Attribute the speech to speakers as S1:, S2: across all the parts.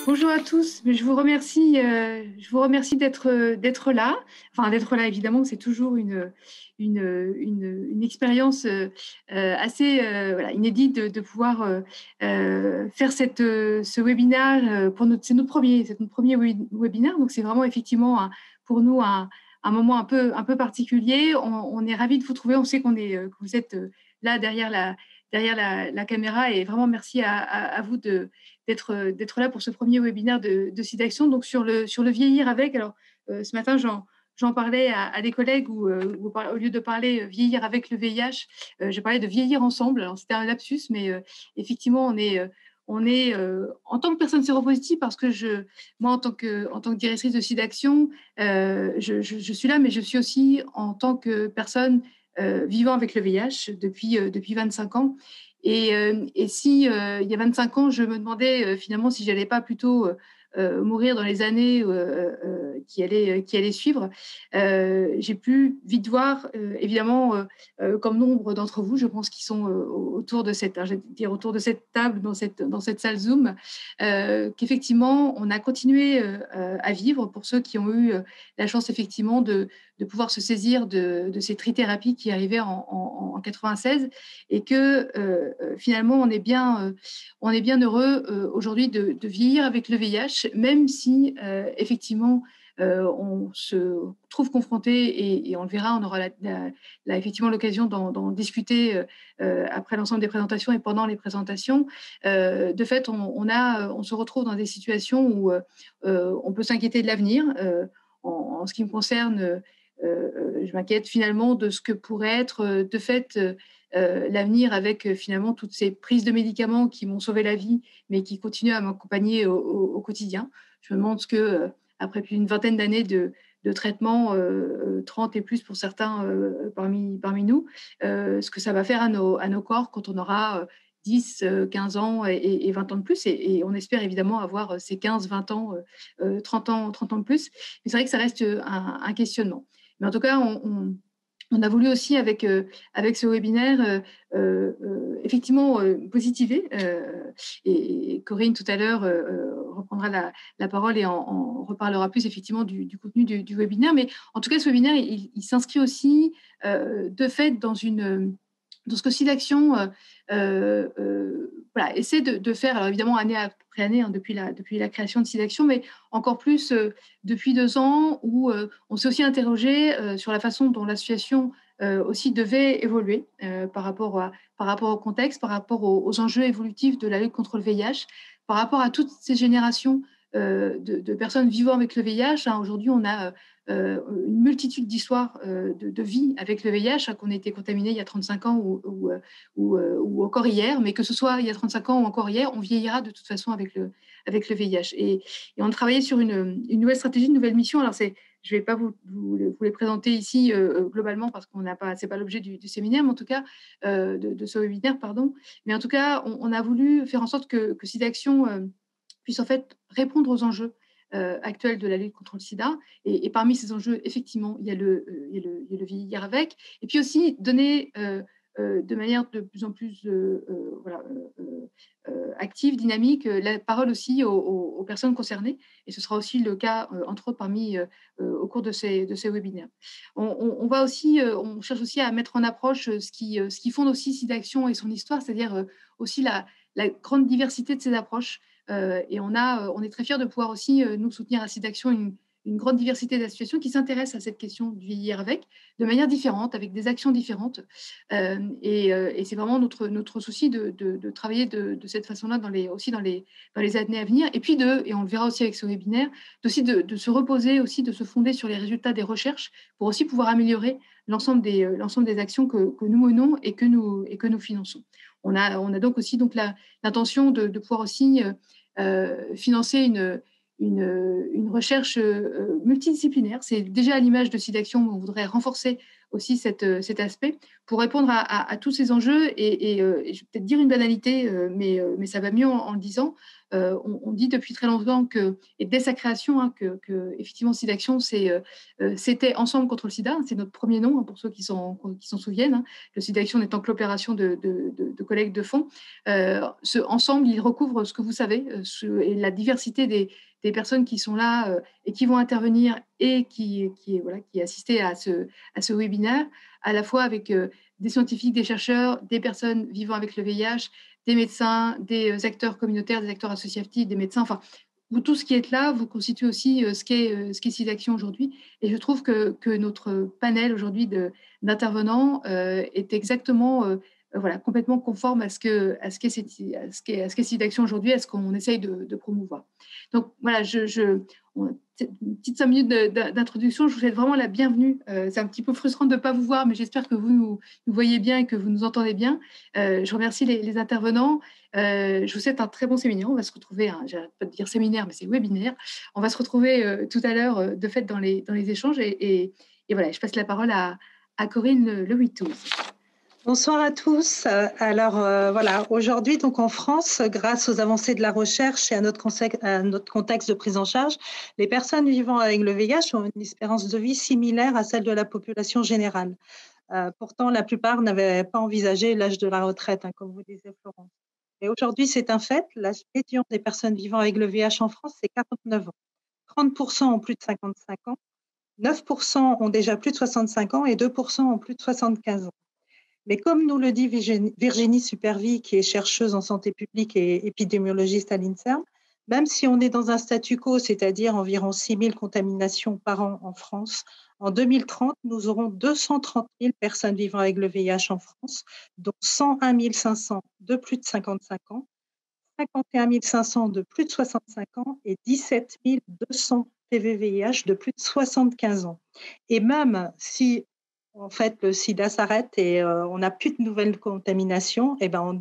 S1: Bonjour à tous. Je vous remercie d'être là. Enfin, d'être là, évidemment, c'est toujours une expérience assez voilà, inédite de pouvoir faire ce webinaire pour c'est c'est notre premier webinaire. Donc, c'est vraiment effectivement pour nous un moment un peu particulier. On est ravis de vous trouver. On sait que vous êtes là derrière la caméra, et vraiment merci à vous d'être là pour ce premier webinaire de SIDAction, donc sur le vieillir avec. Alors, ce matin, j'en parlais à des collègues où au lieu de parler vieillir avec le VIH, j'ai parlé de vieillir ensemble. Alors, c'était un lapsus, mais effectivement, on est en tant que personne séropositive, parce que moi, en tant que directrice de SIDAction, je suis là, mais je suis aussi en tant que personne vivant avec le VIH depuis 25 ans. Et si, il y a 25 ans, je me demandais finalement si j'allais pas plutôt mourir dans les années qui allaient suivre, j'ai pu vite voir, évidemment, comme nombre d'entre vous, je pense, qui sont autour de je vais dire autour de cette table, dans cette salle Zoom, qu'effectivement, on a continué à vivre, pour ceux qui ont eu la chance effectivement de pouvoir se saisir de ces trithérapies qui arrivaient en 96, et que finalement on est bien heureux aujourd'hui de vieillir avec le VIH, même si effectivement on se trouve confronté, et on le verra, on aura effectivement l'occasion d'en discuter après l'ensemble des présentations et pendant les présentations. De fait, on se retrouve dans des situations où on peut s'inquiéter de l'avenir. En ce qui me concerne, je m'inquiète finalement de ce que pourrait être de fait l'avenir, avec finalement toutes ces prises de médicaments qui m'ont sauvé la vie, mais qui continuent à m'accompagner au quotidien. Je me demande ce que, après plus d'une vingtaine d'années de traitement, 30 et plus pour certains parmi nous, ce que ça va faire à nos corps quand on aura 10, 15 ans et 20 ans de plus. Et on espère évidemment avoir ces 15, 20 ans, 30 ans de plus. Mais c'est vrai que ça reste un questionnement. Mais en tout cas, on a voulu aussi, avec ce webinaire, effectivement positiver. Et Corinne, tout à l'heure, reprendra la parole et en reparlera plus effectivement du contenu du webinaire. Mais en tout cas, ce webinaire, il s'inscrit aussi de fait dans ce que SIDAction voilà, essaie de faire, alors évidemment année après année, hein, depuis la création de SIDAction, mais encore plus depuis 2 ans, où on s'est aussi interrogé sur la façon dont l'association aussi devait évoluer par rapport au contexte, par rapport aux enjeux évolutifs de la lutte contre le VIH, par rapport à toutes ces générations de personnes vivant avec le VIH. Hein. Aujourd'hui, on a une multitude d'histoires de vie avec le VIH, hein, qu'on a été contaminé il y a 35 ans ou encore hier, mais que ce soit il y a 35 ans ou encore hier, on vieillira de toute façon avec le VIH. Et on travaillait sur une nouvelle stratégie, une nouvelle mission. Alors, je ne vais pas vous les présenter ici globalement, parce qu'on n'a pas, c'est pas l'objet du séminaire, mais en tout cas de ce webinaire, pardon. Mais en tout cas, on a voulu faire en sorte que SIDAction puisse en fait répondre aux enjeux actuels de la lutte contre le sida. Et parmi ces enjeux, effectivement, il y a le vieillir avec. Et puis aussi donner de manière de plus en plus voilà, active, dynamique, la parole aussi aux personnes concernées. Et ce sera aussi le cas, entre autres, au cours de ces webinaires. On va aussi, on cherche aussi à mettre en approche ce qui fonde aussi SIDAction et son histoire, c'est-à-dire aussi la grande diversité de ces approches. Et on est très fiers de pouvoir aussi, nous, soutenir à SIDAction une grande diversité d'associations qui s'intéressent à cette question du vieillir avec, de manière différente, avec des actions différentes. Et c'est vraiment notre souci de travailler de cette façon-là aussi dans les années à venir. Et puis et on le verra aussi avec ce webinaire, de se reposer aussi, de se fonder sur les résultats des recherches, pour aussi pouvoir améliorer l'ensemble des actions que nous menons et que nous finançons. On a donc aussi l'intention de pouvoir aussi financer une recherche multidisciplinaire. C'est déjà à l'image de SIDAction, où on voudrait renforcer aussi cet aspect pour répondre à tous ces enjeux. Et je vais peut-être dire une banalité, mais ça va mieux en le disant. On dit depuis très longtemps que, et dès sa création, hein, que effectivement SIDAction, c'était Ensemble contre le sida, hein, c'est notre premier nom, hein, pour ceux qui s'en souviennent, hein, le SIDAction n'étant que l'opération de collecte de fonds. Ensemble, il recouvre ce que vous savez, et la diversité des personnes qui sont là et qui vont intervenir et qui assistaient à ce webinaire, à la fois avec des scientifiques, des chercheurs, des personnes vivant avec le VIH, des médecins, des acteurs communautaires, des acteurs associatifs, des médecins, enfin, vous tous qui êtes là, vous constituez aussi ce qu'est SIDAction aujourd'hui. Et je trouve que notre panel aujourd'hui d'intervenants est exactement voilà, complètement conforme à ce qu'est SIDAction aujourd'hui, à ce qu'on essaye de promouvoir. Donc voilà, une petite 5 minutes d'introduction. Je vous souhaite vraiment la bienvenue. C'est un petit peu frustrant de ne pas vous voir, mais j'espère que vous nous voyez bien et que vous nous entendez bien. Je remercie les intervenants. Je vous souhaite un très bon séminaire. On va se retrouver, j'arrête pas de dire séminaire, mais c'est webinaire. On va se retrouver tout à l'heure, de fait, dans les échanges. Et voilà, je passe la parole à Corinne Le Huitou.
S2: Bonsoir à tous. Alors voilà, aujourd'hui donc en France, grâce aux avancées de la recherche et à notre contexte de prise en charge, les personnes vivant avec le VIH ont une espérance de vie similaire à celle de la population générale. Pourtant, la plupart n'avaient pas envisagé l'âge de la retraite, hein, comme vous disiez Florence. Et aujourd'hui, c'est un fait, l'âge médian des personnes vivant avec le VIH en France, c'est 49 ans. 30% ont plus de 55 ans, 9% ont déjà plus de 65 ans et 2% ont plus de 75 ans. Mais comme nous le dit Virginie Supervi, qui est chercheuse en santé publique et épidémiologiste à l'INSERM, même si on est dans un statu quo, c'est-à-dire environ 6 000 contaminations par an en France, en 2030, nous aurons 230 000 personnes vivant avec le VIH en France, dont 101 500 de plus de 55 ans, 51 500 de plus de 65 ans et 17 200 PV-VIH de plus de 75 ans. Et même si en fait, le sida s'arrête et on n'a plus de nouvelles contaminations, et ben en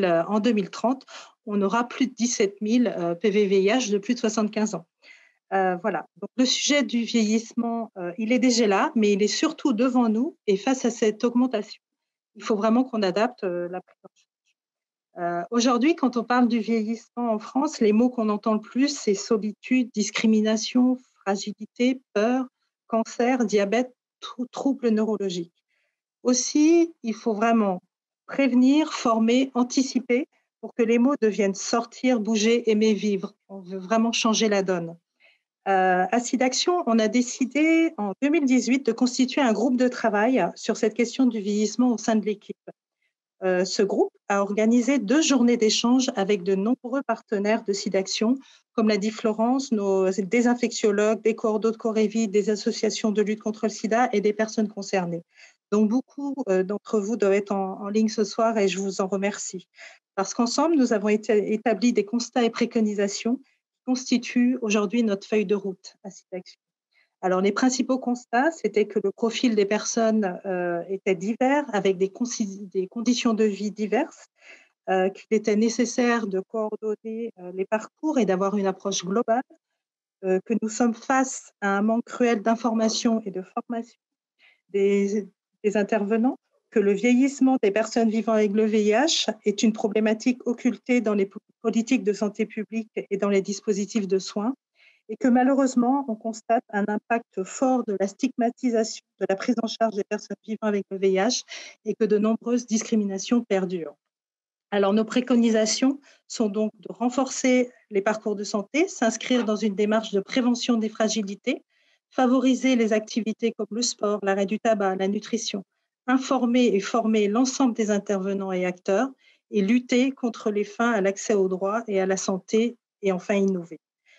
S2: 2030, on aura plus de 17 000 PV-VIH de plus de 75 ans. Voilà. Donc, le sujet du vieillissement, il est déjà là, mais il est surtout devant nous. Et face à cette augmentation, il faut vraiment qu'on adapte la prise en charge. Aujourd'hui, quand on parle du vieillissement en France, les mots qu'on entend le plus, c'est solitude, discrimination, fragilité, peur, cancer, diabète, troubles neurologiques. Aussi, il faut vraiment prévenir, former, anticiper pour que les mots deviennent sortir, bouger, aimer, vivre. On veut vraiment changer la donne. À SIDAction, on a décidé en 2018 de constituer un groupe de travail sur cette question du vieillissement au sein de l'équipe. Ce groupe a organisé 2 journées d'échange avec de nombreux partenaires de SIDAction, comme l'a dit Florence, des infectiologues, des coordonnées de Corévit, des associations de lutte contre le sida et des personnes concernées. Donc, beaucoup d'entre vous doivent être en ligne ce soir et je vous en remercie. Parce qu'ensemble, nous avons établi des constats et préconisations qui constituent aujourd'hui notre feuille de route à SIDAction. Alors, les principaux constats, c'était que le profil des personnes était divers, avec des conditions de vie diverses, qu'il était nécessaire de coordonner les parcours et d'avoir une approche globale, que nous sommes face à un manque cruel d'information et de formation des intervenants, que le vieillissement des personnes vivant avec le VIH est une problématique occultée dans les politiques de santé publique et dans les dispositifs de soins, et que malheureusement, on constate un impact fort de la stigmatisation de la prise en charge des personnes vivant avec le VIH et que de nombreuses discriminations perdurent. Alors, nos préconisations sont donc de renforcer les parcours de santé, s'inscrire dans une démarche de prévention des fragilités, favoriser les activités comme le sport, l'arrêt du tabac, la nutrition, informer et former l'ensemble des intervenants et acteurs et lutter contre les freins à l'accès aux droits et à la santé et enfin innover.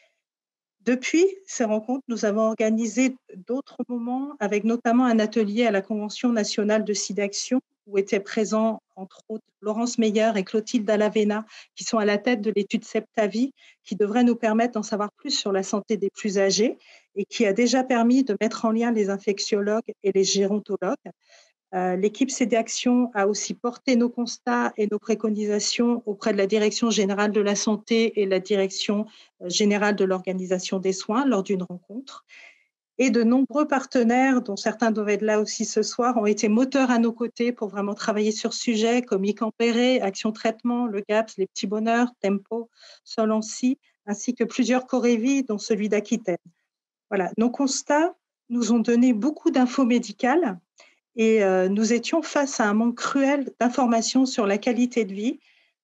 S2: Depuis ces rencontres, nous avons organisé d'autres moments avec notamment un atelier à la Convention nationale de SIDAction où étaient présents, entre autres, Laurence Meyer et Clotilde Alavena, qui sont à la tête de l'étude Septavi, qui devrait nous permettre d'en savoir plus sur la santé des plus âgés et qui a déjà permis de mettre en lien les infectiologues et les gérontologues. L'équipe SIDAction a aussi porté nos constats et nos préconisations auprès de la Direction générale de la santé et la Direction générale de l'organisation des soins lors d'une rencontre. Et de nombreux partenaires, dont certains doivent être là aussi ce soir, ont été moteurs à nos côtés pour vraiment travailler sur ce sujet, comme Icampere, Action Traitement, le GAPS, Les Petits Bonheurs, Tempo, Solancy, ainsi que plusieurs Corévis, dont celui d'Aquitaine. Voilà, nos constats nous ont donné beaucoup d'infos médicales et nous étions face à un manque cruel d'informations sur la qualité de vie,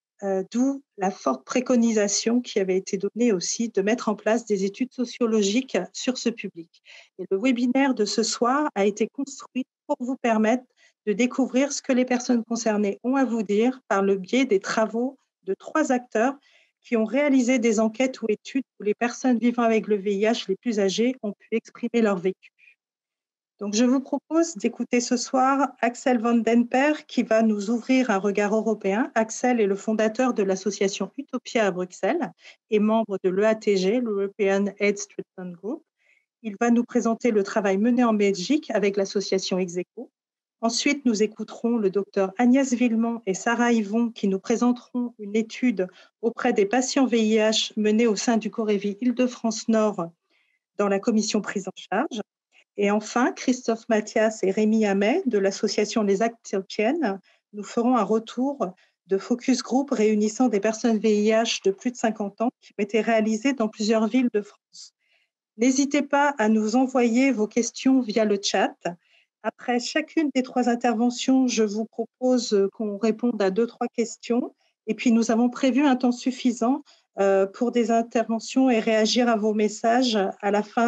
S2: d'où la forte préconisation qui avait été donnée aussi de mettre en place des études sociologiques sur ce public. Et le webinaire de ce soir a été construit pour vous permettre de découvrir ce que les personnes concernées ont à vous dire par le biais des travaux de 3 acteurs qui ont réalisé des enquêtes ou études où les personnes vivant avec le VIH les plus âgées ont pu exprimer leur vécu. Donc, je vous propose d'écouter ce soir Axel van den Per qui va nous ouvrir un regard européen. Axel est le fondateur de l'association Utopia à Bruxelles et membre de l'EATG, l'European AIDS Treatment Group. Il va nous présenter le travail mené en Belgique avec l'association Execo. Ensuite, nous écouterons le docteur Agnès Villemont et Sarah Yvon qui nous présenteront une étude auprès des patients VIH menée au sein du Corévi Île-de-France Nord dans la commission prise en charge. Et enfin, Christophe Mathias et Rémi Hamet de l'association Les Actopiennes nous feront un retour de focus group réunissant des personnes VIH de plus de 50 ans qui ont été réalisés dans plusieurs villes de France. N'hésitez pas à nous envoyer vos questions via le chat. Après chacune des 3 interventions, je vous propose qu'on réponde à 2-3 questions. Et puis, nous avons prévu un temps suffisant pour des interventions et réagir à vos messages à la fin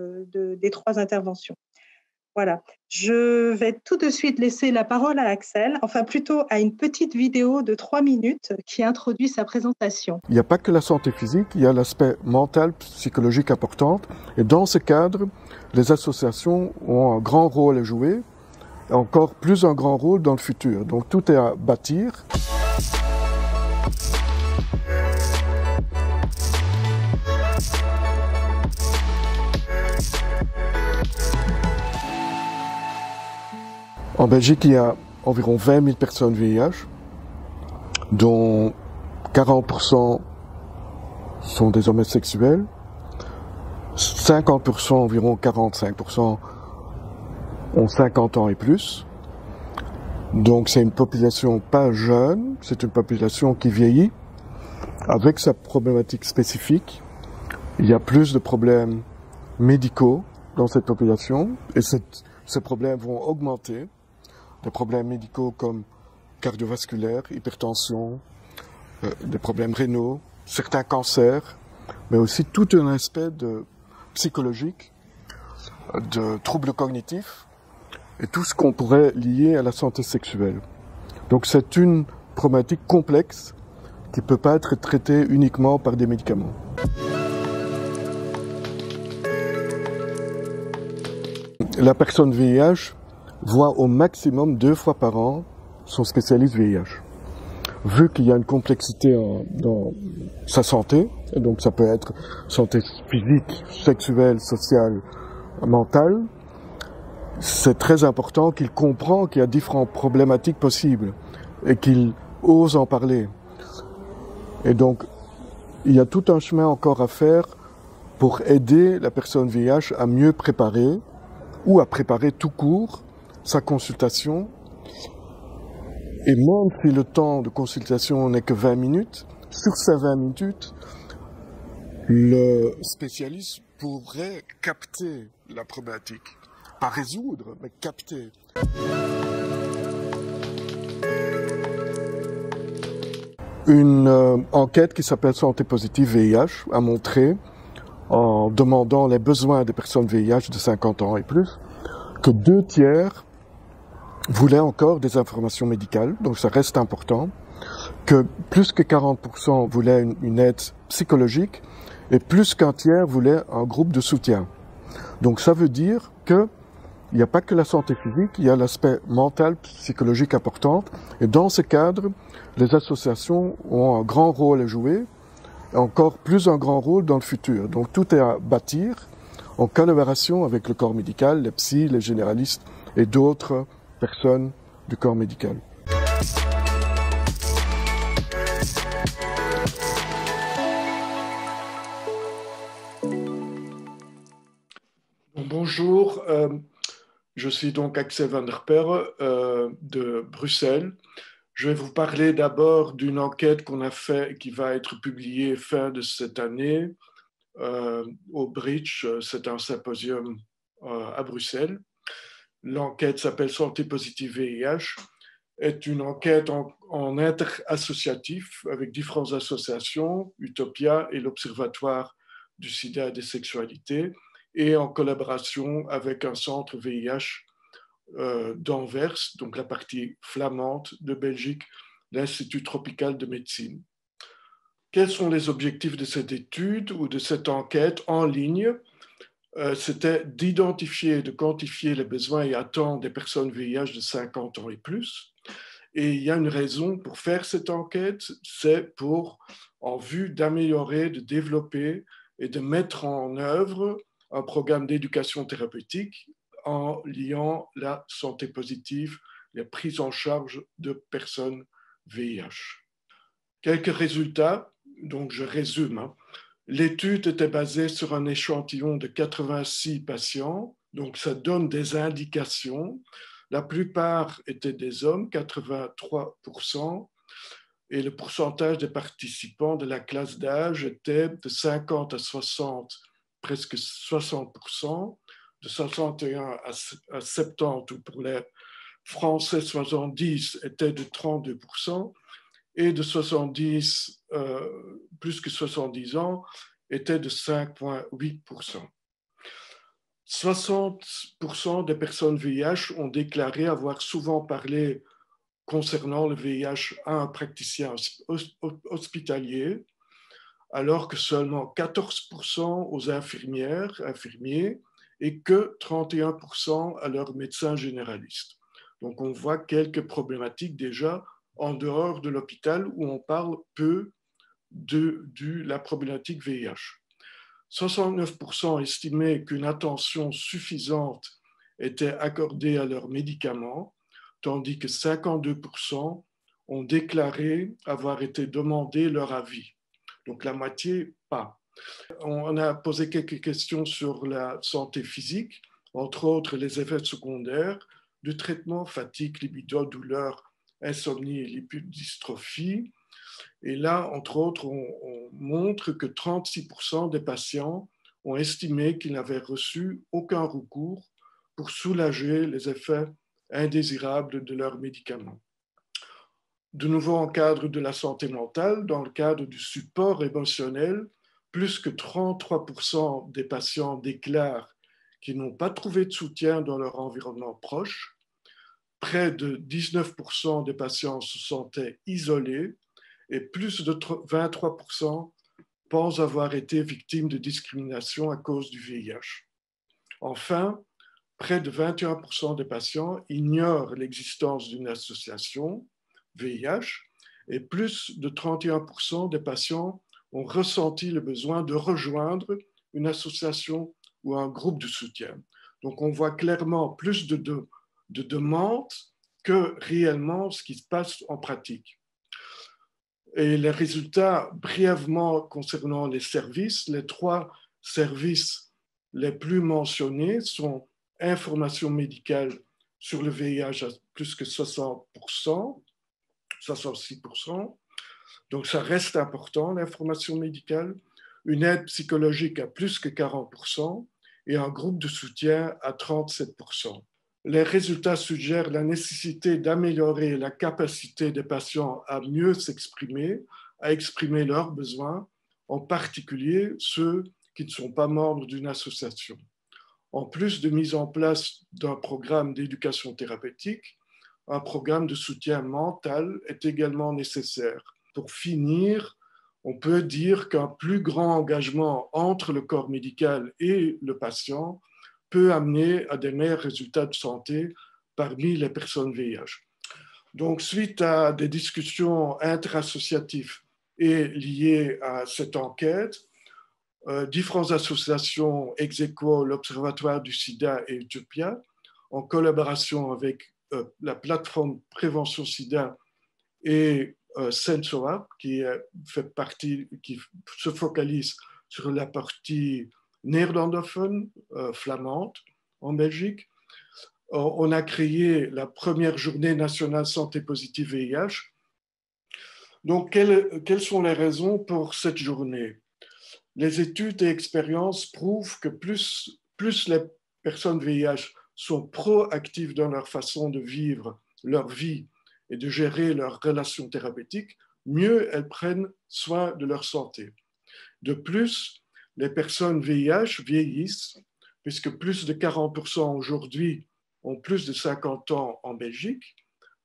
S2: des 3 interventions. Voilà, je vais tout de suite laisser la parole à Axel, enfin plutôt à une petite vidéo de 3 minutes qui introduit sa présentation.
S3: Il n'y a pas que la santé physique, il y a l'aspect mental, psychologique important. Et dans ce cadre, les associations ont un grand rôle à jouer, et encore plus un grand rôle dans le futur. Donc tout est à bâtir. En Belgique, il y a environ 20 000 personnes VIH, dont 40% sont des homosexuels, 50%, environ 45% ont 50 ans et plus. Donc c'est une population pas jeune, c'est une population qui vieillit, avec sa problématique spécifique. Il y a plus de problèmes médicaux dans cette population, et ces problèmes vont augmenter. Des problèmes médicaux comme cardiovasculaires, hypertension, des problèmes rénaux, certains cancers, mais aussi tout un aspect psychologique, de troubles cognitifs et tout ce qu'on pourrait lier à la santé sexuelle. Donc c'est une problématique complexe qui ne peut pas être traitée uniquement par des médicaments. La personne VIH voit au maximum 2 fois par an son spécialiste VIH. Vu qu'il y a une complexité dans sa santé, et donc ça peut être santé physique, sexuelle, sociale, mentale, c'est très important qu'il comprenne qu'il y a différentes problématiques possibles et qu'il ose en parler. Et donc, il y a tout un chemin encore à faire pour aider la personne VIH à mieux préparer ou à préparer tout court sa consultation. Et même si le temps de consultation n'est que 20 minutes, sur ces 20 minutes, le spécialiste pourrait capter la problématique. Pas résoudre, mais capter. Une enquête qui s'appelle Santé positive VIH a montré, en demandant les besoins des personnes VIH de 50 ans et plus, que 2 tiers voulaient encore des informations médicales, donc ça reste important, que plus que 40% voulaient une aide psychologique et plus qu'un tiers voulaient un groupe de soutien. Donc ça veut dire que il n'y a pas que la santé physique, il y a l'aspect mental, psychologique important. Et dans ce cadre, les associations ont un grand rôle à jouer, et encore plus un grand rôle dans le futur. Donc tout est à bâtir en collaboration avec le corps médical, les psys, les généralistes et d'autres personnes du corps médical. Bonjour, je suis donc Axel van der Perre de Bruxelles. Je vais vous parler d'abord d'une enquête qu'on a faite qui va être publiée fin de cette année au Bridge. C'est un symposium à Bruxelles. L'enquête s'appelle Santé positive VIH, est une enquête en interassociatif avec différentes associations, Utopia et l'Observatoire du sida et des sexualités, et en collaboration avec un centre VIH d'Anvers, donc la partie flamande de Belgique, l'Institut tropical de médecine. Quels sont les objectifs de cette étude ou de cette enquête en ligne? C'était d'identifier et de quantifier les besoins et attentes des personnes VIH de 50 ans et plus. Et il y a une raison pour faire cette enquête, c'est en vue d'améliorer, de développer et de mettre en œuvre un programme d'éducation thérapeutique en liant la santé positive, la prise en charge de personnes VIH. Quelques résultats, donc je résume. L'étude était basée sur un échantillon de 86 patients, donc ça donne des indications. La plupart étaient des hommes, 83%, et le pourcentage des participants de la classe d'âge était de 50 à 60, presque 60%, de 61 à 70, ou pour les Français 70, était de 32%, et de 70, plus que 70 ans, était de 5,8%. 60% des personnes VIH ont déclaré avoir souvent parlé concernant le VIH à un praticien hospitalier, alors que seulement 14% aux infirmières, infirmiers, et que 31% à leurs médecins généralistes. Donc on voit quelques problématiques déjà en dehors de l'hôpital où on parle peu de la problématique VIH. 69% estimaient qu'une attention suffisante était accordée à leurs médicaments, tandis que 52% ont déclaré avoir été demandé leur avis. Donc la moitié, pas. On a posé quelques questions sur la santé physique, entre autres les effets secondaires du traitement, fatigue, libido, douleur, insomnie et lipodystrophie. Et là, entre autres, on montre que 36% des patients ont estimé qu'ils n'avaient reçu aucun recours pour soulager les effets indésirables de leurs médicaments. De nouveau, en cadre de la santé mentale, dans le cadre du support émotionnel, plus que 33% des patients déclarent qu'ils n'ont pas trouvé de soutien dans leur environnement proche. Près de 19% des patients se sentaient isolés et plus de 23% pensent avoir été victimes de discrimination à cause du VIH. Enfin, près de 21% des patients ignorent l'existence d'une association VIH et plus de 31% des patients ont ressenti le besoin de rejoindre une association ou un groupe de soutien. Donc on voit clairement plus de demandes que réellement ce qui se passe en pratique. Et les résultats, brièvement concernant les services, les 3 services les plus mentionnés sont information médicale sur le VIH à plus que 60%, 66%. Donc ça reste important, l'information médicale, une aide psychologique à plus que 40% et un groupe de soutien à 37%. Les résultats suggèrent la nécessité d'améliorer la capacité des patients à mieux s'exprimer, à exprimer leurs besoins, en particulier ceux qui ne sont pas membres d'une association. En plus de mise en place d'un programme d'éducation thérapeutique, un programme de soutien mental est également nécessaire. Pour finir, on peut dire qu'un plus grand engagement entre le corps médical et le patient peut amener à des meilleurs résultats de santé parmi les personnes VIH. Donc, suite à des discussions interassociatives et liées à cette enquête, différentes associations, ex aequo, l'Observatoire du sida et Utopia, en collaboration avec la plateforme Prévention Sida et Sensoap, qui se focalise sur la partie néerlandophone, flamande, en Belgique. On a créé la première journée nationale santé positive VIH. Donc, quelles sont les raisons pour cette journée? Les études et expériences prouvent que plus les personnes VIH sont proactives dans leur façon de vivre leur vie et de gérer leurs relations thérapeutiques, mieux elles prennent soin de leur santé. De plus, les personnes VIH vieillissent, puisque plus de 40% aujourd'hui ont plus de 50 ans en Belgique,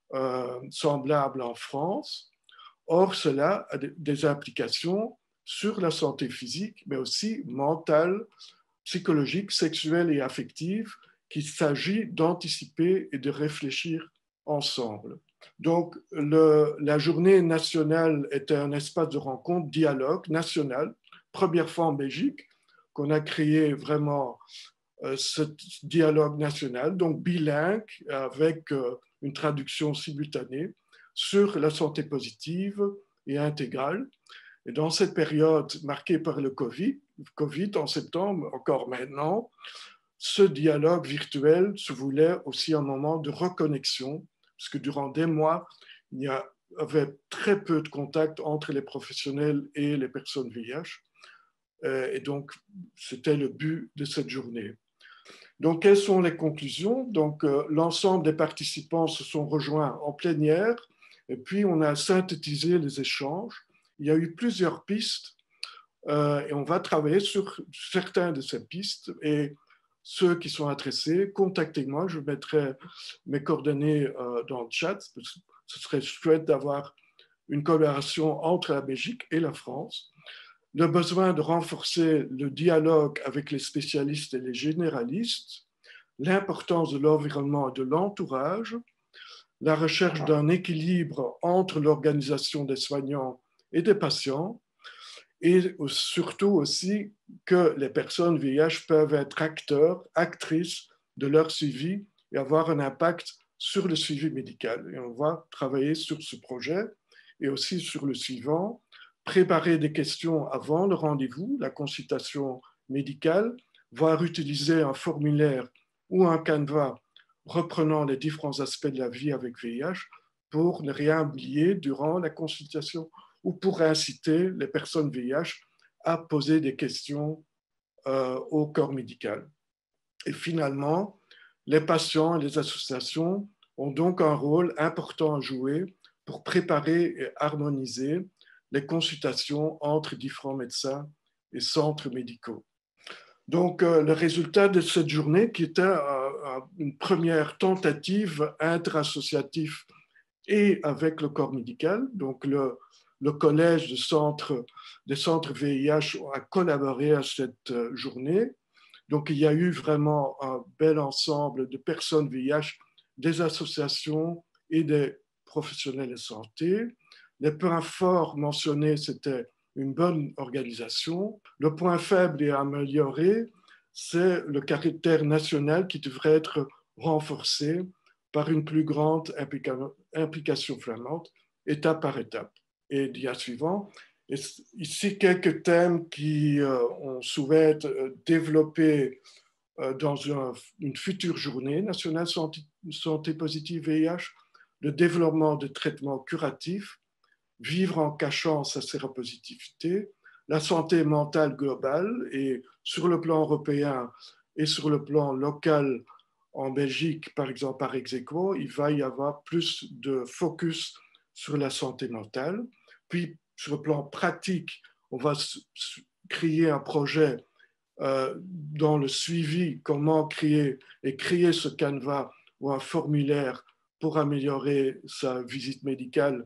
S3: semblable en France. Or, cela a des implications sur la santé physique, mais aussi mentale, psychologique, sexuelle et affective, qu'il s'agit d'anticiper et de réfléchir ensemble. Donc, la journée nationale est un espace de rencontre, dialogue national, première fois en Belgique, qu'on a créé vraiment ce dialogue national, donc bilingue, avec une traduction simultanée sur la santé positive et intégrale. Et dans cette période marquée par le Covid en septembre, encore maintenant, ce dialogue virtuel se voulait aussi un moment de reconnexion, parce que durant des mois, il y avait très peu de contact entre les professionnels et les personnes VIH. Et donc, c'était le but de cette journée. Donc, quelles sont les conclusions? Donc, l'ensemble des participants se sont rejoints en plénière, et puis on a synthétisé les échanges. Il y a eu plusieurs pistes, et on va travailler sur certaines de ces pistes. Et ceux qui sont intéressés, contactez-moi, je mettrai mes coordonnées dans le chat. Ce serait chouette d'avoir une collaboration entre la Belgique et la France. Le besoin de renforcer le dialogue avec les spécialistes et les généralistes, l'importance de l'environnement et de l'entourage, la recherche d'un équilibre entre l'organisation des soignants et des patients, et surtout aussi que les personnes VIH peuvent être acteurs, actrices de leur suivi et avoir un impact sur le suivi médical. Et on va travailler sur ce projet et aussi sur le suivant, préparer des questions avant le rendez-vous, la consultation médicale, voire utiliser un formulaire ou un canevas reprenant les différents aspects de la vie avec VIH pour ne rien oublier durant la consultation ou pour inciter les personnes VIH à poser des questions au corps médical. Et finalement, les patients et les associations ont donc un rôle important à jouer pour préparer et harmoniser les consultations entre différents médecins et centres médicaux. Donc, le résultat de cette journée, qui était une première tentative interassociative et avec le corps médical, donc le collège des centres VIH a collaboré à cette journée. Donc, il y a eu vraiment un bel ensemble de personnes VIH, des associations et des professionnels de santé. Les points forts mentionnés, c'était une bonne organisation. Le point faible et amélioré, c'est le caractère national qui devrait être renforcé par une plus grande implication flamande, étape par étape. Et dia suivant. Et ici, quelques thèmes on souhaite développer dans une future journée nationale santé positive VIH, le développement de traitements curatifs, vivre en cachant sa séropositivité, la santé mentale globale, et sur le plan européen et sur le plan local en Belgique, par exemple par Exequo, il va y avoir plus de focus sur la santé mentale. Puis, sur le plan pratique, on va créer un projet dans le suivi, comment créer ce canevas ou un formulaire pour améliorer sa visite médicale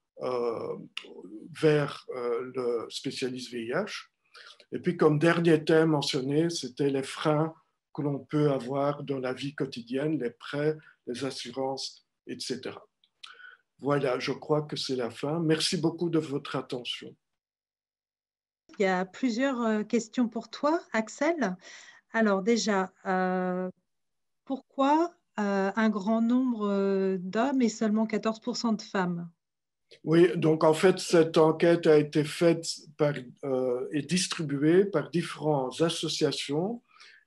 S3: vers le spécialiste VIH. Et puis, comme dernier thème mentionné, c'était les freins que l'on peut avoir dans la vie quotidienne, les prêts, les assurances, etc. Voilà, je crois que c'est la fin. Merci beaucoup de votre attention.
S2: Il y a plusieurs questions pour toi, Axel. Alors déjà, pourquoi un grand nombre d'hommes et seulement 14% de femmes?
S3: Oui, donc en fait, cette enquête a été faite et distribuée par différentes associations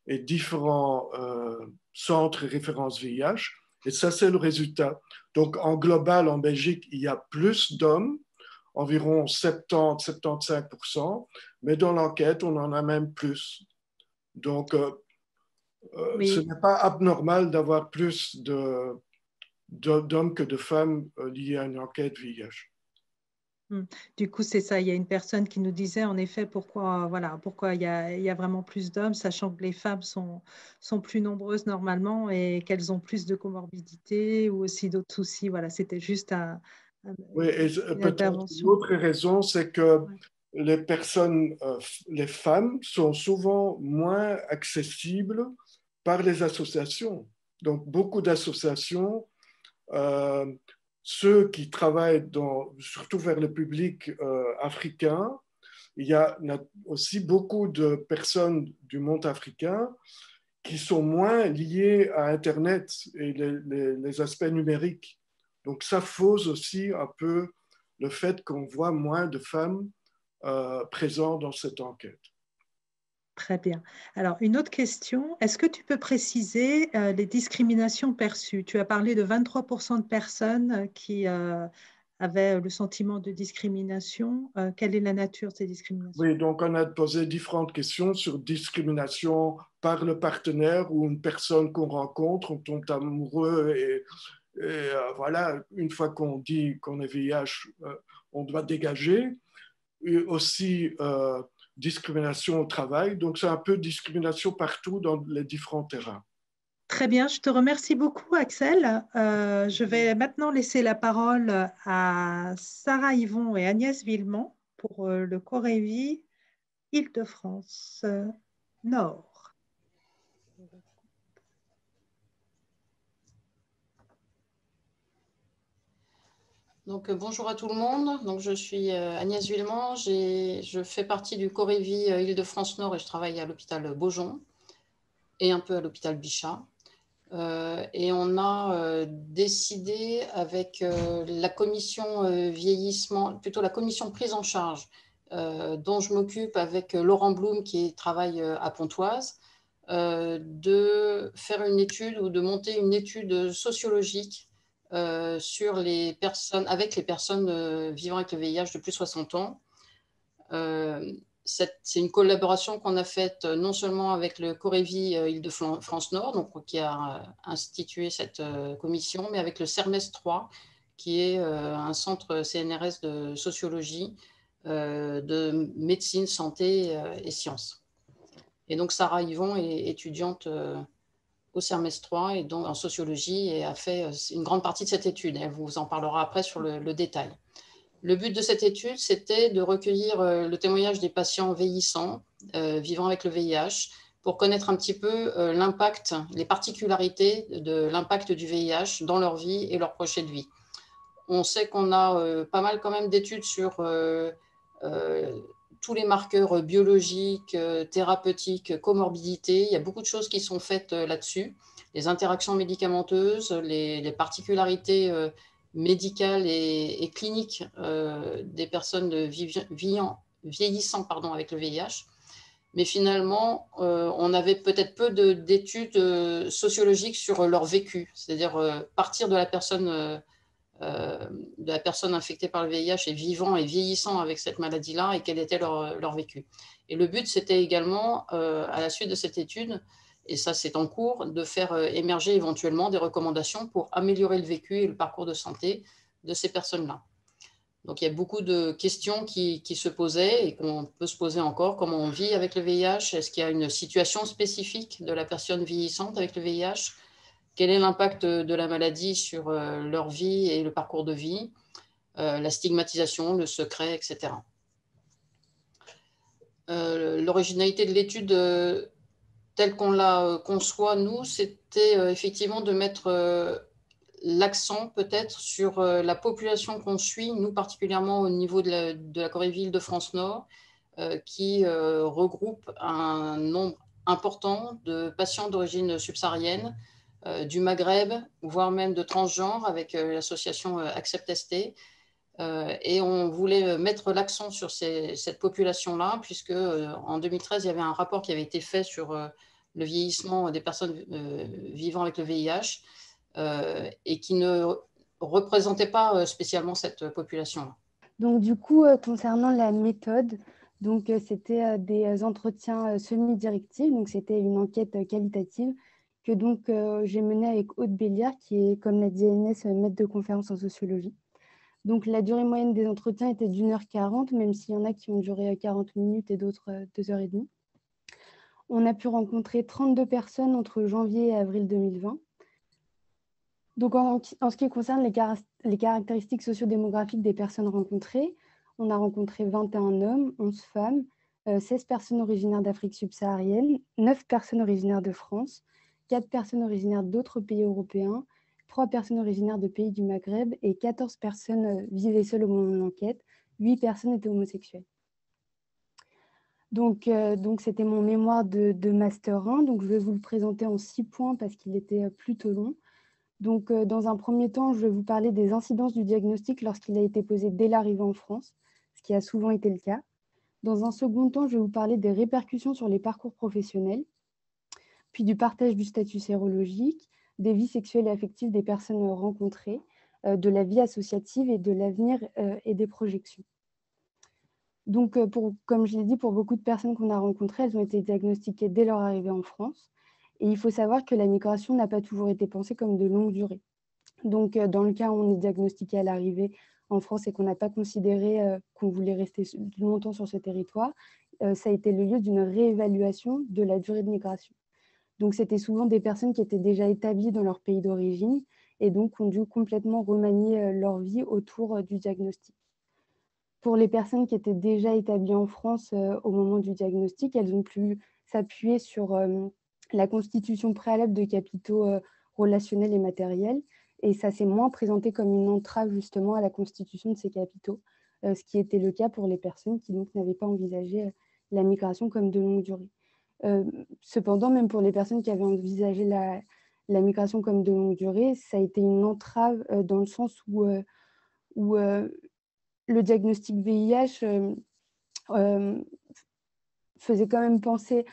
S3: et différents centres et références VIH. Et ça, c'est le résultat. Donc, en global, en Belgique, il y a plus d'hommes, environ 70-75%, mais dans l'enquête, on en a même plus. Donc, ce
S2: Oui.
S3: n'est pas abnormal d'avoir plus d'hommes que de femmes liés à une enquête VIH.
S2: Du coup, c'est ça. Il y a une personne qui nous disait en effet pourquoi, voilà, pourquoi il y a vraiment plus d'hommes, sachant que les femmes sont plus nombreuses normalement et qu'elles ont plus de comorbidités ou aussi d'autres soucis. Voilà, c'était juste
S3: Oui, et
S2: une
S3: peut-être une
S2: intervention.
S3: autre raison, c'est que
S2: Ouais.
S3: les personnes, les femmes sont souvent moins accessibles par les associations. Donc, beaucoup d'associations, euh, ceux qui travaillent surtout vers le public africain, il y a aussi beaucoup de personnes du monde africain qui sont moins liées à Internet et les aspects numériques. Donc ça fausse aussi un peu le fait qu'on voit moins de femmes présentes dans cette enquête.
S2: Très bien. Alors, une autre question. Est-ce que tu peux préciser les discriminations perçues? Tu as parlé de 23% de personnes qui avaient le sentiment de discrimination. Quelle est la nature de ces discriminations?
S3: Oui, donc on a posé différentes questions sur discrimination par le partenaire ou une personne qu'on rencontre, on tombe amoureux et voilà, une fois qu'on dit qu'on est VIH, on doit dégager. Et aussi discrimination au travail. Donc c'est un peu discrimination partout dans les différents terrains.
S2: Très bien, je te remercie beaucoup, Axel. Je vais maintenant laisser la parole à Sarah Yvon et Agnès Villemont pour le Corévi Île-de-France Nord.
S4: Donc, bonjour à tout le monde. Donc, je suis Agnès Villemont. Je fais partie du Corévi Île-de-France Nord et je travaille à l'hôpital Beaujon et un peu à l'hôpital Bichat. Et on a décidé avec la commission vieillissement, plutôt la commission prise en charge, dont je m'occupe avec Laurent Blum qui travaille à Pontoise, de faire une étude ou de monter une étude sociologique sur les personnes, avec les personnes vivant avec le VIH de plus de 60 ans. C'est une collaboration qu'on a faite non seulement avec le Corévi Île-de-France Nord, donc, qui a institué cette commission, mais avec le CERMES 3, qui est un centre CNRS de sociologie, de médecine, santé et sciences. Et donc Sarah Yvon est étudiante au CERMES 3 et donc en sociologie et a fait une grande partie de cette étude. Elle vous en parlera après sur le détail. Le but de cette étude, c'était de recueillir le témoignage des patients vieillissants vivant avec le VIH pour connaître un petit peu l'impact, les particularités de l'impact du VIH dans leur vie et leur projet de vie. On sait qu'on a pas mal quand même d'études sur tous les marqueurs biologiques, thérapeutiques, comorbidités. Il y a beaucoup de choses qui sont faites là-dessus. Les interactions médicamenteuses, les particularités médicales et cliniques des personnes vieillissant avec le VIH. Mais finalement, on avait peut-être peu d'études sociologiques sur leur vécu, c'est-à-dire partir de la personne infectée par le VIH et vivant et vieillissant avec cette maladie-là et quel était leur vécu. Et le but, c'était également, à la suite de cette étude, et ça c'est en cours, de faire émerger éventuellement des recommandations pour améliorer le vécu et le parcours de santé de ces personnes-là. Donc il y a beaucoup de questions qui se posaient et qu'on peut se poser encore. Comment on vit avec le VIH? Est-ce qu'il y a une situation spécifique de la personne vieillissante avec le VIH? Quel est l'impact de la maladie sur leur vie et le parcours de vie, la stigmatisation, le secret, etc. L'originalité de l'étude telle qu'on la conçoit, nous, c'était effectivement de mettre l'accent peut-être sur la population qu'on suit, nous particulièrement au niveau de la Corévi Île-de-France Nord, qui regroupe un nombre important de patients d'origine subsaharienne, du Maghreb, voire même de transgenres avec l'association Accept-ST. Et on voulait mettre l'accent sur cette population-là, puisque en 2013, il y avait un rapport qui avait été fait sur le vieillissement des personnes vivant avec le VIH et qui ne représentaient pas spécialement cette population-là.
S5: Donc du coup, concernant la méthode, donc c'était des entretiens semi-directifs, donc c'était une enquête qualitative que donc j'ai menée avec Aude Béliard, qui est, comme l'a dit Agnès, maître de conférence en sociologie. Donc la durée moyenne des entretiens était d'1h40, même s'il y en a qui ont duré 40 minutes et d'autres 2h30. On a pu rencontrer 32 personnes entre janvier et avril 2020. Donc, en ce qui concerne les caractéristiques sociodémographiques des personnes rencontrées, on a rencontré 21 hommes, 11 femmes, 16 personnes originaires d'Afrique subsaharienne, 9 personnes originaires de France, 4 personnes originaires d'autres pays européens, 3 personnes originaires de pays du Maghreb et 14 personnes vivaient seules au moment de l'enquête. 8 personnes étaient homosexuelles. Donc c'était mon mémoire de Master 1. Donc, je vais vous le présenter en 6 points parce qu'il était plutôt long. Donc, dans un premier temps, je vais vous parler des incidences du diagnostic lorsqu'il a été posé dès l'arrivée en France, ce qui a souvent été le cas. Dans un second temps, je vais vous parler des répercussions sur les parcours professionnels, puis du partage du statut sérologique, des vies sexuelles et affectives des personnes rencontrées, de la vie associative et de l'avenir et des projections. Donc, comme je l'ai dit, pour beaucoup de personnes qu'on a rencontrées, elles ont été diagnostiquées dès leur arrivée en France. Et il faut savoir que la migration n'a pas toujours été pensée comme de longue durée. Donc, dans le cas où on est diagnostiqué à l'arrivée en France et qu'on n'a pas considéré qu'on voulait rester longtemps sur ce territoire, ça a été le lieu d'une réévaluation de la durée de migration. Donc, c'était souvent des personnes qui étaient déjà établies dans leur pays d'origine et donc ont dû complètement remanier leur vie autour du diagnostic. Pour les personnes qui étaient déjà établies en France au moment du diagnostic, elles ont pu s'appuyer sur la constitution préalable de capitaux relationnels et matériels, et ça s'est moins présenté comme une entrave justement à la constitution de ces capitaux, ce qui était le cas pour les personnes qui donc n'avaient pas envisagé la migration comme de longue durée. Cependant, même pour les personnes qui avaient envisagé la migration comme de longue durée, ça a été une entrave dans le sens où le diagnostic VIH faisait quand même penser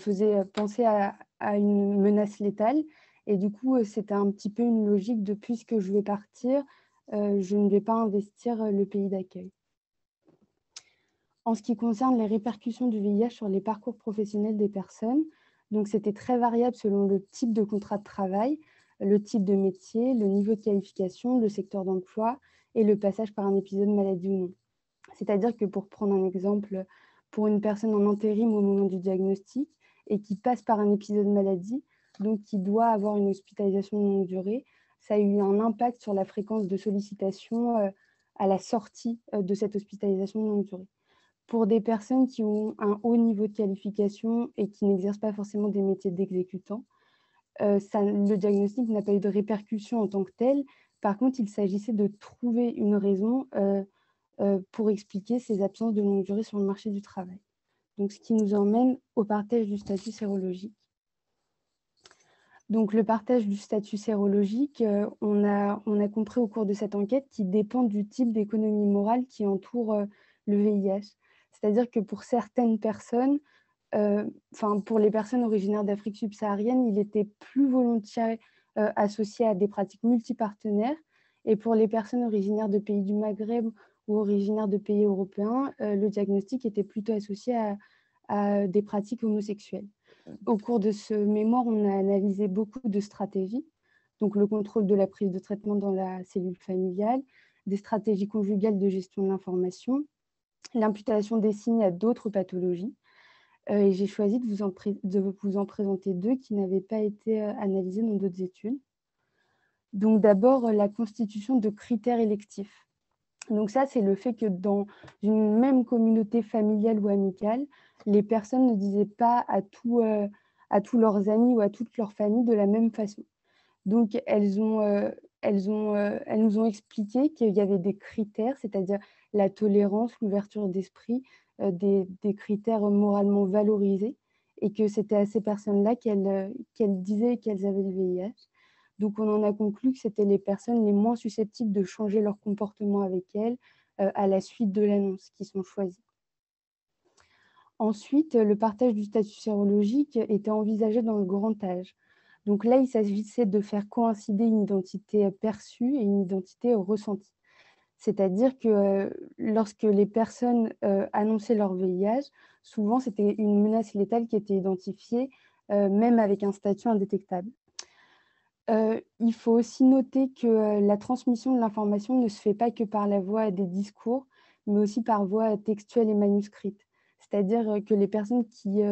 S5: à une menace létale. Et du coup, c'était un petit peu une logique de puisque je vais partir, je ne vais pas investir le pays d'accueil. En ce qui concerne les répercussions du VIH sur les parcours professionnels des personnes, donc c'était très variable selon le type de contrat de travail, le type de métier, le niveau de qualification, le secteur d'emploi et le passage par un épisode de maladie ou non. C'est-à-dire que pour prendre un exemple, pour une personne en intérim au moment du diagnostic et qui passe par un épisode de maladie, donc qui doit avoir une hospitalisation de longue durée, ça a eu un impact sur la fréquence de sollicitation à la sortie de cette hospitalisation de longue durée. Pour des personnes qui ont un haut niveau de qualification et qui n'exercent pas forcément des métiers d'exécutant, le diagnostic n'a pas eu de répercussion en tant que tel. Par contre, il s'agissait de trouver une raison pour expliquer ces absences de longue durée sur le marché du travail. Donc, ce qui nous emmène au partage du statut sérologique. Donc, le partage du statut sérologique, on a compris au cours de cette enquête qu'il dépend du type d'économie morale qui entoure le VIH. C'est-à-dire que pour certaines personnes, pour les personnes originaires d'Afrique subsaharienne, il était plus volontiers associé à des pratiques multipartenaires. Et pour les personnes originaires de pays du Maghreb ou originaires de pays européens, le diagnostic était plutôt associé à des pratiques homosexuelles. Au cours de ce mémoire, on a analysé beaucoup de stratégies, donc le contrôle de la prise de traitement dans la cellule familiale, des stratégies conjugales de gestion de l'information, l'imputation des signes à d'autres pathologies. Et j'ai choisi de vous en présenter 2 qui n'avaient pas été analysées dans d'autres études. Donc d'abord, la constitution de critères électifs. Donc ça, c'est le fait que dans une même communauté familiale ou amicale, les personnes ne disaient pas à tous leurs amis ou à toute leur famille de la même façon. Donc elles nous ont expliqué qu'il y avait des critères, c'est-à-dire la tolérance, l'ouverture d'esprit, des critères moralement valorisés, et que c'était à ces personnes-là qu'elles disaient qu'elles avaient le VIH. Donc, on en a conclu que c'était les personnes les moins susceptibles de changer leur comportement avec elles à la suite de l'annonce qui sont choisies. Ensuite, le partage du statut sérologique était envisagé dans le grand âge. Donc là, il s'agissait de faire coïncider une identité perçue et une identité ressentie. C'est-à-dire que lorsque les personnes annonçaient leur VIH, souvent c'était une menace létale qui était identifiée, même avec un statut indétectable. Il faut aussi noter que la transmission de l'information ne se fait pas que par la voie des discours, mais aussi par voie textuelle et manuscrite. C'est-à-dire que les personnes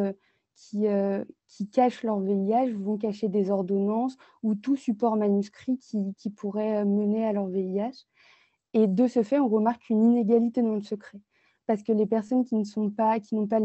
S5: qui cachent leur VIH vont cacher des ordonnances ou tout support manuscrit qui pourrait mener à leur VIH. Et de ce fait, on remarque une inégalité dans le secret. Parce que les personnes qui n'ont pas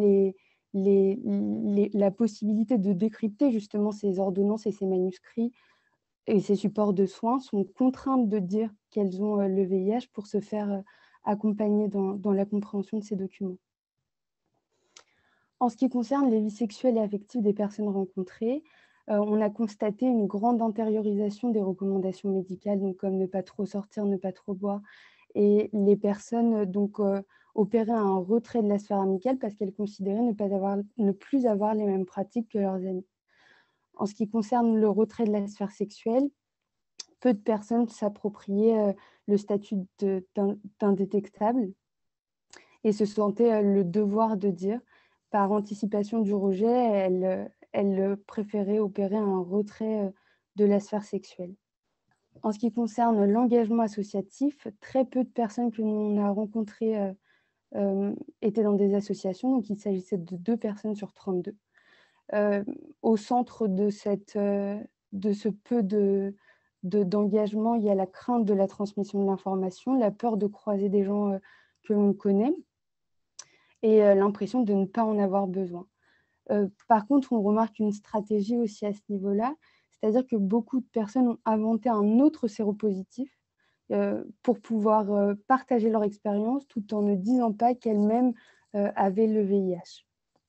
S5: la possibilité de décrypter justement ces ordonnances et ces manuscrits et ces supports de soins sont contraintes de dire qu'elles ont le VIH pour se faire accompagner dans la compréhension de ces documents. En ce qui concerne les vies sexuelles et affectives des personnes rencontrées, on a constaté une grande intériorisation des recommandations médicales, donc comme ne pas trop sortir, ne pas trop boire. Et les personnes opéraient un retrait de la sphère amicale parce qu'elles considéraient ne plus avoir les mêmes pratiques que leurs amis. En ce qui concerne le retrait de la sphère sexuelle, peu de personnes s'appropriaient le statut d'indétectable et se sentaient le devoir de dire. Par anticipation du rejet, elles préféraient opérer un retrait de la sphère sexuelle. En ce qui concerne l'engagement associatif, très peu de personnes que l'on a rencontrées étaient dans des associations, donc il s'agissait de 2 personnes sur 32. Au centre de ce peu d'engagement, il y a la crainte de la transmission de l'information, la peur de croiser des gens que l'on connaît et l'impression de ne pas en avoir besoin. Par contre, on remarque une stratégie aussi à ce niveau-là, c'est-à-dire que beaucoup de personnes ont inventé un autre séropositif pour pouvoir partager leur expérience tout en ne disant pas qu'elles-mêmes avaient le VIH.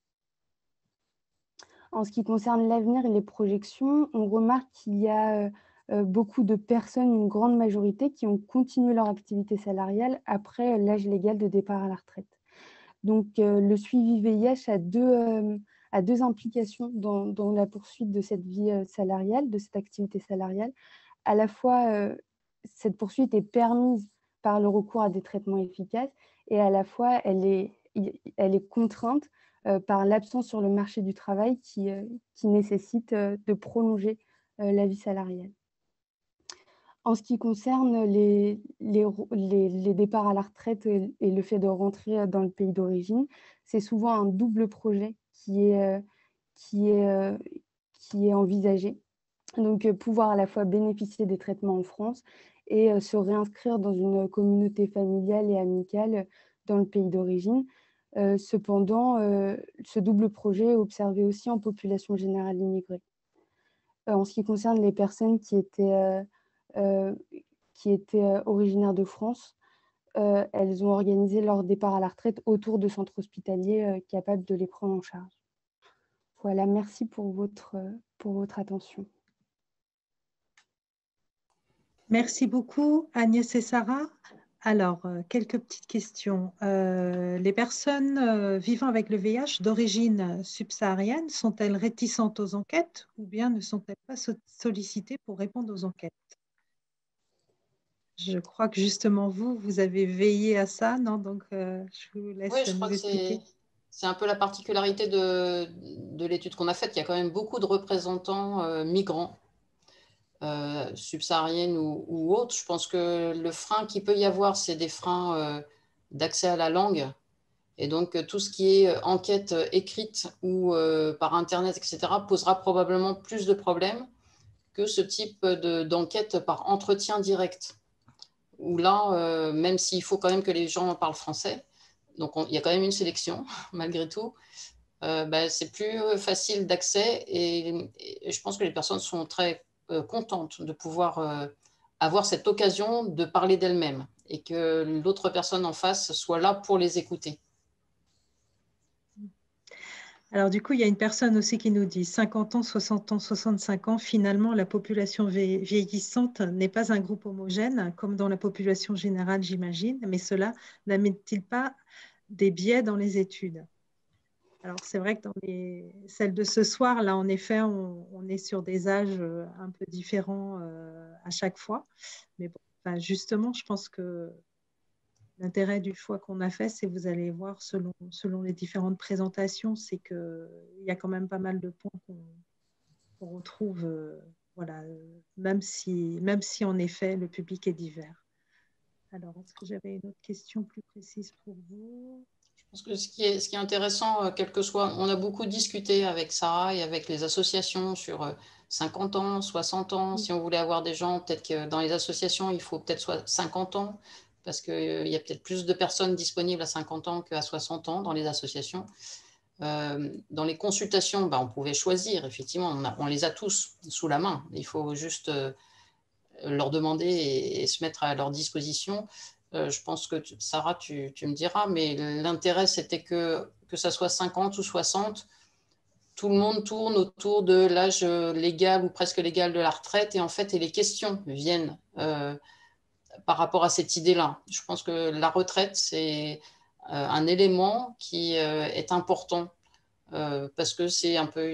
S5: En ce qui concerne l'avenir et les projections, on remarque qu'il y a beaucoup de personnes, une grande majorité, qui ont continué leur activité salariale après l'âge légal de départ à la retraite. Donc, le suivi VIH a deux implications dans la poursuite de cette vie salariale, de cette activité salariale. À la fois, cette poursuite est permise par le recours à des traitements efficaces et à la fois, elle est contrainte par l'absence sur le marché du travail qui nécessite de prolonger la vie salariale. En ce qui concerne les départs à la retraite et le fait de rentrer dans le pays d'origine, c'est souvent un double projet qui est envisagé. Donc, pouvoir à la fois bénéficier des traitements en France et se réinscrire dans une communauté familiale et amicale dans le pays d'origine. Cependant, ce double projet est observé aussi en population générale immigrée. En ce qui concerne les personnes qui étaient originaires de France, elles ont organisé leur départ à la retraite autour de centres hospitaliers capables de les prendre en charge. Voilà, merci pour votre attention.
S2: Merci beaucoup, Agnès et Sarah. Alors, quelques petites questions. Les personnes vivant avec le VIH d'origine subsaharienne sont-elles réticentes aux enquêtes ou bien ne sont-elles pas sollicitées pour répondre aux enquêtes? Je crois que justement, vous avez veillé à ça, non? Donc, je vous laisse
S4: je crois
S2: nous expliquer.
S4: C'est un peu la particularité de l'étude qu'on a faite. Il y a quand même beaucoup de représentants migrants, subsahariennes ou autres. Je pense que le frein qu'il peut y avoir, c'est des freins d'accès à la langue. Et donc, tout ce qui est enquête écrite ou par Internet, etc., posera probablement plus de problèmes que ce type d'enquête par entretien direct. Où là, même s'il faut quand même que les gens parlent français, donc il y a quand même une sélection, malgré tout, c'est plus facile d'accès et je pense que les personnes sont très contentes de pouvoir avoir cette occasion de parler d'elles-mêmes et que l'autre personne en face soit là pour les écouter.
S2: Alors, du coup, il y a une personne aussi qui nous dit 50 ans, 60 ans, 65 ans, finalement, la population vieillissante n'est pas un groupe homogène, comme dans la population générale, j'imagine, mais cela n'amène-t-il pas des biais dans les études? Alors, c'est vrai que dans celles de ce soir, là, en effet, on est sur des âges un peu différents à chaque fois. Mais bon, enfin, justement, je pense que l'intérêt du choix qu'on a fait, c'est vous allez voir selon les différentes présentations, c'est qu'il y a quand même pas mal de points qu'on retrouve, voilà, même si en effet le public est divers. Alors, est-ce que j'avais une autre question plus précise pour vous?
S4: Je pense que ce qui est intéressant, quel que soit, on a beaucoup discuté avec Sarah et avec les associations sur 50 ans, 60 ans. Si on voulait avoir des gens, peut-être que dans les associations, il faut peut-être soit 50 ans, parce qu'il y a peut-être plus de personnes disponibles à 50 ans qu'à 60 ans dans les associations. Dans les consultations, on pouvait choisir, effectivement, on les a tous sous la main. Il faut juste leur demander et se mettre à leur disposition. Je pense que Sarah, tu me diras, mais l'intérêt, c'était que ça soit 50 ou 60, tout le monde tourne autour de l'âge légal ou presque légal de la retraite, et en fait, les questions viennent par rapport à cette idée-là. Je pense que la retraite, c'est un élément qui est important parce que c'est un peu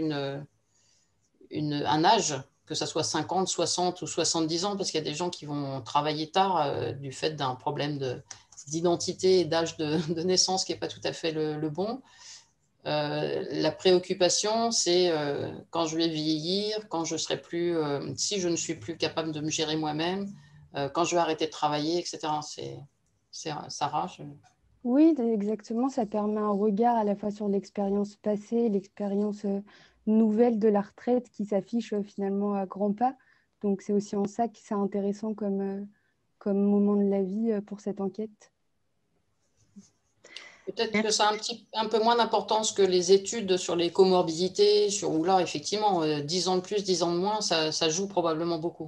S4: un âge, que ça soit 50, 60 ou 70 ans, parce qu'il y a des gens qui vont travailler tard du fait d'un problème d'identité et d'âge de naissance qui n'est pas tout à fait le bon. La préoccupation, c'est quand je vais vieillir, quand je serai plus, si je ne suis plus capable de me gérer moi-même, quand je vais arrêter de travailler, etc. C'est Sarah.
S5: Oui, exactement. Ça permet un regard à la fois sur l'expérience passée, l'expérience nouvelle de la retraite qui s'affiche finalement à grands pas. Donc, c'est aussi en ça que c'est intéressant comme moment de la vie pour cette enquête.
S4: Peut-être que ça a un peu moins d'importance que les études sur les comorbidités, où là, effectivement, 10 ans de plus, 10 ans de moins, ça joue probablement beaucoup.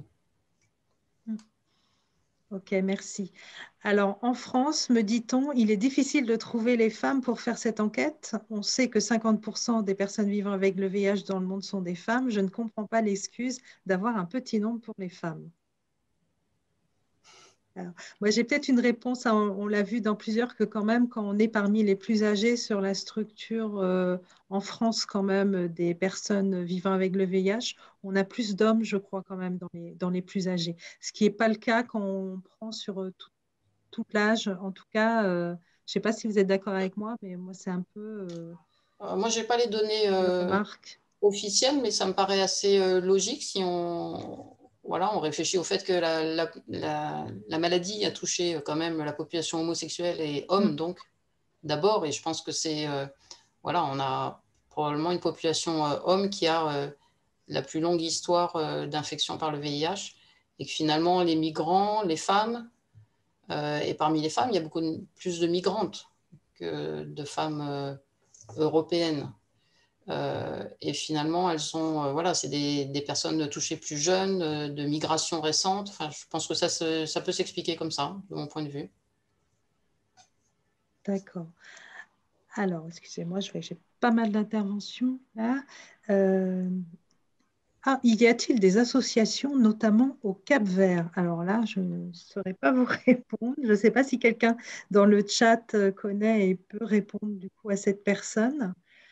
S2: Ok, merci. Alors, en France, me dit-on, il est difficile de trouver les femmes pour faire cette enquête. On sait que 50% des personnes vivant avec le VIH dans le monde sont des femmes. Je ne comprends pas l'excuse d'avoir un petit nombre pour les femmes. Alors, moi, j'ai peut-être une réponse, on l'a vu dans plusieurs, que quand même, quand on est parmi les plus âgés sur la structure en France, quand même, des personnes vivant avec le VIH, on a plus d'hommes, je crois, quand même, dans les plus âgés. Ce qui n'est pas le cas quand on prend sur tout l'âge. En tout cas, je ne sais pas si vous êtes d'accord avec moi, mais moi, c'est un peu
S4: Moi, je n'ai pas les données
S2: remarque.
S4: officielles, mais ça me paraît assez logique si on réfléchit au fait que la maladie a touché quand même la population homosexuelle et homme, donc, d'abord. Et je pense que on a probablement une population homme qui a la plus longue histoire d'infection par le VIH. Et que finalement, les migrants, les femmes, et parmi les femmes, il y a beaucoup plus de migrantes que de femmes européennes. Et finalement, elles sont, c'est des personnes touchées plus jeunes, de migration récente. Enfin, je pense que ça peut s'expliquer comme ça, de mon point de vue.
S2: D'accord. Alors, excusez-moi, je vois que j'ai pas mal d'interventions là. Y a-t-il des associations, notamment au Cap-Vert? Alors là, je ne saurais pas vous répondre. Je ne sais pas si quelqu'un dans le chat connaît et peut répondre du coup à cette personne.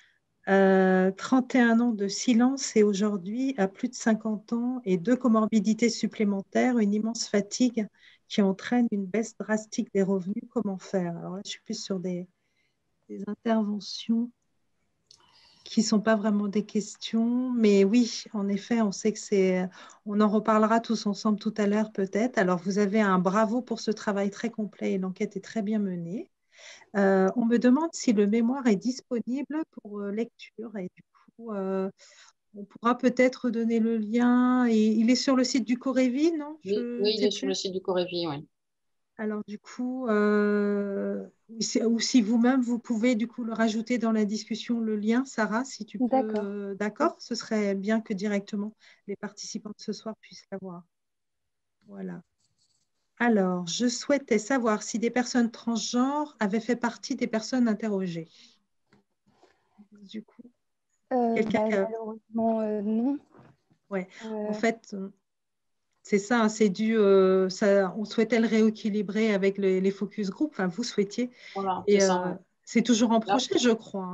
S2: 31 ans de silence et aujourd'hui, à plus de 50 ans et 2 comorbidités supplémentaires, une immense fatigue qui entraîne une baisse drastique des revenus. Comment faire? Alors là, je suis plus sur des interventions qui ne sont pas vraiment des questions, mais oui, en effet, on sait que on en reparlera tous ensemble tout à l'heure peut-être. Alors, vous avez un bravo pour ce travail très complet et l'enquête est très bien menée. On me demande si le mémoire est disponible pour lecture et du coup, on pourra peut-être donner le lien. Et il est sur le site du Corévi, non?
S4: Oui, il est sur le site du Corévi, oui.
S2: Alors du coup, ou si vous-même, vous pouvez du coup le rajouter dans la discussion, le lien, Sarah, si tu peux. D'accord, ce serait bien que directement les participants de ce soir puissent l'avoir. Voilà. Alors, je souhaitais savoir si des personnes transgenres avaient fait partie des personnes interrogées. Du coup,
S5: malheureusement, non.
S2: Ouais. En fait, c'est ça, hein, c'est dû. On souhaitait le rééquilibrer avec les focus group. Enfin, vous souhaitiez.
S4: Voilà,
S2: Et
S4: c'est ça. Ouais.
S2: c'est toujours en projet, je crois. Hein.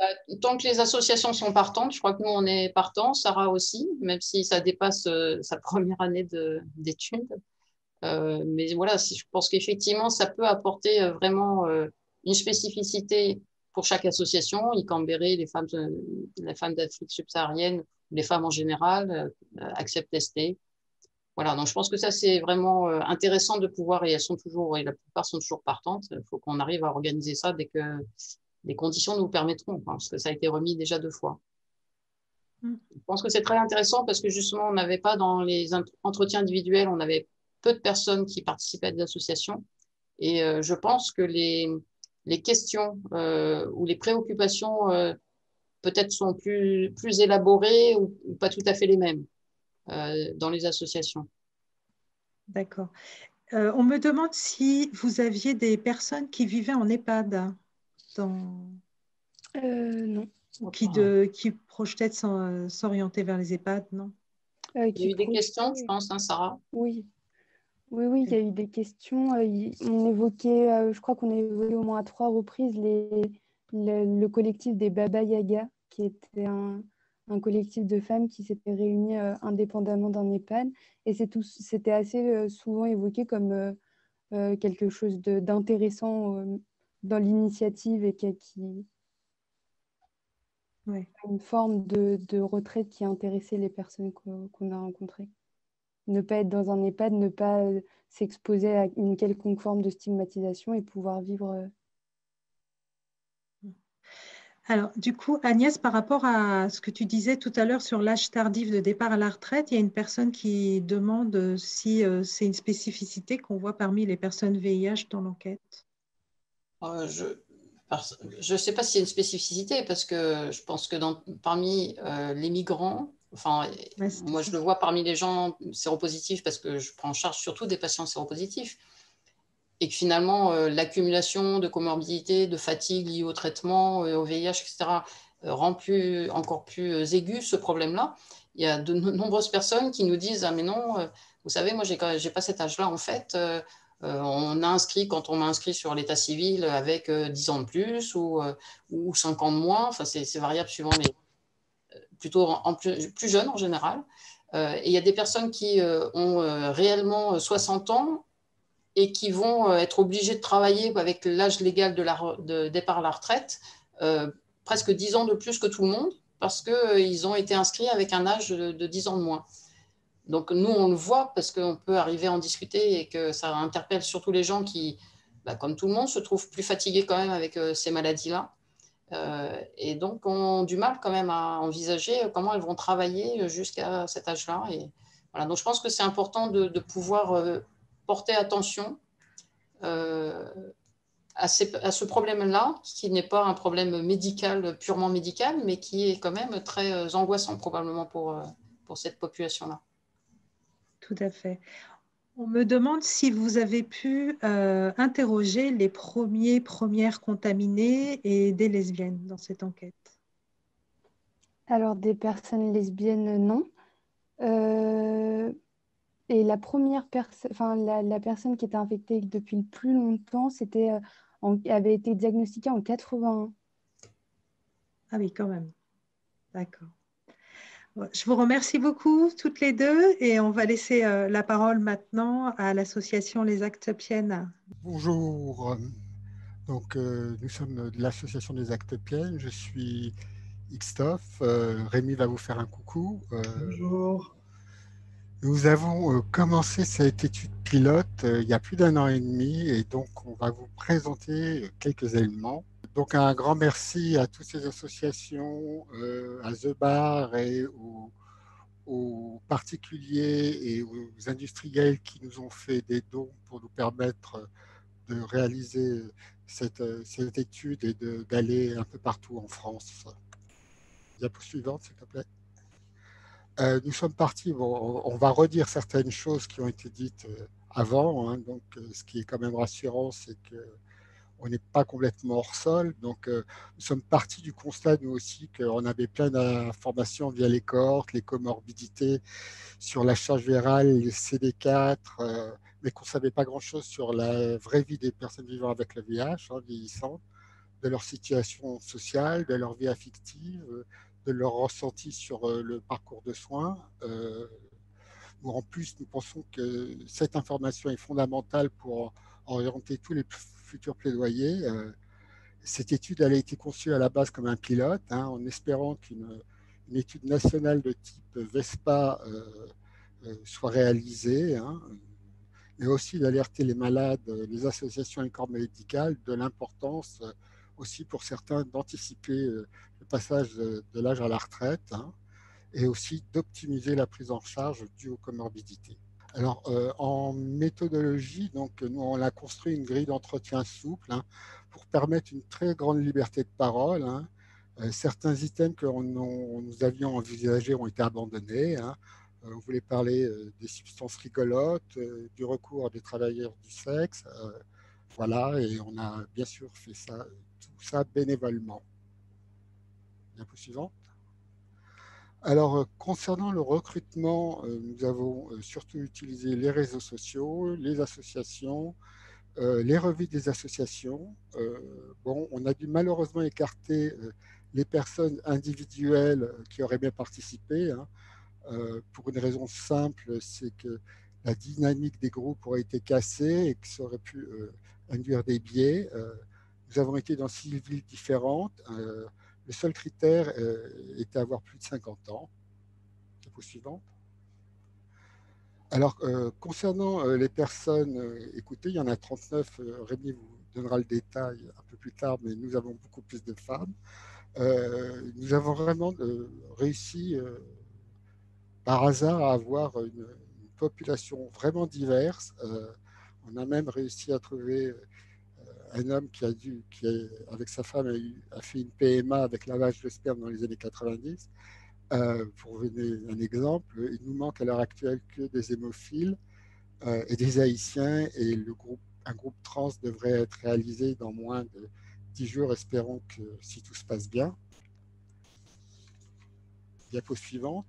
S4: Tant que les associations sont partantes, je crois que nous, on est partants, Sarah aussi, même si ça dépasse sa première année d'études. Mais voilà, je pense qu'effectivement, ça peut apporter vraiment une spécificité pour chaque association, Icambéré, les femmes d'Afrique subsaharienne, les femmes en général, Accept ST. Voilà, donc je pense que ça, c'est vraiment intéressant de pouvoir, et elles sont toujours, et la plupart sont toujours partantes. Il faut qu'on arrive à organiser ça dès que les conditions nous permettront, parce que ça a été remis déjà 2 fois. Je pense que c'est très intéressant parce que justement, on n'avait pas dans les entretiens individuels, on avait peu de personnes qui participaient à des associations. Et je pense que les questions ou les préoccupations peut-être sont plus élaborées ou pas tout à fait les mêmes dans les associations.
S2: D'accord. On me demande si vous aviez des personnes qui vivaient en EHPAD
S5: Non.
S2: qui projetaient de s'orienter vers les EHPAD, non?
S4: Il y a eu des questions, je pense, hein, Sarah?
S5: Oui. Oui, il y a eu des questions. On évoquait, je crois qu'on a évoqué au moins à 3 reprises le collectif des Baba Yaga, qui était un collectif de femmes qui s'étaient réunies indépendamment d'un EHPAD. Et c'était assez souvent évoqué comme quelque chose d'intéressant dans l'initiative et une forme de retraite qui a intéressé les personnes qu'on a rencontrées. Ne pas être dans un EHPAD, ne pas s'exposer à une quelconque forme de stigmatisation et pouvoir vivre.
S2: Alors, du coup, Agnès, par rapport à ce que tu disais tout à l'heure sur l'âge tardif de départ à la retraite, il y a une personne qui demande si c'est une spécificité qu'on voit parmi les personnes VIH dans l'enquête.
S4: Je ne sais pas s'il y a une spécificité parce que je pense que parmi les migrants, enfin, moi je le vois parmi les gens séropositifs parce que je prends en charge surtout des patients séropositifs et que finalement l'accumulation de comorbidités, de fatigue liée au traitement, au VIH, etc., rend encore plus aigu ce problème-là. Il y a de nombreuses personnes qui nous disent « Ah mais non, vous savez, moi j'ai pas cet âge-là en fait ». On a inscrit, quand on m'a inscrit sur l'état civil avec 10 ans de plus ou 5 ans de moins, enfin, c'est variable suivant plutôt plus jeunes en général. Et il y a des personnes qui ont réellement 60 ans et qui vont être obligées de travailler avec l'âge légal de départ à la retraite, presque 10 ans de plus que tout le monde, parce qu'ils ont été inscrits avec un âge de 10 ans de moins. Donc nous, on le voit parce qu'on peut arriver à en discuter et que ça interpelle surtout les gens qui, comme tout le monde, se trouvent plus fatigués quand même avec ces maladies-là. Et donc ont du mal quand même à envisager comment elles vont travailler jusqu'à cet âge-là. Et voilà, donc je pense que c'est important de pouvoir porter attention à ce problème-là, qui n'est pas un problème médical, purement médical, mais qui est quand même très angoissant probablement pour cette population-là.
S2: Tout à fait. On me demande si vous avez pu interroger les premières contaminées et des lesbiennes dans cette enquête.
S5: Alors, des personnes lesbiennes, non. Et la première personne, enfin, la personne qui était infectée depuis le plus longtemps, avait été diagnostiquée en 81.
S2: Ah oui, quand même. D'accord. Je vous remercie beaucoup toutes les deux et on va laisser la parole maintenant à l'association Les Actepiennes.
S6: Bonjour, donc nous sommes de l'association des Actepiennes, je suis Xtoff, Rémi va vous faire un coucou.
S7: Bonjour.
S6: Nous avons commencé cette étude pilote il y a plus d'1 an et demi et donc on va vous présenter quelques éléments. Donc un grand merci à toutes ces associations, à The Bar et aux particuliers et aux industriels qui nous ont fait des dons pour nous permettre de réaliser cette étude et d'aller un peu partout en France. Diapo suivante, s'il te plaît. Nous sommes partis, on va redire certaines choses qui ont été dites avant, hein, donc ce qui est quand même rassurant, c'est qu'on n'est pas complètement hors sol. Donc nous sommes partis du constat, nous aussi, qu'on avait plein d'informations via les cohortes, les comorbidités, sur la charge virale, les CD4, mais qu'on ne savait pas grand-chose sur la vraie vie des personnes vivant avec le VIH, vieillissantes. de leur situation sociale, de leur vie affective, de leur ressenti sur le parcours de soins. En plus, nous pensons que cette information est fondamentale pour orienter tous les futurs plaidoyers. Cette étude elle a été conçue à la base comme un pilote, en espérant qu'une étude nationale de type VESPA soit réalisée, mais aussi d'alerter les malades, les associations et le corps médical de l'importance aussi pour certains d'anticiper le passage de l'âge à la retraite, et aussi d'optimiser la prise en charge due aux comorbidités. Alors, en méthodologie, donc, nous, on a construit une grille d'entretien souple pour permettre une très grande liberté de parole. Certains items que nous avions envisagés ont été abandonnés. On voulait parler des substances rigolotes, du recours à des travailleurs du sexe. Voilà, et on a bien sûr fait ça, tout ça bénévolement. Diapo suivante. Alors, concernant le recrutement, nous avons surtout utilisé les réseaux sociaux, les associations, les revues des associations. Bon, on a dû malheureusement écarter les personnes individuelles qui auraient bien participé, pour une raison simple, c'est que la dynamique des groupes aurait été cassée et que ça aurait pu induire des biais. Nous avons été dans 6 villes différentes. Le seul critère était avoir plus de 50 ans. Diapo suivante. Alors, concernant les personnes écoutées, il y en a 39. Rémi vous donnera le détail un peu plus tard, mais nous avons beaucoup plus de femmes. Nous avons vraiment réussi par hasard à avoir une population vraiment diverse. On a même réussi à trouver un homme qui, avec sa femme, a fait une PMA avec lavage de sperme dans les années 90. Pour vous donner un exemple, il nous manque à l'heure actuelle que des hémophiles et des haïtiens, et un groupe trans devrait être réalisé dans moins de 10 jours, espérons que si tout se passe bien. Diapo suivante.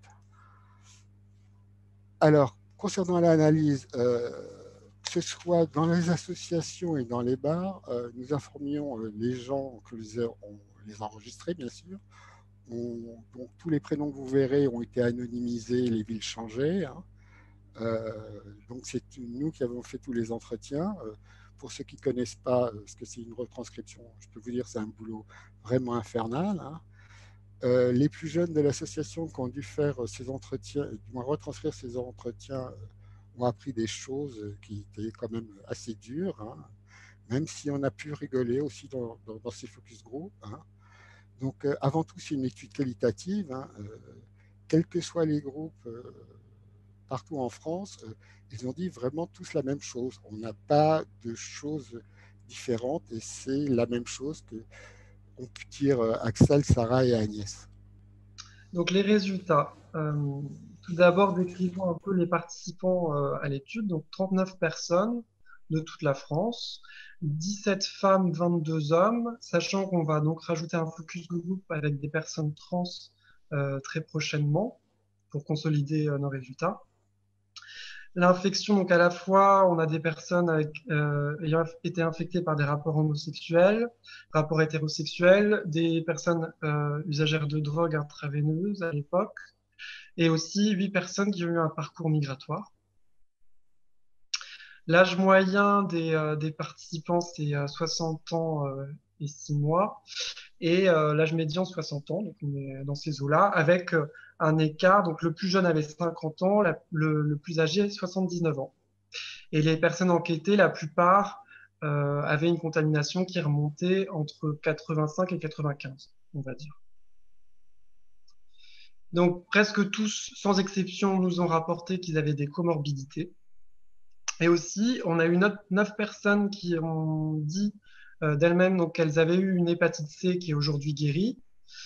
S6: Alors, concernant l'analyse, que ce soit dans les associations et dans les bars, nous informions les gens que on les enregistrait, bien sûr. Donc, tous les prénoms que vous verrez ont été anonymisés, les villes changées. Donc, c'est nous qui avons fait tous les entretiens. Pour ceux qui ne connaissent pas ce que c'est une retranscription, je peux vous dire que c'est un boulot vraiment infernal. Les plus jeunes de l'association qui ont dû faire ces entretiens, du moins retranscrire ces entretiens, ont appris des choses qui étaient quand même assez dures, même si on a pu rigoler aussi dans ces focus group. Donc, avant tout, c'est une étude qualitative. Quels que soient les groupes partout en France, ils ont dit vraiment tous la même chose. On n'a pas de choses différentes, et c'est la même chose que on peut dire Axel, Sarah et Agnès.
S7: Donc, les résultats. Tout d'abord, décrivons un peu les participants à l'étude. Donc, 39 personnes de toute la France, 17 femmes, 22 hommes, sachant qu'on va donc rajouter un focus group avec des personnes trans très prochainement pour consolider nos résultats. L'infection, donc à la fois, on a des personnes ayant été infectées par des rapports homosexuels, rapports hétérosexuels, des personnes usagères de drogue intraveineuses à l'époque, et aussi 8 personnes qui ont eu un parcours migratoire. L'âge moyen des participants, c'est 60 ans et 6 mois, et l'âge médian 60 ans, donc on est dans ces eaux-là, avec un écart, donc le plus jeune avait 50 ans, le plus âgé 79 ans. Et les personnes enquêtées, la plupart avaient une contamination qui remontait entre 85 et 95, on va dire. Donc presque tous, sans exception, nous ont rapporté qu'ils avaient des comorbidités. Et aussi, on a eu 9 personnes qui ont dit d'elles-mêmes qu'elles avaient eu une hépatite C qui est aujourd'hui guérie,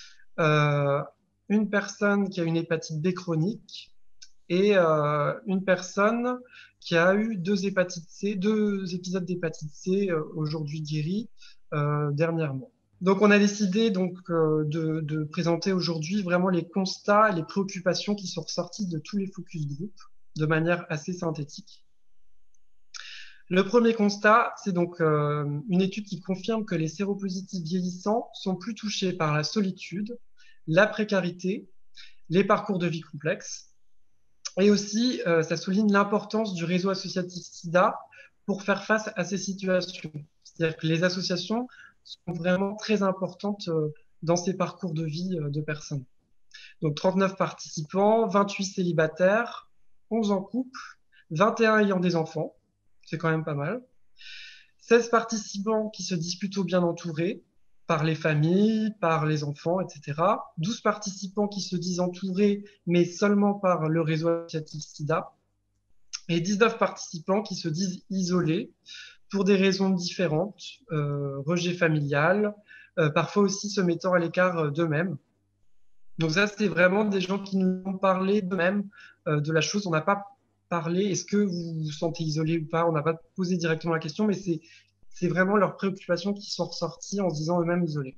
S7: une personne qui a une hépatite B chronique, et une personne qui a eu 2 épisodes d'hépatite C aujourd'hui guéris dernièrement. Donc, on a décidé de présenter aujourd'hui vraiment les constats et les préoccupations qui sont ressortis de tous les focus group de manière assez synthétique. Le premier constat, c'est donc une étude qui confirme que les séropositifs vieillissants sont plus touchés par la solitude, la précarité, les parcours de vie complexes. Et aussi, ça souligne l'importance du réseau associatif SIDA pour faire face à ces situations. C'est-à-dire que les associations sont vraiment très importantes dans ces parcours de vie de personnes. Donc 39 participants, 28 célibataires, 11 en couple, 21 ayant des enfants, c'est quand même pas mal. 16 participants qui se disent plutôt bien entourés par les familles, par les enfants, etc. 12 participants qui se disent entourés, mais seulement par le réseau associatif SIDA. Et 19 participants qui se disent isolés pour des raisons différentes, rejet familial, parfois aussi se mettant à l'écart d'eux-mêmes. Donc ça, c'est vraiment des gens qui nous ont parlé d'eux-mêmes de la chose. On n'a pas parlé, est-ce que vous vous sentez isolé ou pas? On n'a pas posé directement la question, mais c'est vraiment leurs préoccupations qui sont ressorties en se disant eux-mêmes isolés.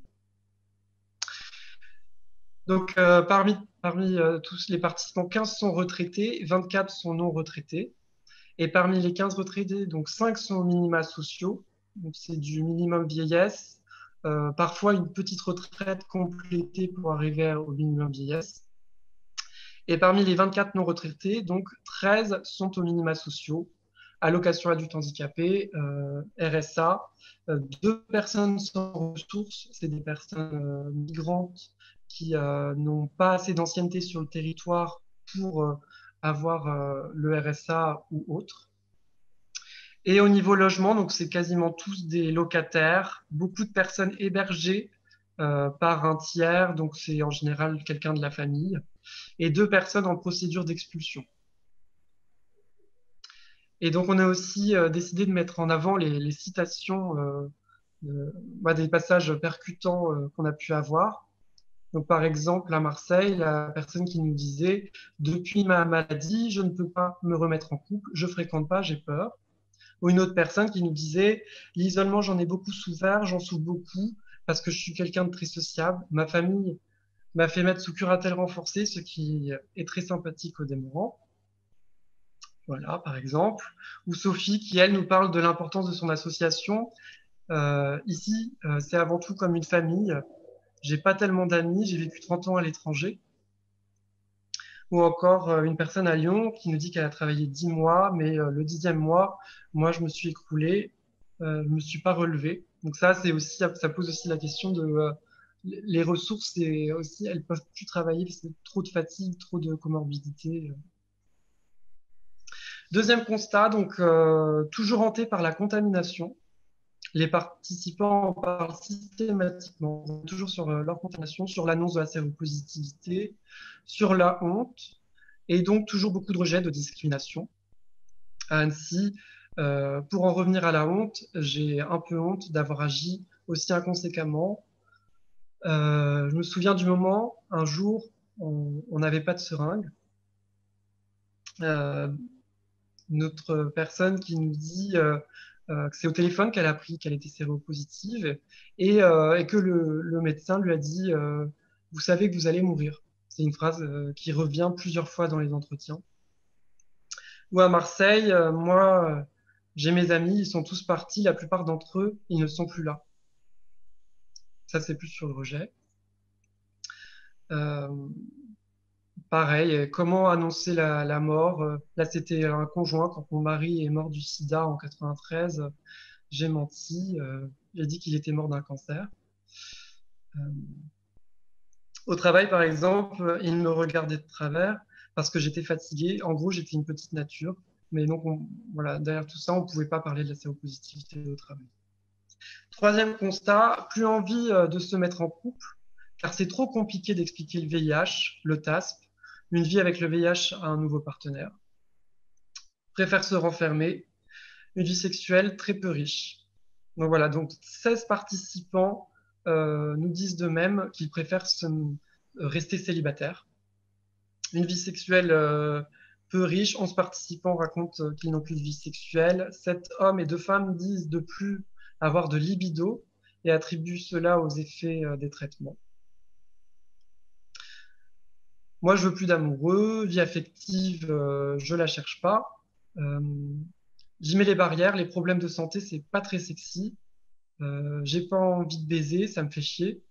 S7: Donc parmi tous les participants, 15 sont retraités, 24 sont non retraités. Et parmi les 15 retraités, donc 5 sont aux minima sociaux, donc c'est du minimum vieillesse, parfois une petite retraite complétée pour arriver au minimum vieillesse. Et parmi les 24 non retraités, donc 13 sont aux minima sociaux, allocation adulte handicapé, RSA, 2 personnes sans ressources, c'est des personnes migrantes qui n'ont pas assez d'ancienneté sur le territoire pour avoir le RSA ou autre. Et au niveau logement, donc c'est quasiment tous des locataires, beaucoup de personnes hébergées par un tiers, donc c'est en général quelqu'un de la famille, et 2 personnes en procédure d'expulsion. Et donc on a aussi décidé de mettre en avant les citations, des passages percutants qu'on a pu avoir. Donc, par exemple, à Marseille, la personne qui nous disait « Depuis ma maladie, je ne peux pas me remettre en couple, je fréquente pas, j'ai peur ». Ou une autre personne qui nous disait « L'isolement, j'en ai beaucoup souffert, j'en souffre beaucoup parce que je suis quelqu'un de très sociable. Ma famille m'a fait mettre sous curatelle renforcée, ce qui est très sympathique au demeurant. » Voilà, par exemple. Ou Sophie qui, elle, nous parle de l'importance de son association. Ici, c'est avant tout comme une famille. J'ai pas tellement d'amis, j'ai vécu 30 ans à l'étranger. Ou encore une personne à Lyon qui nous dit qu'elle a travaillé 10 mois, mais le 10e mois, moi, je me suis écroulé, je me suis pas relevé. Donc ça, c'est aussi, ça pose aussi la question de les ressources, et aussi, elles peuvent plus travailler parce que c'est trop de fatigue, trop de comorbidité. Deuxième constat, donc toujours hanté par la contamination. Les participants en parlent systématiquement, toujours sur leur contamination, sur l'annonce de la séropositivité, sur la honte, et donc toujours beaucoup de rejets, de discrimination. À Annecy, pour en revenir à la honte, j'ai un peu honte d'avoir agi aussi inconséquemment. Je me souviens du moment, un jour, on n'avait pas de seringue. Notre personne qui nous dit que c'est au téléphone qu'elle a appris qu'elle était séropositive et que le médecin lui a dit vous savez que vous allez mourir. C'est une phrase qui revient plusieurs fois dans les entretiens. Ou à Marseille, moi, j'ai mes amis, ils sont tous partis, la plupart d'entre eux, ils ne sont plus là. Ça, c'est plus sur le rejet. Pareil, comment annoncer la mort? Là, c'était un conjoint. Quand mon mari est mort du sida en 93, j'ai menti. J'ai dit qu'il était mort d'un cancer. Au travail, par exemple, il me regardait de travers parce que j'étais fatiguée. En gros, j'étais une petite nature. Mais donc, voilà, derrière tout ça, on ne pouvait pas parler de la séropositivité au travail. Troisième constat, plus envie de se mettre en couple, car c'est trop compliqué d'expliquer le VIH, le TASP, une vie avec le VIH à un nouveau partenaire. Préfère se renfermer, une vie sexuelle très peu riche. Donc voilà, donc 16 participants nous disent d'eux-mêmes qu'ils préfèrent rester célibataires. Une vie sexuelle peu riche, 11 participants racontent qu'ils n'ont plus de vie sexuelle, 7 hommes et 2 femmes disent de plus avoir de libido et attribuent cela aux effets des traitements. Moi, je veux plus d'amoureux, vie affective, je la cherche pas. J'y mets les barrières, les problèmes de santé, c'est pas très sexy. J'ai pas envie de baiser, ça me fait chier.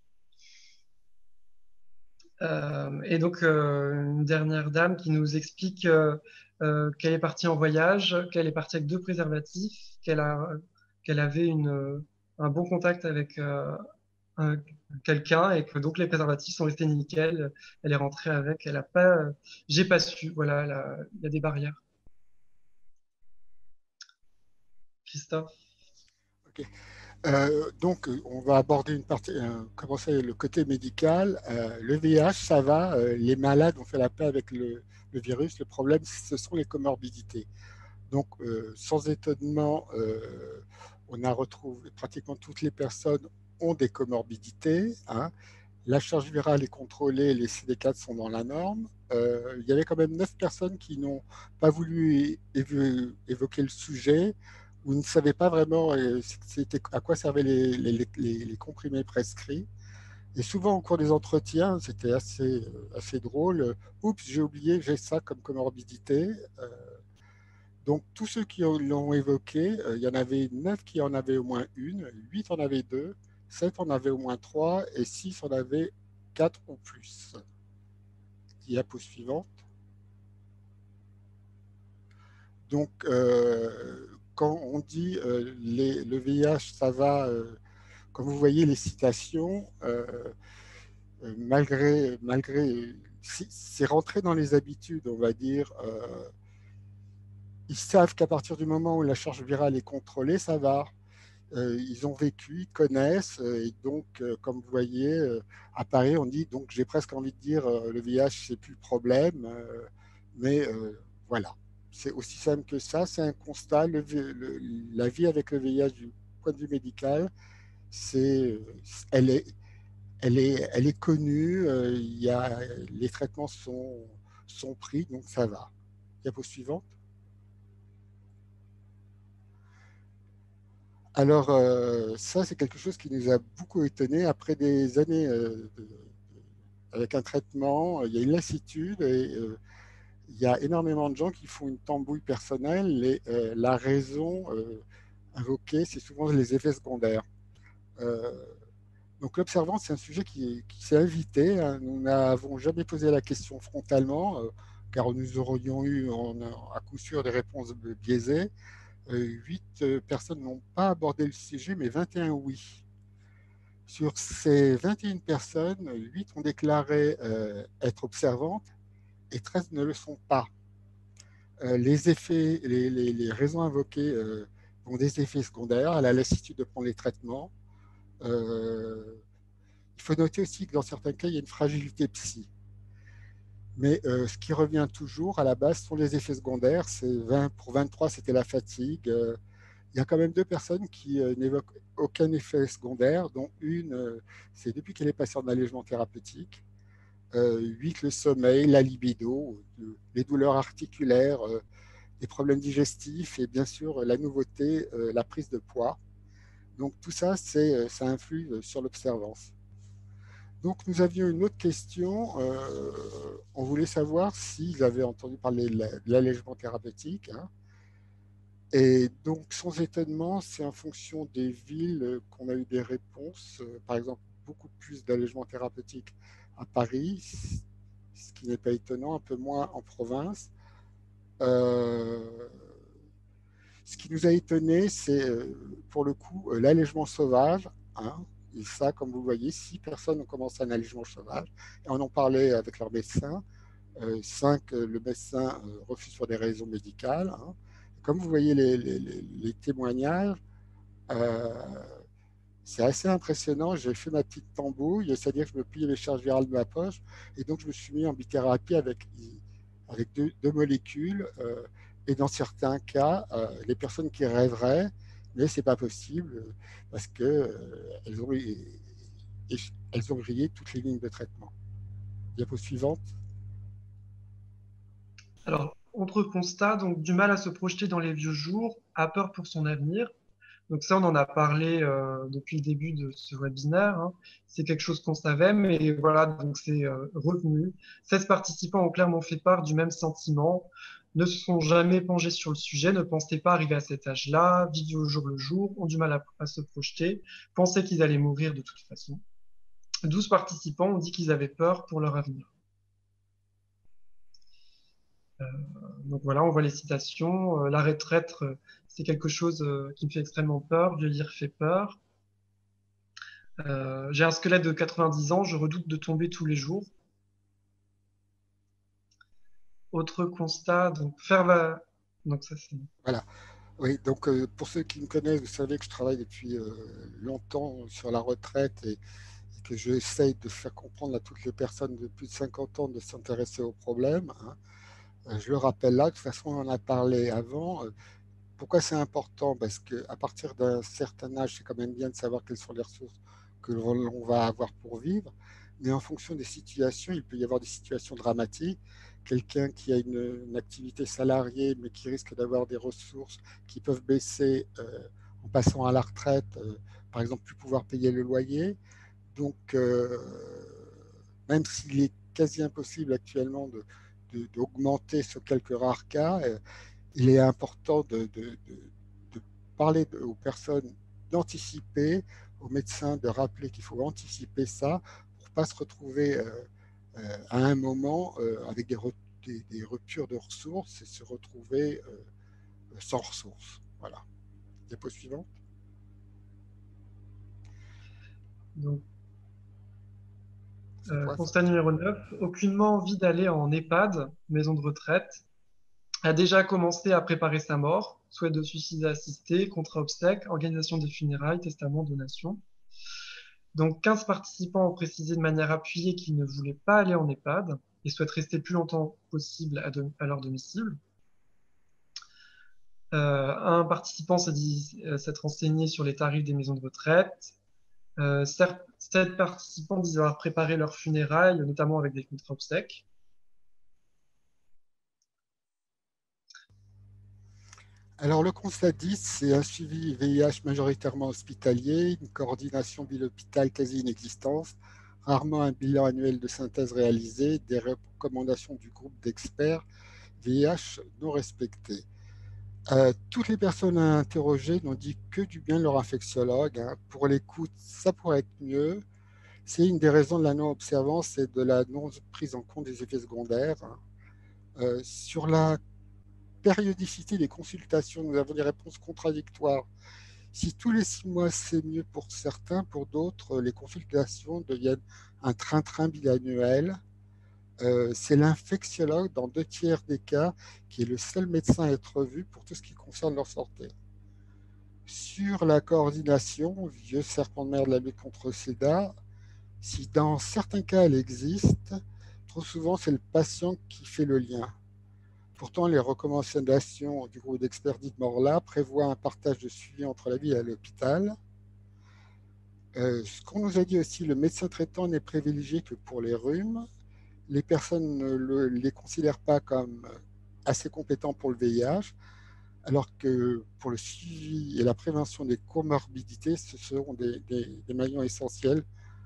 S7: Et donc, une dernière dame qui nous explique qu'elle est partie en voyage, qu'elle est partie avec 2 préservatifs, qu'elle avait un bon contact avec un- quelqu'un et que donc les préservatifs sont restés nickel. Elle est rentrée avec, elle a pas, j'ai pas su. Voilà, il y a des barrières. Christophe?
S6: Ok. Donc, on va aborder une partie, commencer le côté médical. Le VIH, ça va. Les malades ont fait la paix avec le virus. Le problème, ce sont les comorbidités. Donc, sans étonnement, on a retrouvé pratiquement toutes les personnes ont des comorbidités, hein. La charge virale est contrôlée, les CD4 sont dans la norme. Il y avait quand même 9 personnes qui n'ont pas voulu évoquer le sujet ou ne savaient pas vraiment à quoi servaient les comprimés prescrits. Et souvent au cours des entretiens, c'était assez drôle. Oups, j'ai oublié, j'ai ça comme comorbidité. Donc tous ceux qui l'ont évoqué, il y en avait 9 qui en avaient au moins une, 8 en avaient deux, 7 en avaient au moins 3 et 6 en avaient 4 ou plus. Diapo suivante. Donc quand on dit le VIH, ça va, comme vous voyez les citations, malgré c'est rentré dans les habitudes, on va dire. Ils savent qu'à partir du moment où la charge virale est contrôlée, ça va. Ils ont vécu, ils connaissent, et donc, comme vous voyez, à Paris, on dit, donc j'ai presque envie de dire, le VIH, c'est plus le problème, mais voilà. C'est aussi simple que ça, c'est un constat. La vie avec le VIH du point de vue médical, c'est, elle est, elle est connue, les traitements sont pris, donc ça va. Diapo suivante. Alors, ça, c'est quelque chose qui nous a beaucoup étonné. Après des années avec un traitement, il y a une lassitude et il y a énormément de gens qui font une tambouille personnelle. Et la raison invoquée, c'est souvent les effets secondaires. Euh, donc, l'observance, c'est un sujet qui s'est invité, hein. Nous n'avons jamais posé la question frontalement, car nous aurions eu à coup sûr des réponses biaisées. 8 personnes n'ont pas abordé le sujet, mais 21 oui. Sur ces 21 personnes, 8 ont déclaré être observantes et 13 ne le sont pas. Les effets, les raisons invoquées ont des effets secondaires à la lassitude de prendre les traitements. Il faut noter aussi que dans certains cas, il y a une fragilité psy. Mais ce qui revient toujours à la base sont les effets secondaires. Pour 23, c'était la fatigue. Il y a quand même 2 personnes qui n'évoquent aucun effet secondaire, dont une, c'est depuis qu'elle est passée en allègement thérapeutique. 8, le sommeil, la libido, les douleurs articulaires, les problèmes digestifs et bien sûr la nouveauté, la prise de poids. Donc tout ça, ça influe sur l'observance. Donc nous avions une autre question. On voulait savoir s'ils avaient entendu parler de l'allègement thérapeutique, hein. Et donc, sans étonnement, c'est en fonction des villes qu'on a eu des réponses. Par exemple, beaucoup plus d'allègements thérapeutiques à Paris, ce qui n'est pas étonnant, un peu moins en province. Euh, Ce qui nous a étonné, c'est pour le coup l'allègement sauvage, hein. Et ça, comme vous voyez, 6 personnes ont commencé un allègement sauvage. Et on en parlait avec leur médecin. 5, le médecin refuse pour des raisons médicales, hein. Comme vous voyez les témoignages, euh, c'est assez impressionnant. J'ai fait ma petite tambouille, c'est-à-dire que je me pliais les charges virales de ma poche, et donc je me suis mis en bithérapie avec 2 molécules. Et dans certains cas, les personnes qui rêveraient, mais c'est pas possible parce que elles ont grillé toutes les lignes de traitement. Diapo suivante.
S7: Alors, autre constat, donc du mal à se projeter dans les vieux jours, a peur pour son avenir. Donc ça, on en a parlé depuis le début de ce webinaire, hein. C'est quelque chose qu'on savait, mais voilà, donc c'est revenu. 16 participants ont clairement fait part du même sentiment. ne se sont jamais penchés sur le sujet, ne pensaient pas arriver à cet âge-là, vivaient au jour le jour, ont du mal à se projeter, pensaient qu'ils allaient mourir de toute façon. 12 participants ont dit qu'ils avaient peur pour leur avenir. Donc voilà, on voit les citations. La retraite, c'est quelque chose qui me fait extrêmement peur. Vieillir fait peur. J'ai un squelette de 90 ans, je redoute de tomber tous les jours. Autre constat, donc donc ça c'est.
S6: Voilà. Oui, donc pour ceux qui me connaissent, vous savez que je travaille depuis longtemps sur la retraite et que j'essaye de faire comprendre à toutes les personnes de plus de 50 ans de s'intéresser au problème, hein. Je le rappelle là, de toute façon on en a parlé avant. Pourquoi c'est important? Parce qu'à partir d'un certain âge, c'est quand même bien de savoir quelles sont les ressources que l'on va avoir pour vivre. Mais en fonction des situations, il peut y avoir des situations dramatiques. Quelqu'un qui a une activité salariée, mais qui risque d'avoir des ressources qui peuvent baisser en passant à la retraite, par exemple, plus pouvoir payer le loyer. Donc, même s'il est quasi impossible actuellement d'augmenter ce quelques rares cas, il est important de parler aux personnes, d'anticiper, aux médecins de rappeler qu'il faut anticiper ça pour ne pas se retrouver à un moment avec des ruptures de ressources et se retrouver sans ressources. Voilà. Diapo suivante.
S7: Donc, constat numéro 9, aucunement envie d'aller en EHPAD, maison de retraite, a déjà commencé à préparer sa mort, souhait de suicide assisté, contrat obsèques, organisation des funérailles, testament, donation. Donc 15 participants ont précisé de manière appuyée qu'ils ne voulaient pas aller en EHPAD et souhaitent rester plus longtemps possible à leur domicile. Un participant s'est dit s'être renseigné sur les tarifs des maisons de retraite. 7 participants disent avoir préparé leurs funérailles, notamment avec des contrats obsèques.
S6: Alors le constat 10, c'est un suivi VIH majoritairement hospitalier, une coordination bi-hôpital quasi inexistante, rarement un bilan annuel de synthèse réalisé, des recommandations du groupe d'experts VIH non respectées. Toutes les personnes interrogées n'ont dit que du bien de leur infectiologue, hein. Pour l'écoute, ça pourrait être mieux. C'est une des raisons de la non-observance et de la non-prise en compte des effets secondaires, hein. Sur la périodicité des consultations, nous avons des réponses contradictoires. Si tous les 6 mois c'est mieux pour certains, pour d'autres, les consultations deviennent un train-train biannuel. C'est l'infectiologue, dans 2 tiers des cas, qui est le seul médecin à être vu pour tout ce qui concerne leur santé. Sur la coordination, vieux serpent de mer de la lutte contre le sida, si dans certains cas elle existe, trop souvent c'est le patient qui fait le lien. Pourtant, les recommandations du groupe d'experts dites Morla prévoient un partage de suivi entre la ville et l'hôpital. Ce qu'on nous a dit aussi, le médecin traitant n'est privilégié que pour les rhumes. Les personnes ne les considèrent pas comme assez compétents pour le VIH, alors que pour le suivi et la prévention des comorbidités, ce seront des maillons essentiels.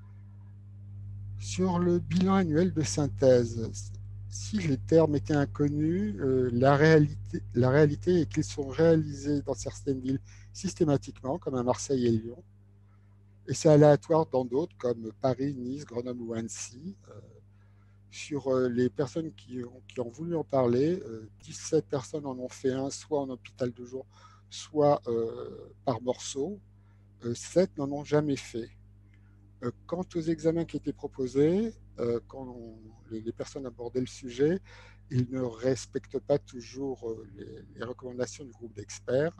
S6: Sur le bilan annuel de synthèse, si les termes étaient inconnus, la réalité est qu'ils sont réalisés dans certaines villes systématiquement, comme à Marseille et Lyon, et c'est aléatoire dans d'autres, comme Paris, Nice, Grenoble ou Annecy. Sur les personnes qui ont voulu en parler, 17 personnes en ont fait un, soit en hôpital de jour, soit par morceaux. 7 n'en ont jamais fait. Quant aux examens qui étaient proposés, quand les personnes abordaient le sujet, ils ne respectent pas toujours les recommandations du groupe d'experts.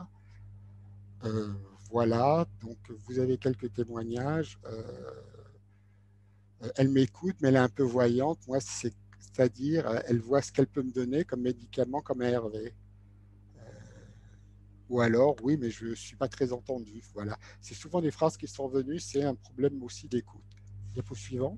S6: Voilà, donc vous avez quelques témoignages. Elle m'écoute, mais elle est un peu voyante. Moi, c'est-à-dire, elle voit ce qu'elle peut me donner comme médicament, comme ARV. Ou alors, oui, mais je ne suis pas très entendu. Voilà. C'est souvent des phrases qui sont venues, c'est un problème aussi d'écoute. Diapo suivante.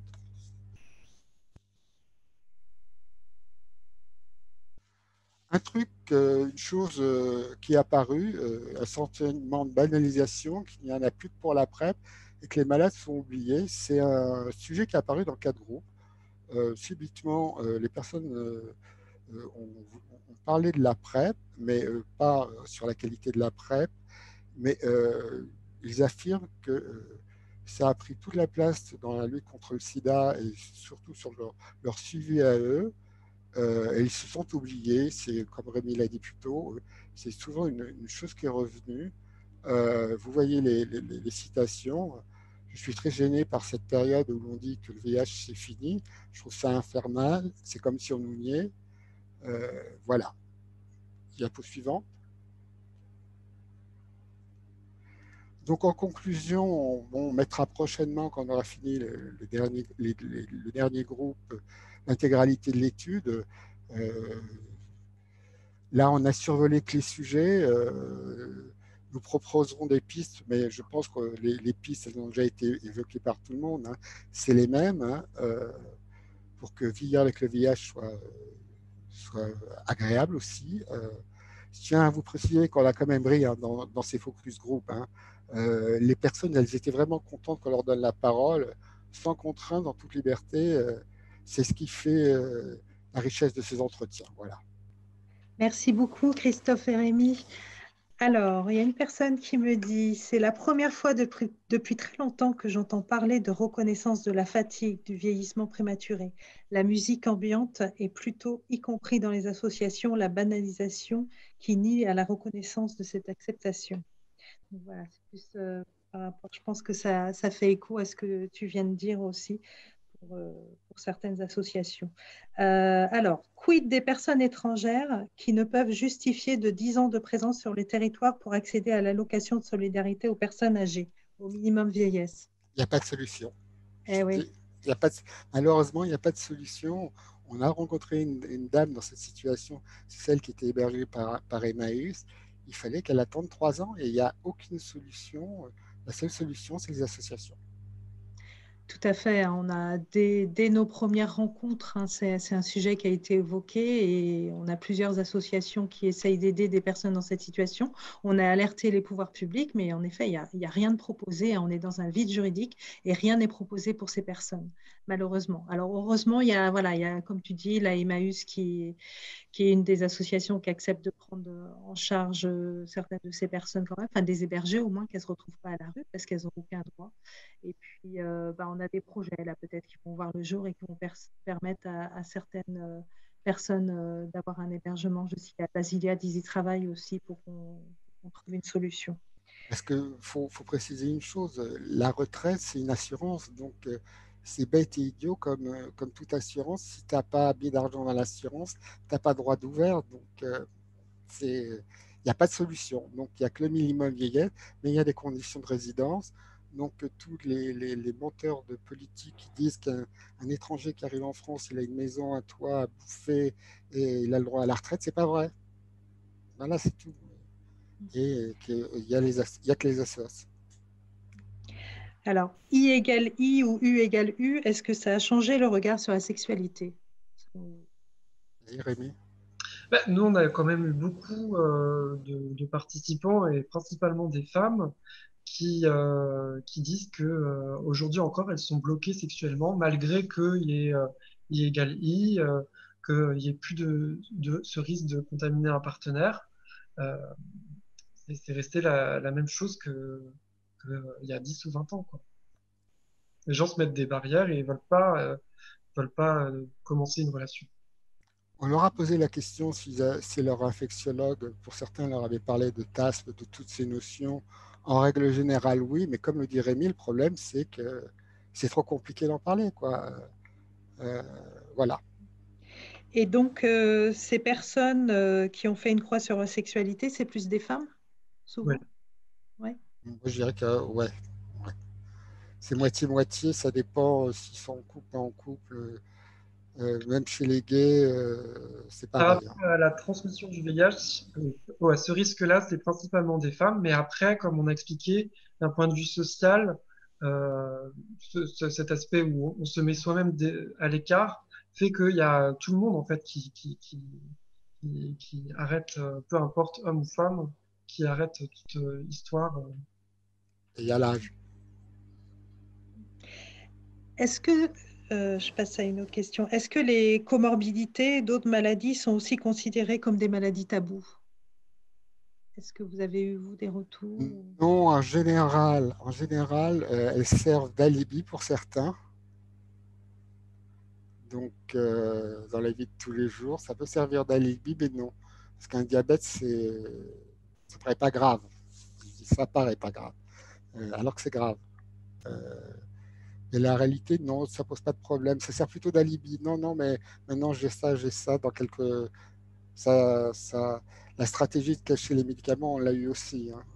S6: Un truc, une chose qui est apparue, un sentiment de banalisation, qu'il n'y en a plus que pour la PrEP et que les malades sont oubliés, c'est un sujet qui est apparu dans 4 groupes. Subitement, les personnes on parlait de la PrEP, mais pas sur la qualité de la PrEP, mais ils affirment que ça a pris toute la place dans la lutte contre le sida et surtout sur leur suivi à eux. Et ils se sont oubliés, c'est comme Rémi l'a dit plus tôt, c'est souvent une chose qui est revenue. Vous voyez les citations. Je suis très gêné par cette période où l'on dit que le VIH c'est fini. Je trouve ça infernal. C'est comme si on nous niait. Voilà. Diapo suivante. Donc en conclusion, on mettra prochainement, quand on aura fini le dernier groupe, l'intégralité de l'étude. Là, on a survolé que les sujets. Nous proposerons des pistes, mais je pense que les pistes, elles ont déjà été évoquées par tout le monde. Hein. C'est les mêmes, hein, pour que vieillir avec le VIH soit agréable aussi. Je tiens à vous préciser qu'on a quand même ri, hein, dans ces focus group. Hein. Les personnes, elles étaient vraiment contentes qu'on leur donne la parole, sans contrainte, en toute liberté. C'est ce qui fait la richesse de ces entretiens. Voilà.
S2: Merci beaucoup, Christophe et Rémi. Alors, il y a une personne qui me dit, c'est la première fois depuis très longtemps que j'entends parler de reconnaissance de la fatigue, du vieillissement prématuré. La musique ambiante est plutôt, y compris dans les associations, la banalisation qui nie à la reconnaissance de cette acceptation. Donc voilà, c'est plus par rapport, je pense que ça fait écho à ce que tu viens de dire aussi pour certaines associations. Alors, quid des personnes étrangères qui ne peuvent justifier de 10 ans de présence sur les territoires pour accéder à l'allocation de solidarité aux personnes âgées, au minimum vieillesse?
S6: Il n'y a pas de solution.
S2: Eh oui.
S6: Malheureusement, il n'y a pas de solution. On a rencontré une dame dans cette situation, c'est celle qui était hébergée par Emmaüs. Il fallait qu'elle attende 3 ans et il n'y a aucune solution. La seule solution, c'est les associations.
S2: Tout à fait. On a dès nos premières rencontres, hein, c'est un sujet qui a été évoqué et on a plusieurs associations qui essayent d'aider des personnes dans cette situation. On a alerté les pouvoirs publics, mais en effet, il y a rien de proposé. On est dans un vide juridique et rien n'est proposé pour ces personnes, malheureusement. Alors, heureusement, il y a, comme tu dis, la Emmaüs qui est une des associations qui accepte de prendre en charge certaines de ces personnes quand même, enfin des hébergés au moins, qu'elles ne se retrouvent pas à la rue parce qu'elles n'ont aucun droit. Et puis, on a des projets là peut-être qui vont voir le jour et qui vont permettre à certaines personnes d'avoir un hébergement. Je sais qu'à Basiliade, ils y travaillent aussi pour qu'on trouve une solution.
S6: Parce qu'il faut préciser une chose, la retraite, c'est une assurance, donc c'est bête et idiot comme toute assurance. Si tu n'as pas bien d'argent dans l'assurance, tu n'as pas droit d'ouvert, donc il n'y a pas de solution. Donc il n'y a que le minimum vieillesse, mais il y a des conditions de résidence. Donc tous les menteurs de politique qui disent qu'un étranger qui arrive en France, il a une maison, un toit, à bouffer et il a le droit à la retraite, c'est pas vrai. Voilà, c'est tout. Et qu'il n'y a que les associations.
S2: Alors, I égale I ou U égale U, est-ce que ça a changé le regard sur la sexualité?
S6: Et Rémi?
S7: Nous, on a quand même eu beaucoup de participants et principalement des femmes qui disent que aujourd'hui encore, elles sont bloquées sexuellement malgré qu'il y ait I égale I, qu'il n'y ait plus de ce risque de contaminer un partenaire. C'est resté la même chose que il y a 10 ou 20 ans, quoi. Les gens se mettent des barrières et ils veulent pas commencer une relation.
S6: On leur a posé la question si leur infectiologue, pour certains, leur avait parlé de TASP, de toutes ces notions. En règle générale, oui, mais comme le dit Rémi, le problème, c'est que c'est trop compliqué d'en parler, quoi. Voilà.
S2: Et donc, ces personnes qui ont fait une croix sur la sexualité, c'est plus des femmes, souvent?
S7: Ouais.
S2: Ouais.
S6: Moi, je dirais que, ouais. C'est moitié-moitié, ça dépend s'ils sont en couple, pas en couple. Même chez les gays, c'est
S7: Par
S6: pareil.
S7: rapport à la transmission du VIH, ouais, ce risque-là, c'est principalement des femmes, mais après, comme on a expliqué, d'un point de vue social, cet aspect où on se met soi-même à l'écart fait qu'il y a tout le monde en fait qui arrête, peu importe homme ou femme, qui arrête toute histoire.
S6: Et il y a l'âge.
S2: Est-ce que je passe à une autre question. Est-ce que les comorbidités d'autres maladies sont aussi considérées comme des maladies tabous? Est-ce que vous avez eu, vous, des retours?
S6: Non, en général, elles servent d'alibi pour certains. Donc, dans la vie de tous les jours, ça peut servir d'alibi, mais non. Parce qu'un diabète, ça paraît pas grave. Je dis, ça paraît pas grave, alors que c'est grave. Euh, et la réalité, non, ça pose pas de problème. Ça sert plutôt d'alibi. Non, non, mais maintenant j'ai ça. Ça, la stratégie de cacher les médicaments, on l'a eu aussi, hein.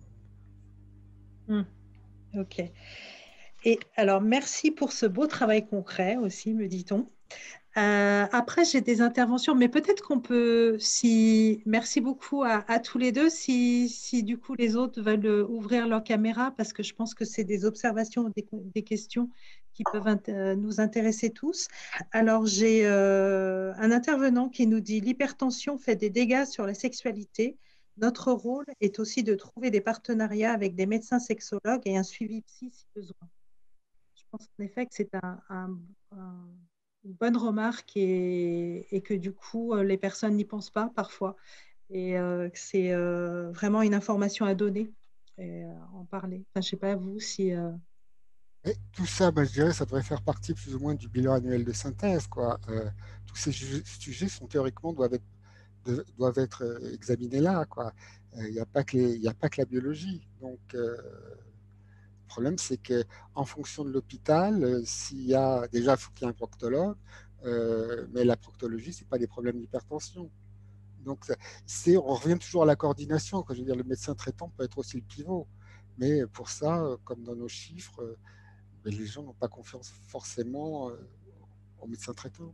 S2: Ok. Et alors, merci pour ce beau travail concret aussi, me dit-on. Après, j'ai des interventions, mais peut-être qu'on peut, si, merci beaucoup à tous les deux, si du coup les autres veulent ouvrir leur caméra, parce que je pense que c'est des observations, des questions qui peuvent nous intéresser tous. Alors, j'ai un intervenant qui nous dit: l'hypertension fait des dégâts sur la sexualité. Notre rôle est aussi de trouver des partenariats avec des médecins sexologues et un suivi psy si besoin. Je pense en effet que c'est une bonne remarque et que du coup, les personnes n'y pensent pas parfois et que c'est vraiment une information à donner et en parler. Enfin, je ne sais pas vous si...
S6: Et tout ça, bah, je dirais, ça devrait faire partie plus ou moins du bilan annuel de synthèse, quoi. Tous ces sujets sont théoriquement doivent être examinés là, quoi. Il n'y a pas que il y a pas que la biologie. Donc, le problème, c'est que en fonction de l'hôpital, s'il y a déjà, il faut qu'il y ait un proctologue, mais la proctologie, c'est pas des problèmes d'hypertension. Donc, on revient toujours à la coordination, quoi. Je veux dire, le médecin traitant peut être aussi le pivot. Mais pour ça, comme dans nos chiffres, mais les gens n'ont pas confiance forcément aux médecins traitants.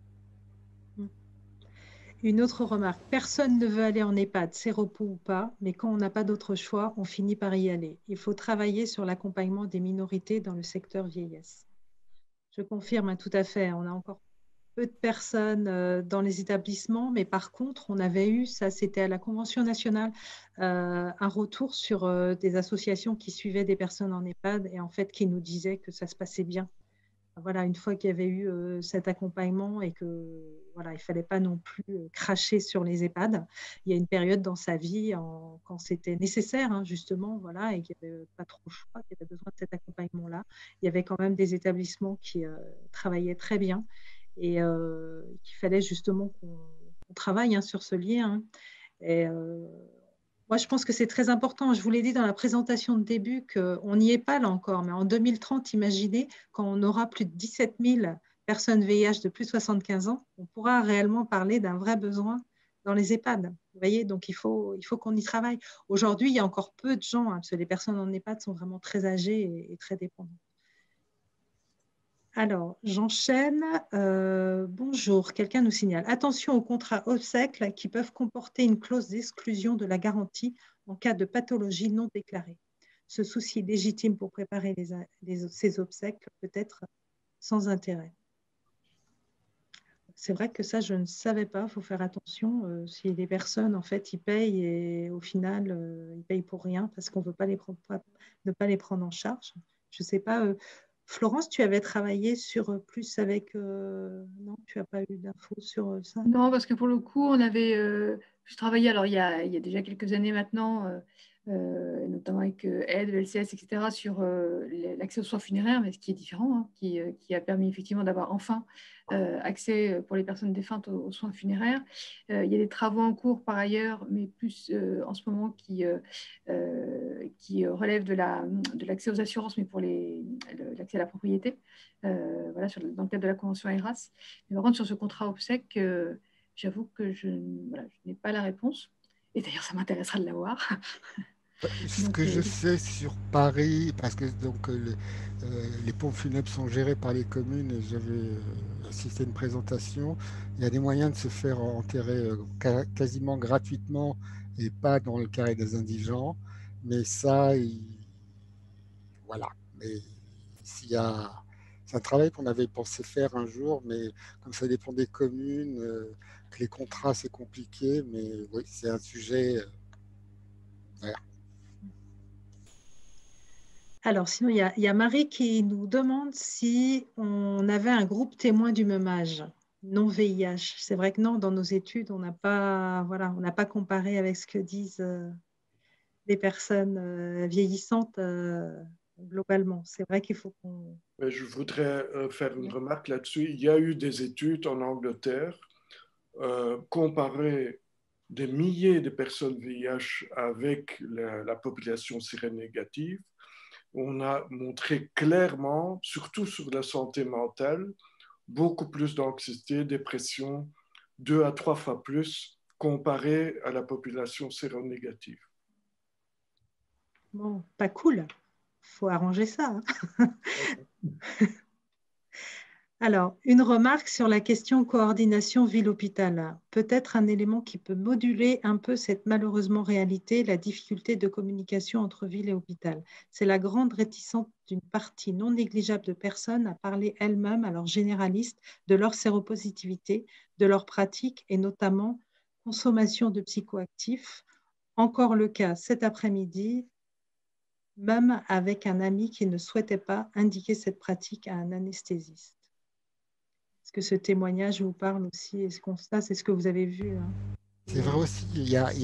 S2: Une autre remarque, personne ne veut aller en EHPAD, c'est repos ou pas, mais quand on n'a pas d'autre choix, on finit par y aller. Il faut travailler sur l'accompagnement des minorités dans le secteur vieillesse. Je confirme, hein, tout à fait. On a encore peu de personnes dans les établissements, mais par contre, on avait eu, ça c'était à la Convention nationale, un retour sur des associations qui suivaient des personnes en EHPAD et en fait qui nous disaient que ça se passait bien. Voilà, une fois qu'il y avait eu cet accompagnement et que voilà, il fallait pas non plus cracher sur les EHPAD. Il y a une période dans sa vie quand c'était nécessaire, hein, justement, voilà, et qu'il n'y avait pas trop le choix, qu'il y avait besoin de cet accompagnement-là. Il y avait quand même des établissements qui travaillaient très bien et qu'il fallait justement qu'on travaille, hein, sur ce lien, hein. Et moi, je pense que c'est très important. Je vous l'ai dit dans la présentation de début qu'on n'y est pas là encore, mais en 2030, imaginez, quand on aura plus de 17 000 personnes VIH de plus de 75 ans, on pourra réellement parler d'un vrai besoin dans les EHPAD. Vous voyez, donc il faut qu'on y travaille. Aujourd'hui, il y a encore peu de gens, hein, parce que les personnes en EHPAD sont vraiment très âgées et très dépendantes. Alors, j'enchaîne. Bonjour, quelqu'un nous signale. Attention aux contrats obsèques qui peuvent comporter une clause d'exclusion de la garantie en cas de pathologie non déclarée. Ce souci légitime pour préparer ces obsèques peut être sans intérêt. C'est vrai que ça, je ne savais pas. Il faut faire attention. Si les personnes, en fait, ils payent et au final, ils payent pour rien parce qu'on ne veut pas ne pas les prendre en charge. Je ne sais pas. Florence, tu avais travaillé sur plus avec... non, tu n'as pas eu d'infos sur ça?
S1: Non, parce que pour le coup, je travaillais, alors il y a déjà quelques années maintenant, notamment avec Aide, le LCS, etc., sur l'accès aux soins funéraires, mais ce qui est différent, hein, qui a permis effectivement d'avoir enfin accès pour les personnes défuntes aux soins funéraires. Il y a des travaux en cours par ailleurs, mais plus en ce moment qui relèvent de l'accès aux assurances, mais pour l'accès à la propriété, voilà, dans le cadre de la convention ERAS. Mais par contre, sur ce contrat obsèque, j'avoue que je n'ai pas la réponse. Et d'ailleurs, ça m'intéressera de l'avoir.
S6: Ce
S1: Donc,
S6: que je sais sur Paris, parce que donc les pompes funèbres sont gérées par les communes et j'avais assisté à une présentation, il y a des moyens de se faire enterrer quasiment gratuitement et pas dans le carré des indigents. Mais ça, voilà. Mais s'il y a, c'est un travail qu'on avait pensé faire un jour, mais comme ça dépend des communes, que les contrats c'est compliqué, mais oui, c'est un sujet. Ouais.
S2: Alors, sinon, il y a Marie qui nous demande si on avait un groupe témoin du même âge, non VIH. C'est vrai que non, dans nos études, on n'a pas, voilà, on n'a pas comparé avec ce que disent les personnes vieillissantes globalement. C'est vrai qu'il faut qu'on...
S3: Mais je voudrais faire une remarque là-dessus. Il y a eu des études en Angleterre comparer des milliers de personnes VIH avec la population séronégative. On a montré clairement, surtout sur la santé mentale, beaucoup plus d'anxiété, dépression, 2 à 3 fois plus comparé à la population séronégative.
S2: Bon, pas cool. Faut arranger ça. Hein. Alors, une remarque sur la question coordination ville-hôpital. Peut-être un élément qui peut moduler un peu cette malheureusement réalité, la difficulté de communication entre ville et hôpital. C'est la grande réticence d'une partie non négligeable de personnes à parler elles-mêmes, alors généralistes, de leur séropositivité, de leurs pratiques et notamment consommation de psychoactifs. Encore le cas cet après-midi, même avec un ami qui ne souhaitait pas indiquer cette pratique à un anesthésiste. Est-ce que ce témoignage vous parle aussi? Est-ce qu'on ça, c'est ce que vous avez vu? Hein?
S6: C'est vrai aussi, il y a,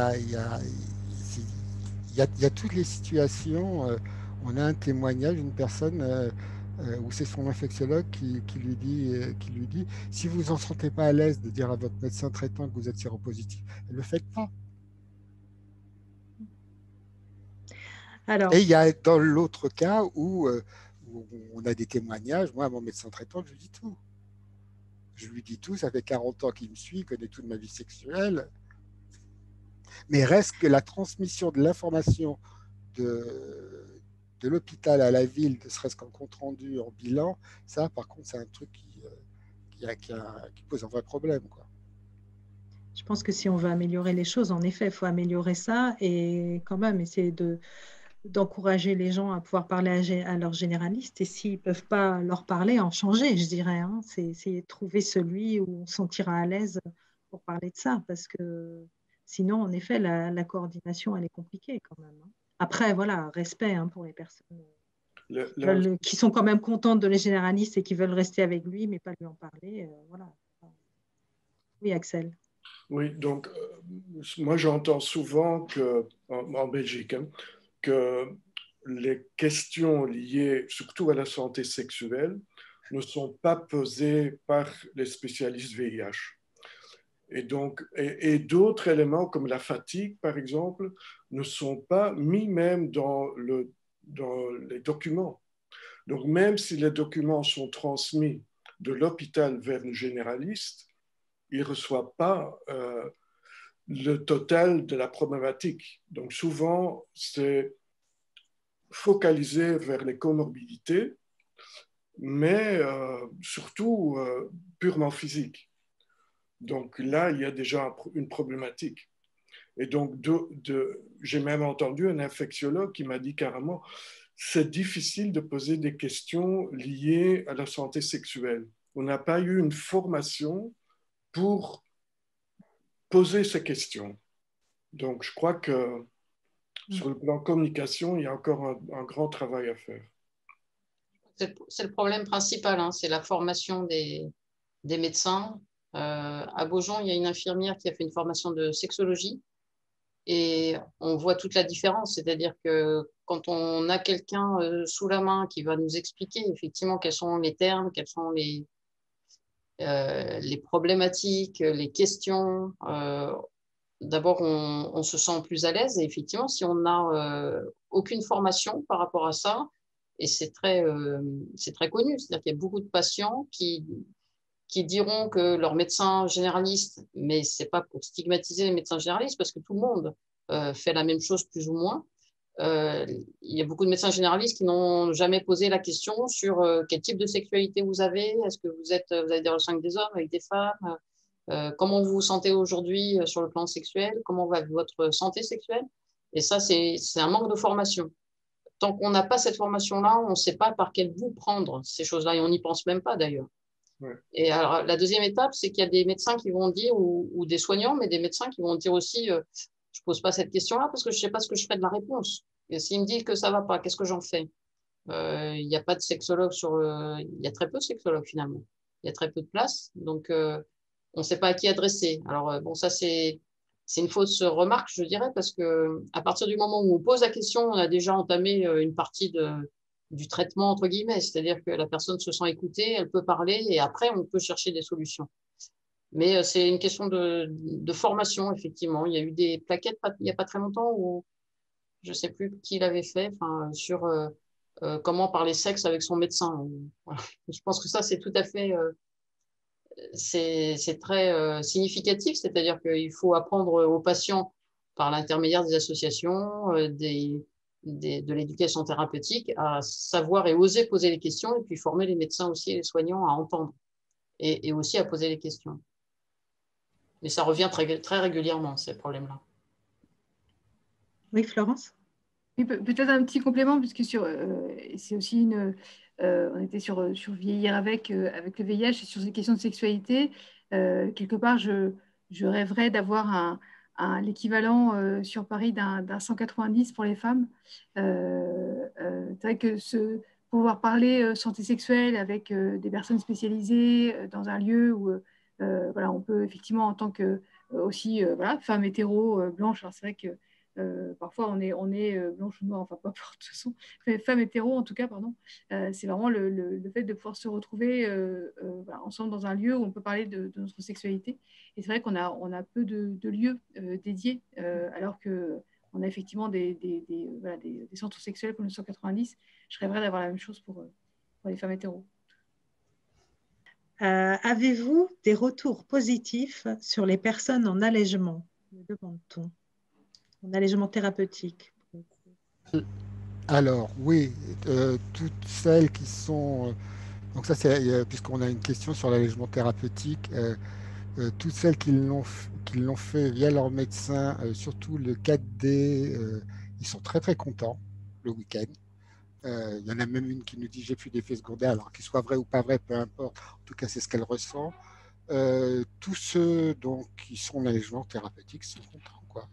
S6: toutes les situations. On a un témoignage d'une personne où c'est son infectiologue qui lui dit si vous en sentez pas à l'aise de dire à votre médecin traitant que vous êtes séropositif, ne le faites pas. Alors, et il y a dans l'autre cas où on a des témoignages. Moi, à mon médecin traitant, je lui dis tout. Je lui dis tout, ça fait 40 ans qu'il me suit, il connaît toute ma vie sexuelle. Mais reste que la transmission de l'information de l'hôpital à la ville, ne serait-ce qu'en compte rendu, en bilan, ça, par contre, c'est un truc qui pose un vrai problème, quoi.
S2: Je pense que si on veut améliorer les choses, en effet, il faut améliorer ça et quand même essayer d'encourager les gens à pouvoir parler à leurs généralistes et s'ils ne peuvent pas leur parler, en changer, je dirais. Hein. C'est essayer de trouver celui où on se sentira à l'aise pour parler de ça parce que sinon, en effet, la coordination, elle est compliquée quand même. Hein. Après, voilà, respect hein, pour les personnes qui sont quand même contentes de les généralistes et qui veulent rester avec lui, mais pas lui en parler. Voilà. Oui, Axel.
S3: Oui, donc moi j'entends souvent en Belgique, hein, que les questions liées surtout à la santé sexuelle ne sont pas posées par les spécialistes VIH. Et donc, et d'autres éléments comme la fatigue, par exemple, ne sont pas mis même dans les documents. Donc, même si les documents sont transmis de l'hôpital vers le généraliste, ils ne reçoivent pas le total de la problématique. Donc, souvent, c'est focalisé vers les comorbidités, mais surtout purement physique. Donc là, il y a déjà une problématique. Et donc, j'ai même entendu un infectiologue qui m'a dit carrément, c'est difficile de poser des questions liées à la santé sexuelle. On n'a pas eu une formation pour poser ces questions. Donc, je crois que sur le plan communication, il y a encore un grand travail à faire.
S4: C'est le problème principal, hein, c'est la formation des médecins. À Beaujon, il y a une infirmière qui a fait une formation de sexologie et on voit toute la différence. C'est-à-dire que quand on a quelqu'un sous la main qui va nous expliquer effectivement quels sont les termes, quelles sont les problématiques, les questions, d'abord on se sent plus à l'aise. Et effectivement, si on n'a aucune formation par rapport à ça, et c'est très connu, c'est-à-dire qu'il y a beaucoup de patients qui diront que leur médecin généraliste, mais ce n'est pas pour stigmatiser les médecins généralistes, parce que tout le monde fait la même chose plus ou moins. Il y a beaucoup de médecins généralistes qui n'ont jamais posé la question sur quel type de sexualité vous avez, est-ce que vous avez des relations avec des hommes, avec des femmes, comment vous vous sentez aujourd'hui sur le plan sexuel, comment va votre santé sexuelle. Et ça, c'est un manque de formation. Tant qu'on n'a pas cette formation-là, on ne sait pas par quel bout prendre ces choses-là, et on n'y pense même pas d'ailleurs. Ouais. Et alors, la deuxième étape, c'est qu'il y a des médecins qui vont dire, ou des soignants, mais des médecins qui vont dire aussi, je ne pose pas cette question-là parce que je ne sais pas ce que je ferai de la réponse. Et s'il me dit que ça ne va pas, qu'est-ce que j'en fais? Il n'y a pas de sexologue il y a très peu de sexologues finalement. Il y a très peu de place, donc on ne sait pas à qui adresser. Alors bon, ça c'est une fausse remarque, je dirais, parce que à partir du moment où on pose la question, on a déjà entamé une partie du traitement entre guillemets, c'est-à-dire que la personne se sent écoutée, elle peut parler, et après on peut chercher des solutions. Mais c'est une question de formation, effectivement. Il y a eu des plaquettes il n'y a pas très longtemps où je ne sais plus qui l'avait fait, sur comment parler sexe avec son médecin. Voilà. Je pense que ça, c'est tout à fait, c'est très significatif, c'est-à-dire qu'il faut apprendre aux patients par l'intermédiaire des associations, de l'éducation thérapeutique, à savoir et oser poser les questions, et puis former les médecins aussi et les soignants à entendre et aussi à poser les questions. Mais ça revient très, très régulièrement, ces problèmes-là.
S2: Oui, Florence?
S1: Oui, peut-être un petit complément, puisque c'est aussi on était sur vieillir avec le VIH et sur ces questions de sexualité. Quelque part, je rêverais d'avoir l'équivalent sur Paris d'un 190 pour les femmes. C'est vrai que pouvoir parler santé sexuelle avec des personnes spécialisées dans un lieu où voilà, on peut effectivement, en tant que aussi voilà, femme hétéro, blanche, alors c'est vrai que parfois, on est blanche ou noire, enfin, pas importe, de toute façon, femme hétéro en tout cas, pardon. C'est vraiment le fait de pouvoir se retrouver voilà, ensemble dans un lieu où on peut parler de notre sexualité. Et c'est vrai on a peu de lieux dédiés, alors qu'on a effectivement voilà, des centres sexuels comme le 190. Je rêverais d'avoir la même chose pour les femmes hétéros.
S2: Avez-vous des retours positifs sur les personnes en allègement? Me demande-t-on. En allègement thérapeutique.
S6: Alors, oui, toutes celles qui sont... donc ça, c'est puisqu'on a une question sur l'allègement thérapeutique, toutes celles qui l'ont fait via leur médecin, surtout le 4D, ils sont très très contents le week-end. Il y en a même une qui nous dit j'ai plus d'effets secondaires, alors qu'ils soient vrais ou pas vrais, peu importe. En tout cas, c'est ce qu'elle ressent. Tous ceux donc, qui sont en allègement thérapeutique sont contents, quoi.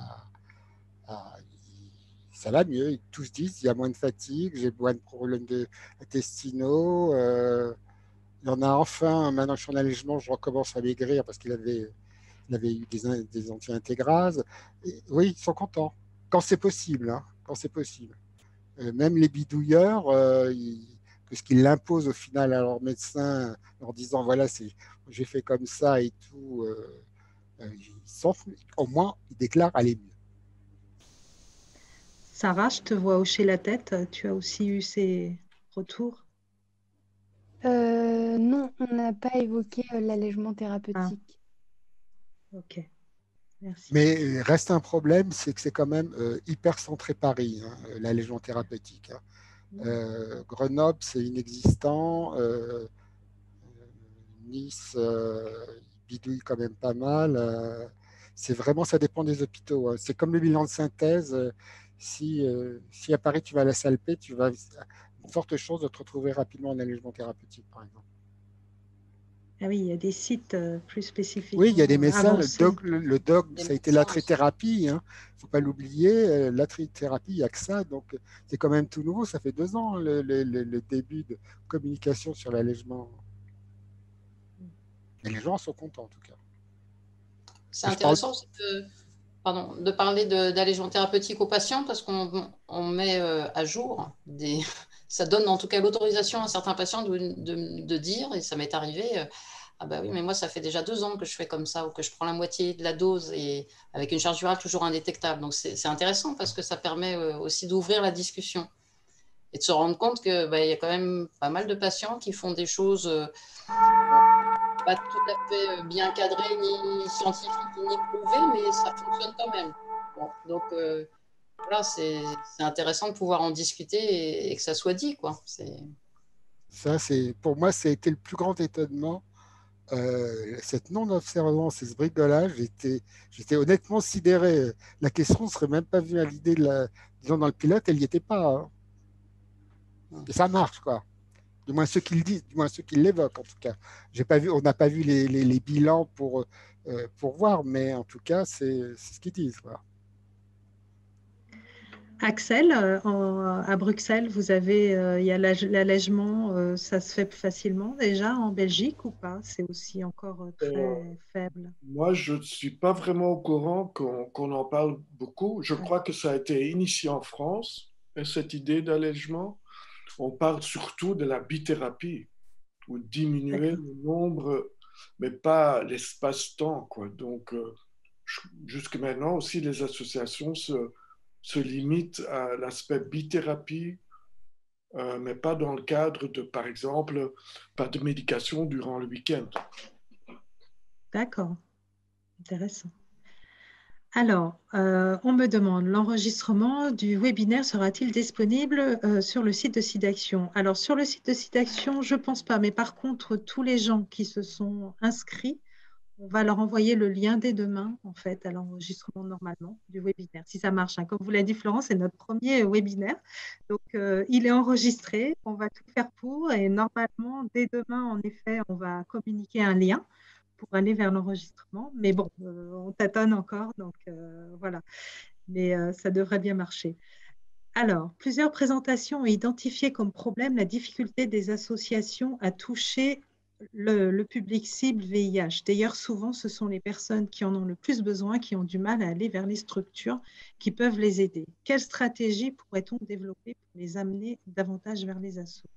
S6: Ça va mieux. Ils tous disent il y a moins de fatigue, j'ai moins de problèmes intestinaux. Il y en a enfin, maintenant que je suis en allègement, je recommence à maigrir parce qu'il avait eu des anti-intégrases. Oui, ils sont contents. Quand c'est possible, hein, quand c'est possible. Même les bidouilleurs, parce qu'ils l'imposent au final à leur médecin en disant voilà, j'ai fait comme ça et tout, ils s'en foutent. Au moins, ils déclarent aller mieux.
S2: Sarah, je te vois hocher la tête. Tu as aussi eu ces retours?
S5: Non, on n'a pas évoqué l'allègement thérapeutique.
S2: Ok, merci.
S6: Mais reste un problème, c'est que c'est quand même hyper centré Paris, hein, l'allègement thérapeutique. Hein. Grenoble, c'est inexistant. Nice, bidouille quand même pas mal. C'est vraiment, ça dépend des hôpitaux. Hein. C'est comme le bilan de synthèse. Si à Paris, tu vas à la Salpêtre, tu vas une forte chance de te retrouver rapidement en allègement thérapeutique, par exemple.
S2: Ah oui, il y a des sites plus spécifiques.
S6: Oui, il y a des médecins. Le doc,
S4: Des
S6: ça a été
S4: médecins
S6: l'atrithérapie. Il ne faut pas l'oublier. L'atrithérapie, il n'y a que ça. Donc, c'est quand même tout nouveau. Ça fait 2 ans, le début de communication sur l'allègement. Et les gens sont contents, en tout cas.
S4: C'est intéressant de parler d'allègement thérapeutique aux patients parce qu'on met à jour ça donne en tout cas l'autorisation à certains patients de dire, et ça m'est arrivé, ah bah oui, mais moi ça fait déjà 2 ans que je fais comme ça, ou que je prends la moitié de la dose et avec une charge virale toujours indétectable. Donc c'est intéressant parce que ça permet aussi d'ouvrir la discussion et de se rendre compte qu'il y a quand même pas mal de patients qui font des choses pas tout à fait bien cadrées, ni scientifiques, ni prouvées, mais ça fonctionne quand même. Bon, donc voilà, c'est intéressant de pouvoir en discuter et que ça soit dit, quoi.
S6: Ça, pour moi, ça a été le plus grand étonnement. Cette non-observance et ce bricolage, j'étais honnêtement sidéré. La question ne serait même pas venue à l'idée disons dans le pilote, elle n'y était pas. Hein. Et ça marche, quoi. Du moins ceux qui le disent, du moins ceux qui l'évoquent, en tout cas. On n'a pas vu les bilans pour voir, mais en tout cas, c'est ce qu'ils disent. Voilà.
S2: Axel, à Bruxelles, vous avez, il y a l'allègement, ça se fait facilement déjà en Belgique ou pas? C'est aussi encore
S3: Euh,
S2: très faible.
S3: Moi, je ne suis pas vraiment au courant qu'on en parle beaucoup. Je
S2: Ouais,
S3: crois que ça a été initié en France, cette idée d'allègement. On parle surtout de la bithérapie, ou diminuer
S2: d'accord.
S3: le nombre, mais pas l'espace-temps, quoi. Donc, jusque maintenant aussi, les associations se limitent à l'aspect bithérapie, mais pas dans le cadre de, par exemple, pas de médication durant le week-end.
S2: D'accord, intéressant. Alors, on me demande, l'enregistrement du webinaire sera-t-il disponible sur le site de SIDAction? Alors, sur le site de SIDAction, je ne pense pas, mais par contre, tous les gens qui se sont inscrits, on va leur envoyer le lien dès demain, en fait, à l'enregistrement normalement du webinaire, si ça marche, hein. Comme vous l'a dit Florence, c'est notre premier webinaire. Donc, il est enregistré. On va tout faire pour. Et normalement, dès demain, en effet, on va communiquer un lien pour aller vers l'enregistrement. Mais bon, on tâtonne encore. Donc, voilà. Mais ça devrait bien marcher. Alors, plusieurs présentations ont identifié comme problème la difficulté des associations à toucher le public cible VIH. D'ailleurs, souvent, ce sont les personnes qui en ont le plus besoin qui ont du mal à aller vers les structures qui peuvent les aider. Quelle stratégie pourrait-on développer pour les amener davantage vers les assos?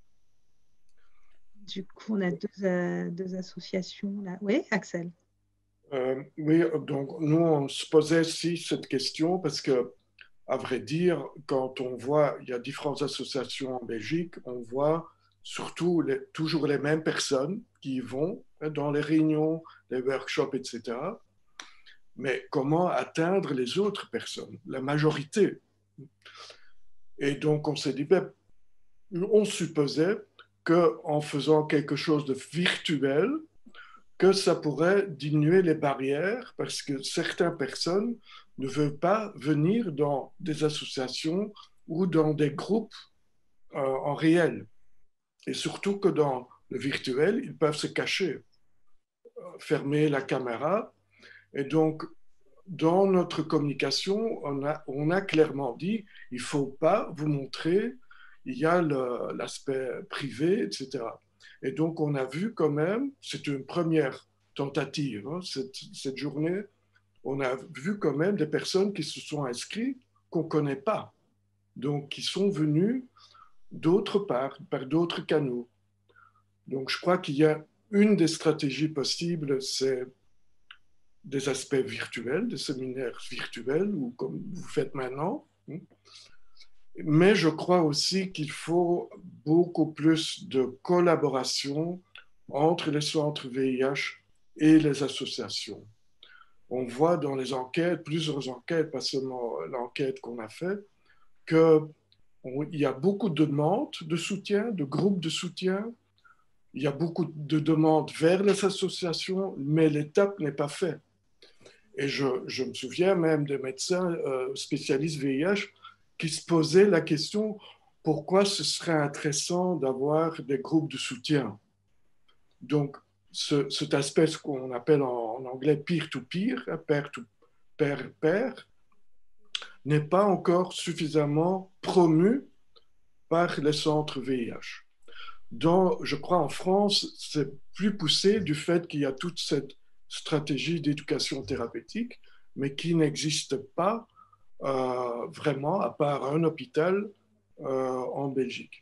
S2: Du coup, on a deux associations là. Oui, Axel?
S3: Oui, donc nous, on se posait aussi cette question parce que, à vrai dire, quand on voit, il y a différentes associations en Belgique, on voit surtout toujours les mêmes personnes qui y vont dans les réunions, les workshops, etc. Mais comment atteindre les autres personnes, la majorité? Et donc, on s'est dit, ben, on supposait qu'en faisant quelque chose de virtuel, que ça pourrait diminuer les barrières parce que certaines personnes ne veulent pas venir dans des associations ou dans des groupes en réel. Et surtout que dans le virtuel, ils peuvent se cacher, fermer la caméra. Et donc, dans notre communication, on a clairement dit, il ne faut pas vous montrer, il y a l'aspect privé, etc. Et donc, on a vu quand même, c'est une première tentative, hein, cette journée, on a vu quand même des personnes qui se sont inscrites qu'on ne connaît pas, donc qui sont venues d'autre part, par d'autres canaux. Donc, je crois qu'il y a une des stratégies possibles, c'est des aspects virtuels, des séminaires virtuels, ou comme vous faites maintenant. Mais je crois aussi qu'il faut beaucoup plus de collaboration entre les centres VIH et les associations. On voit dans les enquêtes, plusieurs enquêtes, pas seulement l'enquête qu'on a faite, qu'il y a beaucoup de demandes de soutien, de groupes de soutien. Il y a beaucoup de demandes vers les associations, mais l'étape n'est pas faite. Et je me souviens même des médecins spécialistes VIH qui se posaient la question pourquoi ce serait intéressant d'avoir des groupes de soutien. Donc, cet aspect, ce qu'on appelle en anglais peer-to-peer, pair-pair, n'est pas encore suffisamment promu par les centres VIH. Je crois en France, c'est plus poussé du fait qu'il y a toute cette stratégie d'éducation thérapeutique, mais qui n'existe pas vraiment à part un hôpital en Belgique.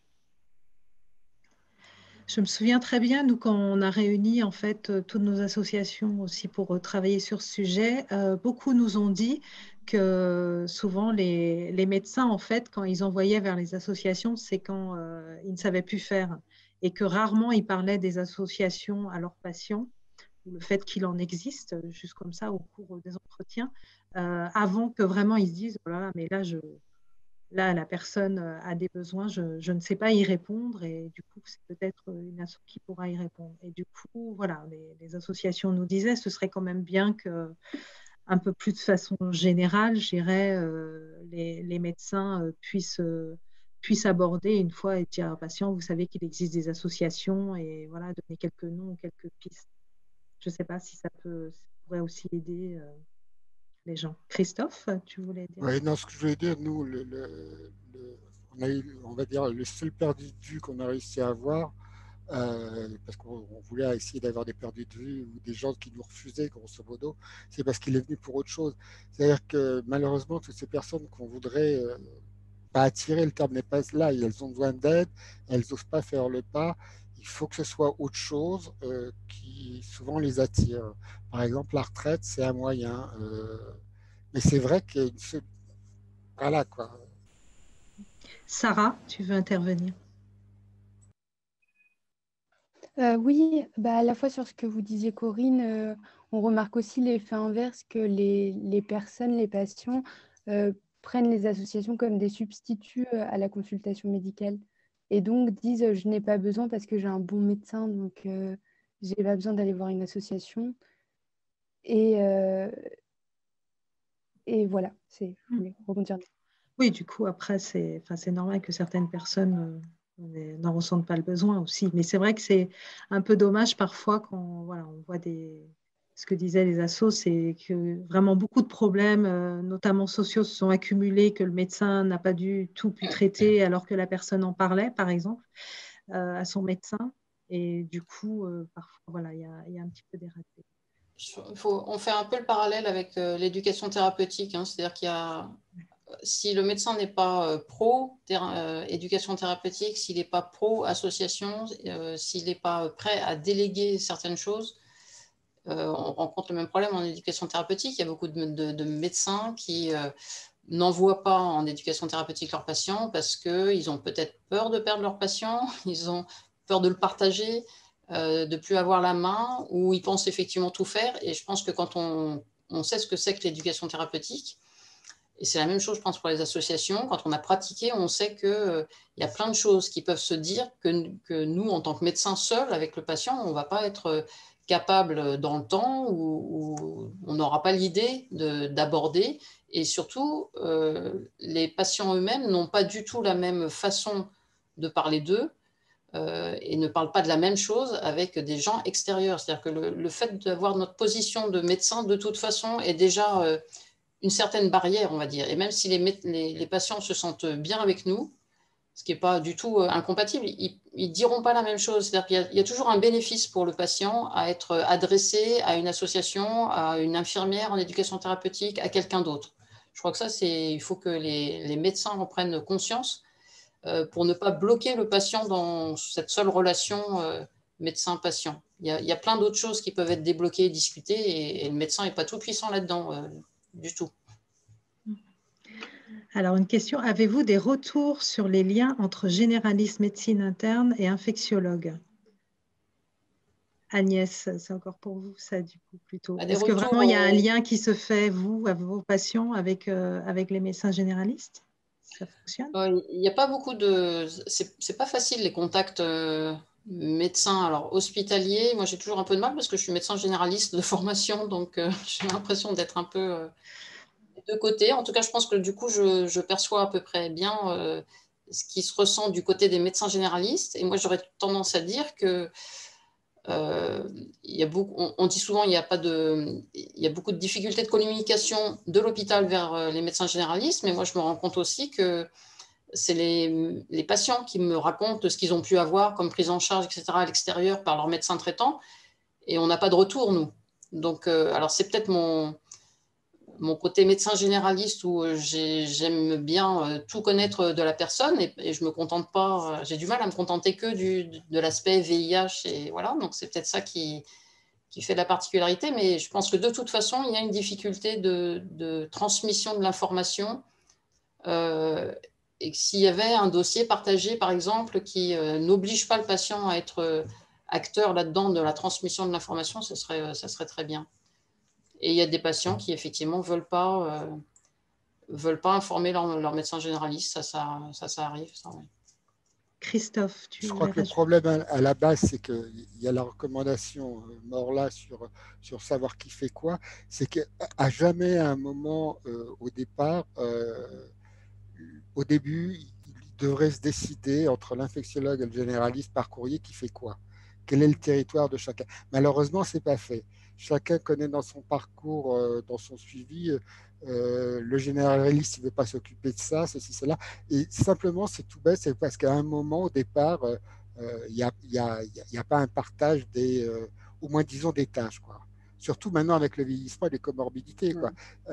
S2: Je me souviens très bien, nous, quand on a réuni en fait toutes nos associations aussi pour travailler sur ce sujet, beaucoup nous ont dit que souvent les médecins, en fait, quand ils envoyaient vers les associations, c'est quand ils ne savaient plus faire et que rarement ils parlaient des associations à leurs patients ou le fait qu'il en existe, juste comme ça, au cours des entretiens, avant que vraiment ils se disent, oh là là, mais là, la personne a des besoins, je ne sais pas y répondre et du coup, c'est peut-être une asso qui pourra y répondre. Et du coup, voilà, les associations nous disaient, ce serait quand même bien que, un peu plus de façon générale, je dirais, les médecins puissent aborder une fois et dire aux patients, vous savez qu'il existe des associations et voilà, donner quelques noms, quelques pistes. Je ne sais pas si ça pourrait aussi aider les gens. Christophe, tu voulais dire?
S6: Oui, non, ce que je voulais dire, nous, on a eu, on va dire, le seul perdu de vue qu'on a réussi à avoir, parce qu'on voulait essayer d'avoir des perdus de vue ou des gens qui nous refusaient, grosso modo, c'est parce qu'il est venu pour autre chose. C'est-à-dire que malheureusement, toutes ces personnes qu'on voudrait pas attirer, le terme n'est pas là, elles ont besoin d'aide, elles n'osent pas faire le pas. Il faut que ce soit autre chose qui souvent les attire. Par exemple, la retraite, c'est un moyen. Mais c'est vrai que voilà quoi.
S2: Sarah, tu veux intervenir?
S5: Oui, à la fois sur ce que vous disiez, Corinne, on remarque aussi l'effet inverse que les personnes, les patients prennent les associations comme des substituts à la consultation médicale et donc disent je n'ai pas besoin parce que j'ai un bon médecin, donc j'ai pas besoin d'aller voir une association. Et, et voilà, je voulais rebondir.
S2: Oui, du coup, après, c'est normal que certaines personnes n'en ressentent pas le besoin aussi. Mais c'est vrai que c'est un peu dommage parfois quand voilà, on voit ce que disaient les assos, c'est que vraiment beaucoup de problèmes, notamment sociaux, se sont accumulés, que le médecin n'a pas du tout pu traiter alors que la personne en parlait, par exemple, à son médecin. Et du coup, parfois, voilà, il y a un petit peu des ratés.
S4: On fait un peu le parallèle avec l'éducation thérapeutique, hein, c'est-à-dire qu'il y a si le médecin n'est pas pro-éducation thérapeutique, s'il n'est pas pro-association, s'il n'est pas prêt à déléguer certaines choses, on rencontre le même problème en éducation thérapeutique. Il y a beaucoup de médecins qui n'envoient pas en éducation thérapeutique leurs patients parce qu'ils ont peut-être peur de perdre leurs patients, ils ont peur de le partager, de ne plus avoir la main, ou ils pensent effectivement tout faire. Et je pense que quand on sait ce que c'est que l'éducation thérapeutique, et c'est la même chose, je pense, pour les associations. Quand on a pratiqué, on sait qu'il y a plein de choses qui peuvent se dire que nous, en tant que médecins seuls, avec le patient, on ne va pas être capable dans le temps ou on n'aura pas l'idée d'aborder. Et surtout, les patients eux-mêmes n'ont pas du tout la même façon de parler d'eux et ne parlent pas de la même chose avec des gens extérieurs. C'est-à-dire que le fait d'avoir notre position de médecin, de toute façon, est déjà une certaine barrière, on va dire. Et même si les patients se sentent bien avec nous, ce qui n'est pas du tout incompatible, ils ne diront pas la même chose. C'est-à-dire qu'il y a toujours un bénéfice pour le patient à être adressé à une association, à une infirmière en éducation thérapeutique, à quelqu'un d'autre. Je crois que ça, il faut que les médecins en prennent conscience pour ne pas bloquer le patient dans cette seule relation médecin-patient. Il y a plein d'autres choses qui peuvent être débloquées et discutées, et le médecin n'est pas tout puissant là-dedans du tout.
S2: Alors, une question, avez-vous des retours sur les liens entre généraliste médecine interne et infectiologue? Agnès, c'est encore pour vous, ça, du coup, plutôt. Est-ce que vraiment il y a un lien qui se fait, vous, à vos patients, avec les médecins généralistes? Ça fonctionne?
S4: Il n'y a pas beaucoup de... C'est pas facile, les contacts médecins. Alors, hospitaliers, moi, j'ai toujours un peu de mal parce que je suis médecin généraliste de formation, donc j'ai l'impression d'être un peu de côté. En tout cas, je pense que du coup, je perçois à peu près bien ce qui se ressent du côté des médecins généralistes. Et moi, j'aurais tendance à dire que on dit souvent qu'il y a beaucoup de difficultés de communication de l'hôpital vers les médecins généralistes, mais moi, je me rends compte aussi que c'est les patients qui me racontent ce qu'ils ont pu avoir comme prise en charge, etc., à l'extérieur par leur médecin traitant, et on n'a pas de retour, nous. Donc, alors c'est peut-être mon côté médecin généraliste où j'aime bien tout connaître de la personne et je me contente pas, j'ai du mal à me contenter que de l'aspect VIH, et voilà, donc c'est peut-être ça qui fait la particularité, mais je pense que de toute façon, il y a une difficulté de transmission de l'information. Et que s'il y avait un dossier partagé, par exemple, qui n'oblige pas le patient à être acteur là-dedans de la transmission de l'information, ça serait très bien. Et il y a des patients qui, effectivement, veulent pas informer leur médecin généraliste. Ça arrive. Ça, ouais.
S2: Christophe,
S6: je crois que le problème à la base, c'est qu'il y a la recommandation Morla sur savoir qui fait quoi. C'est qu'à jamais, à un moment, au départ, au début, il devrait se décider entre l'infectiologue et le généraliste par courrier qui fait quoi. Quel est le territoire de chacun? Malheureusement, ce n'est pas fait. chacun connaît dans son parcours, dans son suivi, le généraliste, il ne veut pas s'occuper de ça, ceci, cela. Et simplement, c'est tout bête, c'est parce qu'à un moment, au départ, il n'y a, y a pas un partage au moins, disons, des tâches, quoi. Surtout maintenant avec le vieillissement et les comorbidités, quoi.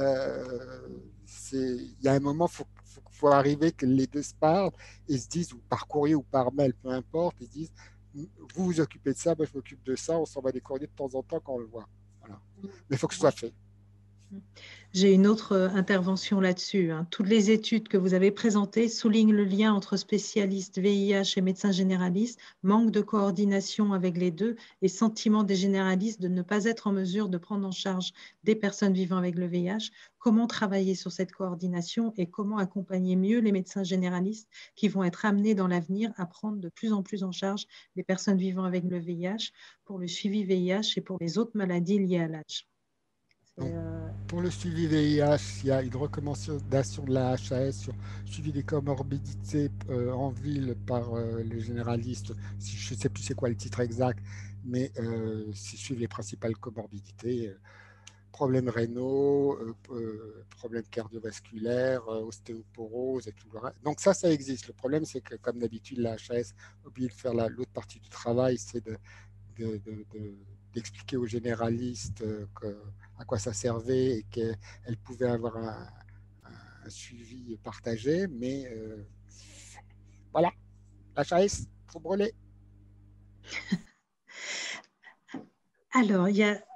S6: Il y a un moment, faut arriver que les deux se parlent et se disent, ou par courrier ou par mail, peu importe, ils se disent, vous vous occupez de ça, moi je m'occupe de ça, on s'envoie des courriers de temps en temps quand on le voit. Voilà. Mais il faut que ce soit fait.
S2: J'ai une autre intervention là-dessus. Toutes les études que vous avez présentées soulignent le lien entre spécialistes VIH et médecins généralistes, manque de coordination avec les deux et sentiment des généralistes de ne pas être en mesure de prendre en charge des personnes vivant avec le VIH. Comment travailler sur cette coordination et comment accompagner mieux les médecins généralistes qui vont être amenés dans l'avenir à prendre de plus en plus en charge les personnes vivant avec le VIH pour le suivi VIH et pour les autres maladies liées à l'âge?
S6: Donc, pour le suivi VIH, il y a une recommandation de la HAS sur le suivi des comorbidités en ville par les généralistes. Je ne sais plus c'est quoi le titre exact, mais c'est suivre les principales comorbidités, problèmes rénaux, problèmes cardiovasculaires, ostéoporose et tout le reste. Donc ça existe. Le problème, c'est que comme d'habitude, la HAS oublie de faire l'autre partie du travail, c'est d'expliquer aux généralistes à quoi ça servait et qu'elles pouvaient avoir un suivi partagé. Mais voilà, HAS, faut brûler.
S2: Alors, il y a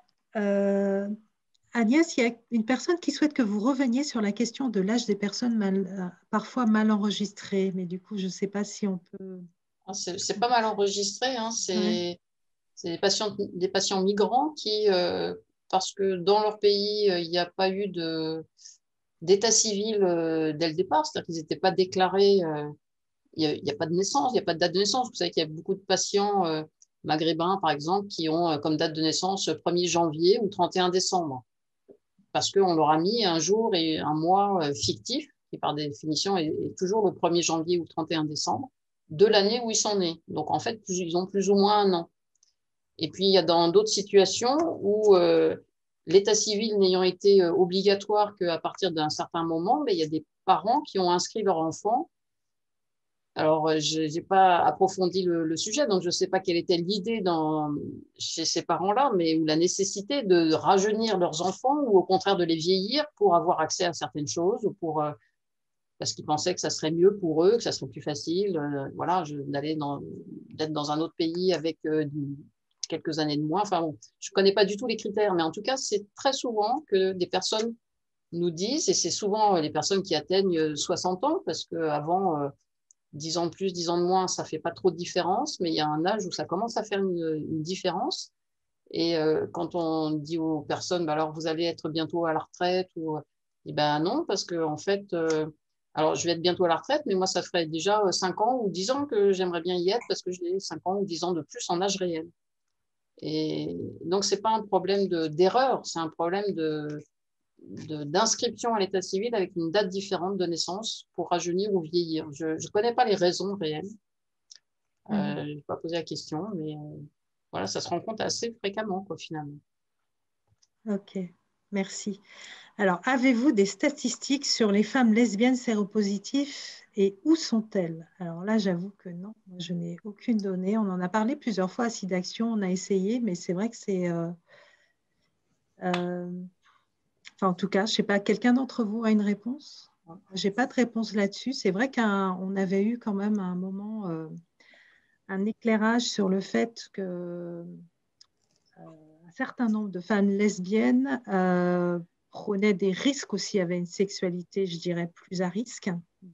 S2: Agnès, il y a une personne qui souhaite que vous reveniez sur la question de l'âge des personnes parfois mal enregistrées, mais du coup, je ne sais pas si on peut...
S4: C'est pas mal enregistré, hein. C'est des patients migrants qui, parce que dans leur pays, il n'y a pas eu d'état civil dès le départ, c'est-à-dire qu'ils n'étaient pas déclarés, il n'y a pas de naissance, il n'y a pas de date de naissance. Vous savez qu'il y a beaucoup de patients maghrébins, par exemple, qui ont comme date de naissance 1er janvier ou 31 décembre, parce qu'on leur a mis un jour et un mois fictif, qui par définition est toujours le 1er janvier ou 31 décembre, de l'année où ils sont nés. Donc, en fait, ils ont plus ou moins un an. Et puis, il y a dans d'autres situations où l'état civil n'ayant été obligatoire qu'à partir d'un certain moment, mais il y a des parents qui ont inscrit leur enfant. Alors, je n'ai pas approfondi le sujet, donc je ne sais pas quelle était l'idée chez ces parents-là, mais ou la nécessité de rajeunir leurs enfants ou au contraire de les vieillir pour avoir accès à certaines choses ou parce qu'ils pensaient que ça serait mieux pour eux, que ça serait plus facile, voilà, d'être dans un autre pays avec quelques années de moins. Enfin bon, je ne connais pas du tout les critères, mais en tout cas, c'est très souvent que des personnes nous disent, et c'est souvent les personnes qui atteignent 60 ans, parce qu'avant, 10 ans de plus, 10 ans de moins, ça ne fait pas trop de différence, mais il y a un âge où ça commence à faire une différence. Et quand on dit aux personnes, bah alors vous allez être bientôt à la retraite, et ben non, parce que en fait, alors je vais être bientôt à la retraite, mais moi, ça ferait déjà 5 ans ou 10 ans que j'aimerais bien y être, parce que j'ai 5 ans ou 10 ans de plus en âge réel. Et donc, ce n'est pas un problème d'erreur, c'est un problème d'inscription à l'état civil avec une date différente de naissance pour rajeunir ou vieillir. Je ne connais pas les raisons réelles. Je n'ai pas posé la question, mais voilà, ça se rencontre assez fréquemment, quoi, finalement.
S2: Ok, merci. Alors, avez-vous des statistiques sur les femmes lesbiennes séropositives et où sont-elles? Alors là, j'avoue que non, moi, je n'ai aucune donnée. On en a parlé plusieurs fois à SIDAction, on a essayé, mais c'est vrai que c'est... Enfin, en tout cas, je ne sais pas, quelqu'un d'entre vous a une réponse? Je n'ai pas de réponse là-dessus. C'est vrai qu'on avait eu quand même à un moment un éclairage sur le fait que un certain nombre de femmes lesbiennes prenaient des risques aussi, avaient une sexualité, je dirais, plus à risque.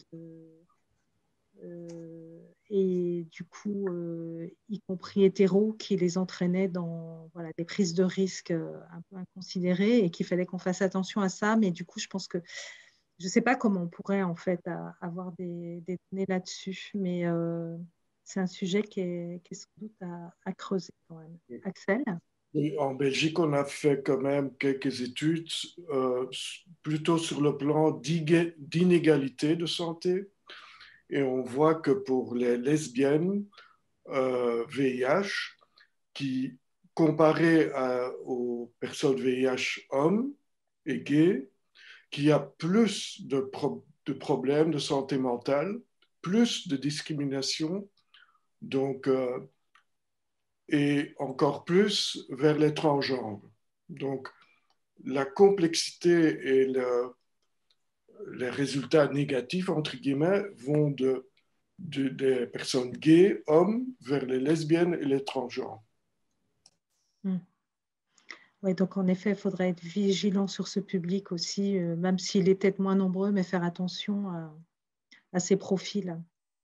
S2: Et du coup, y compris hétéros, qui les entraînaient dans des prises de risques un peu inconsidérées et qu'il fallait qu'on fasse attention à ça. Mais du coup, je pense que je ne sais pas comment on pourrait en fait avoir des données là-dessus, mais c'est un sujet qui est sans doute à creuser quand même. Axel?
S3: Et en Belgique, on a fait quand même quelques études plutôt sur le plan d'inégalité de santé. Et on voit que pour les lesbiennes VIH qui comparé aux personnes VIH hommes et gays, qu'il y a plus de problèmes de santé mentale, plus de discrimination, donc, et encore plus vers les transgenres. Donc, la complexité et les résultats négatifs, entre guillemets, vont des personnes gays, hommes, vers les lesbiennes et les transgenres.
S2: Oui, donc en effet, il faudrait être vigilant sur ce public aussi, même s'il est peut-être moins nombreux, mais faire attention à ces profils.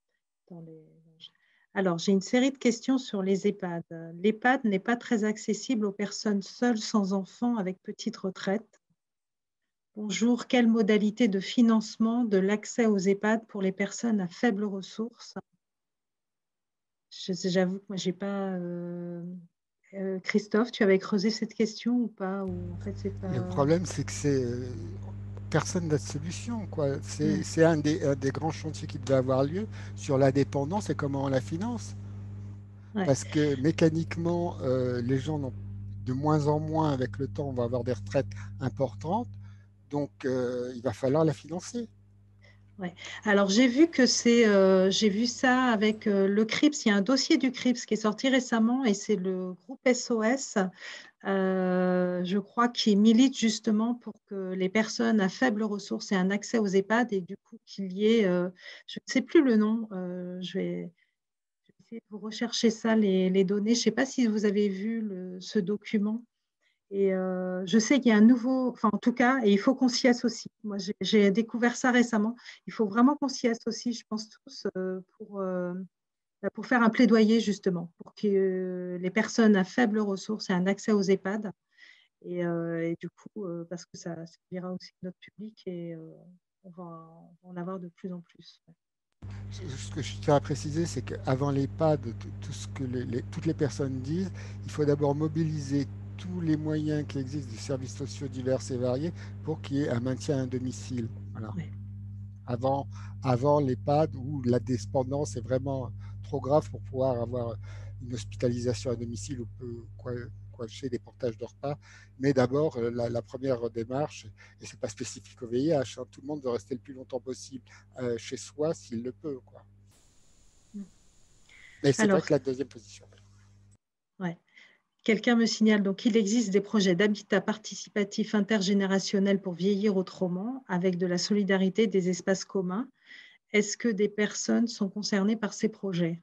S2: Alors, j'ai une série de questions sur les EHPAD. L'EHPAD n'est pas très accessible aux personnes seules sans enfants avec petite retraite. Bonjour, quelle modalité de financement de l'accès aux EHPAD pour les personnes à faibles ressources? J'avoue que moi, je n'ai pas... Christophe, tu avais creusé cette question ou pas? Ou, en fait, c'est pas...
S6: Le problème, c'est que personne n'a de solution, quoi.
S2: Ouais.
S6: C'est un des grands chantiers qui devait avoir lieu sur la dépendance et comment on la finance.
S2: Ouais.
S6: Parce que mécaniquement, les gens n'ont de moins en moins, avec le temps, on va avoir des retraites importantes. Donc, il va falloir la financer.
S2: Ouais. Alors, j'ai vu que j'ai vu ça avec le CRIPS. Il y a un dossier du CRIPS qui est sorti récemment et c'est le groupe SOS, je crois, qui milite justement pour que les personnes à faibles ressources aient un accès aux EHPAD et du coup qu'il y ait, je ne sais plus le nom, je vais essayer de vous rechercher ça, les données. Je ne sais pas si vous avez vu ce document. Et je sais qu'il y a un nouveau, enfin en tout cas, et il faut qu'on s'y associe. Moi, j'ai découvert ça récemment. Il faut vraiment qu'on s'y associe, je pense tous, pour faire un plaidoyer justement, pour que les personnes à faibles ressources aient un accès aux EHPAD. Et du coup, parce que ça servira aussi notre public et on va en avoir de plus en plus.
S6: Ce que je tiens à préciser, c'est qu'avant l'EHPAD, tout ce que toutes les personnes disent, il faut d'abord mobiliser tous les moyens qui existent des services sociaux divers et variés pour qu'il y ait un maintien à un domicile. Voilà.
S2: Ouais.
S6: Avant l'EHPAD, où la dépendance est vraiment trop grave pour pouvoir avoir une hospitalisation à domicile ou coacher des portages de repas. Mais d'abord, la première démarche, et ce n'est pas spécifique au VIH, hein, tout le monde veut rester le plus longtemps possible chez soi s'il le peut, quoi. Et c'est vrai que la deuxième position.
S2: Ouais. Quelqu'un me signale donc qu'il existe des projets d'habitat participatif intergénérationnel pour vieillir autrement, avec de la solidarité, des espaces communs. Est-ce que des personnes sont concernées par ces projets?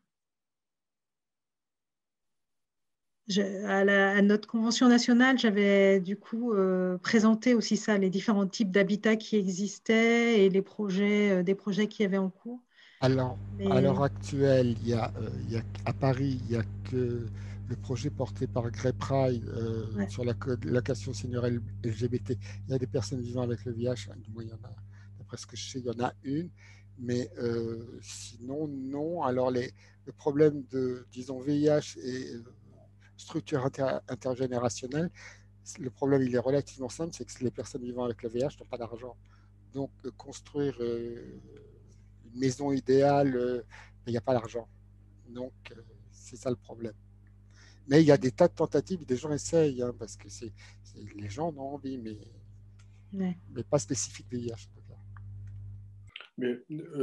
S2: À notre convention nationale, j'avais du coup présenté aussi ça, les différents types d'habitats qui existaient et les projets, des projets qui avaient en cours.
S6: Alors, à l'heure actuelle, à Paris, il n'y a que le projet porté par Grey Pride sur la location senioriale LGBT. Il y a des personnes vivant avec le VIH, du moins, il y en a, d'après ce que je sais, il y en a une, mais sinon, non. Alors, le problème de, disons, VIH et structure intergénérationnelle, le problème, il est relativement simple, c'est que les personnes vivant avec le VIH n'ont pas d'argent. Donc, construire une maison idéale, il n'y a pas d'argent. Donc, c'est ça le problème. Mais il y a des tas de tentatives, des gens essayent, hein, parce que les gens ont envie, mais pas spécifique VIH.
S3: Mais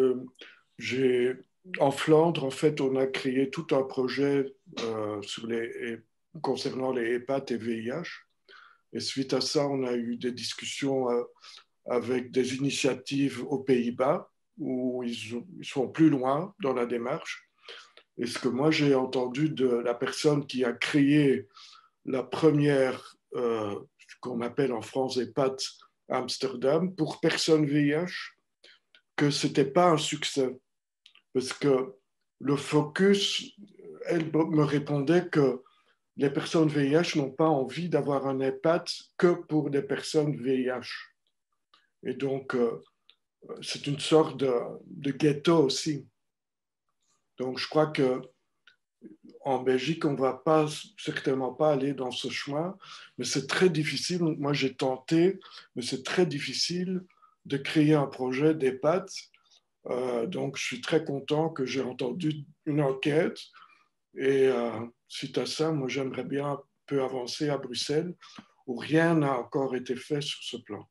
S3: en Flandre, en fait, on a créé tout un projet concernant les hépatite et VIH. Et suite à ça, on a eu des discussions avec des initiatives aux Pays-Bas où ils sont plus loin dans la démarche. Et ce que moi j'ai entendu de la personne qui a créé la première, ce qu'on appelle en France EHPAD Amsterdam, pour personnes VIH, que ce n'était pas un succès. Parce que le focus, elle me répondait que les personnes VIH n'ont pas envie d'avoir un EHPAD que pour des personnes VIH. Et donc, c'est une sorte de ghetto aussi. Donc, je crois qu'en Belgique, on ne va certainement pas aller dans ce chemin, mais c'est très difficile. Moi, j'ai tenté, mais c'est très difficile de créer un projet d'EHPAD. Donc, je suis très content que j'ai entendu une enquête. Et suite à ça, moi, j'aimerais bien peu avancer à Bruxelles, où rien n'a encore été fait sur ce plan.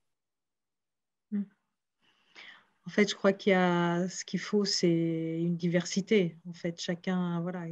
S2: En fait, je crois ce qu'il faut, c'est une diversité. En fait, chacun, voilà,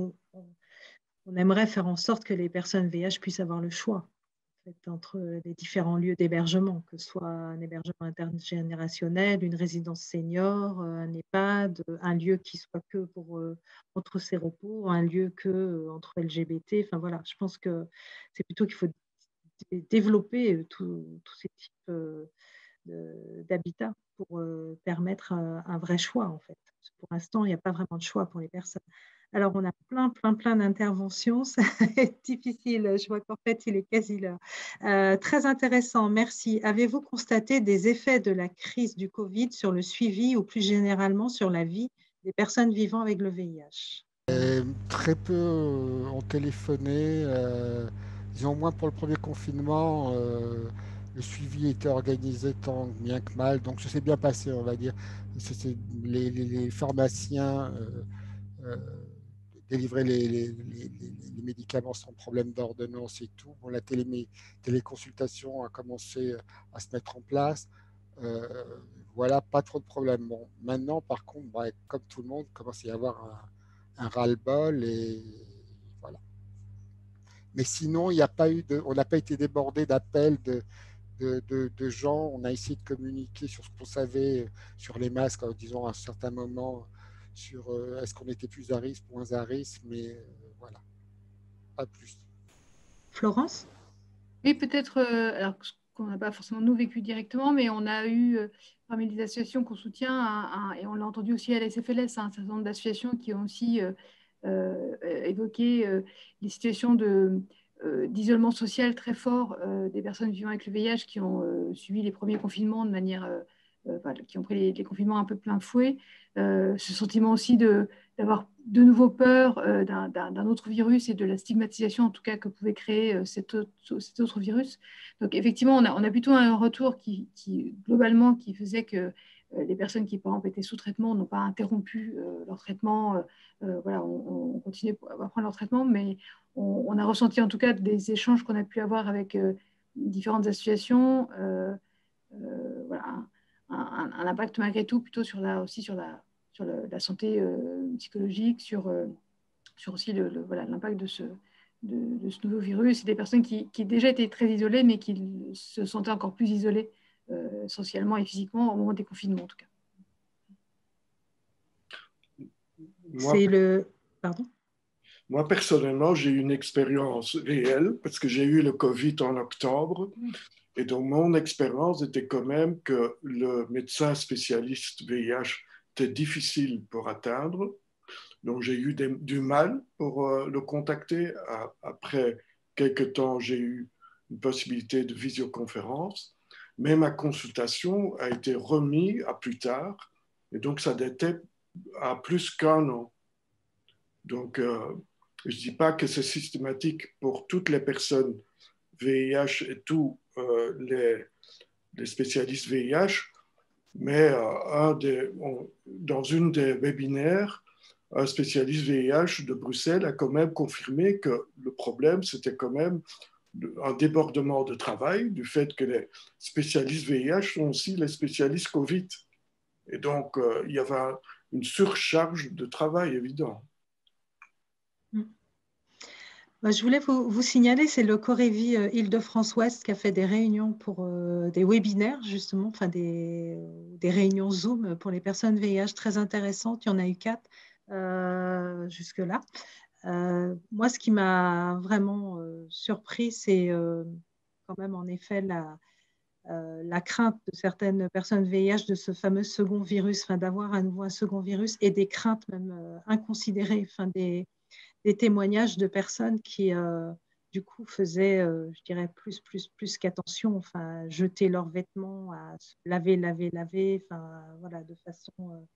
S2: on aimerait faire en sorte que les personnes VIH puissent avoir le choix en fait, entre les différents lieux d'hébergement, que ce soit un hébergement intergénérationnel, une résidence senior, un EHPAD, un lieu qui soit que pour entre ses repos, un lieu que entre LGBT. Enfin voilà, je pense que c'est plutôt qu'il faut développer tous ces types d'habitat pour permettre un vrai choix, en fait. Pour l'instant, il n'y a pas vraiment de choix pour les personnes. Alors, on a plein d'interventions. Ça va être difficile. Je vois qu'en fait, il est quasi là. Très intéressant. Merci. Avez-vous constaté des effets de la crise du Covid sur le suivi ou plus généralement sur la vie des personnes vivant avec le VIH?
S6: Très peu ont téléphoné. Disons, moins pour le premier confinement. Le suivi était organisé tant bien que mal, donc ça s'est bien passé, on va dire. Les pharmaciens euh, délivraient les médicaments sans problème d'ordonnance et tout. Bon, la téléconsultation a commencé à se mettre en place. Voilà, pas trop de problèmes. Bon, maintenant, par contre, bah, comme tout le monde, commence à y avoir un ras-le-bol et voilà. Mais sinon, il n'y a pas eu on n'a pas été débordé d'appels de gens. On a essayé de communiquer sur ce qu'on savait sur les masques, disons à un certain moment, sur est-ce qu'on était plus à risque, moins à risque, mais voilà, pas plus.
S2: Florence?
S1: Oui, peut-être, alors qu'on n'a pas forcément nous vécu directement, mais on a eu parmi les associations qu'on soutient, et on l'a entendu aussi à la SFLS, un certain nombre d'associations qui ont aussi évoqué les situations d'isolement social très fort des personnes vivant avec le VIH qui ont suivi les premiers confinements de manière, voilà, qui ont pris les confinements un peu plein fouet. Ce sentiment aussi d'avoir de nouveau peur d'un autre virus et de la stigmatisation en tout cas que pouvait créer cet autre virus. Donc effectivement, on a plutôt un retour globalement qui faisait que les personnes qui par exemple étaient sous traitement n'ont pas interrompu leur traitement. Voilà, on continue à prendre leur traitement, mais on a ressenti en tout cas des échanges qu'on a pu avoir avec différentes associations. Voilà, un impact malgré tout plutôt aussi sur la santé psychologique, sur aussi voilà, l'impact de ce nouveau virus et des personnes qui déjà étaient très isolées, mais qui se sentaient encore plus isolées socialement et physiquement au moment des confinements, en tout cas.
S2: Pardon?
S3: Moi, personnellement, j'ai eu une expérience réelle parce que j'ai eu le Covid en octobre. Et donc, mon expérience était quand même que le médecin spécialiste VIH était difficile pour atteindre. Donc, j'ai eu du mal pour le contacter. Après quelques temps, j'ai eu une possibilité de visioconférence. Mais ma consultation a été remise à plus tard. Et donc, ça datait à plus qu'un an. Donc, je ne dis pas que c'est systématique pour toutes les personnes VIH et tous les spécialistes VIH, mais dans une des webinaires, un spécialiste VIH de Bruxelles a quand même confirmé que le problème, c'était quand même un débordement de travail, du fait que les spécialistes VIH sont aussi les spécialistes Covid. Et donc, il y avait une surcharge de travail évident.
S2: Je voulais vous signaler, c'est le Corévi Île-de-France-Ouest qui a fait des réunions pour des webinaires, justement, enfin des réunions Zoom pour les personnes VIH très intéressantes. Il y en a eu 4 jusque-là. Moi, ce qui m'a vraiment surpris, c'est quand même en effet la crainte de certaines personnes VIH de ce fameux second virus, enfin, d'avoir à nouveau un second virus et des craintes même inconsidérées, enfin, des témoignages de personnes qui, du coup, faisaient, je dirais, plus qu'attention, enfin, jeter leurs vêtements, à se laver, enfin, voilà, de façon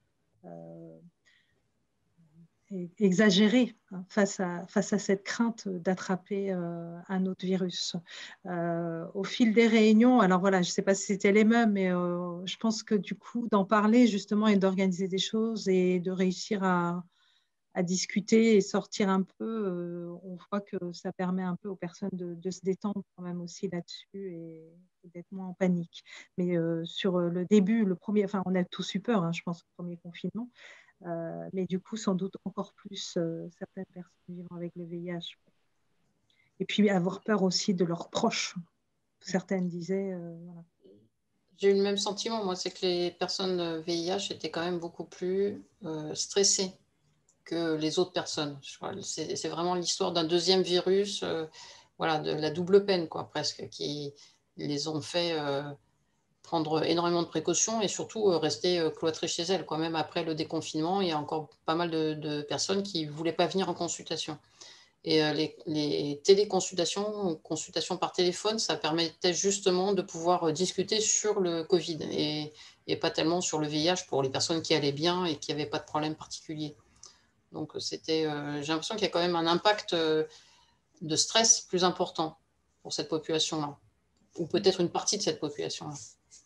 S2: exagérée, hein, face à cette crainte d'attraper un autre virus. Au fil des réunions, alors voilà, je ne sais pas si c'était les mêmes, mais je pense que du coup, d'en parler justement et d'organiser des choses et de réussir à à discuter et sortir un peu, on voit que ça permet un peu aux personnes de se détendre quand même aussi là-dessus et d'être moins en panique. Mais sur le début, le premier, enfin, on a tous eu peur, hein, je pense, au premier confinement. Mais du coup, sans doute encore plus certaines personnes vivant avec le VIH. Et puis avoir peur aussi de leurs proches. Certaines disaient, voilà.
S4: J'ai eu le même sentiment, moi, c'est que les personnes VIH étaient quand même beaucoup plus stressées que les autres personnes. C'est vraiment l'histoire d'un deuxième virus, voilà, de la double peine, quoi, presque, qui les ont fait prendre énormément de précautions et surtout rester cloîtrées chez elles, quoi. Même après le déconfinement, il y a encore pas mal de personnes qui ne voulaient pas venir en consultation. Et les téléconsultations, consultations par téléphone, ça permettait justement de pouvoir discuter sur le Covid et pas tellement sur le VIH pour les personnes qui allaient bien et qui n'avaient pas de problème particulier. Donc, j'ai l'impression qu'il y a quand même un impact de stress plus important pour cette population-là, ou peut-être une partie de cette population-là.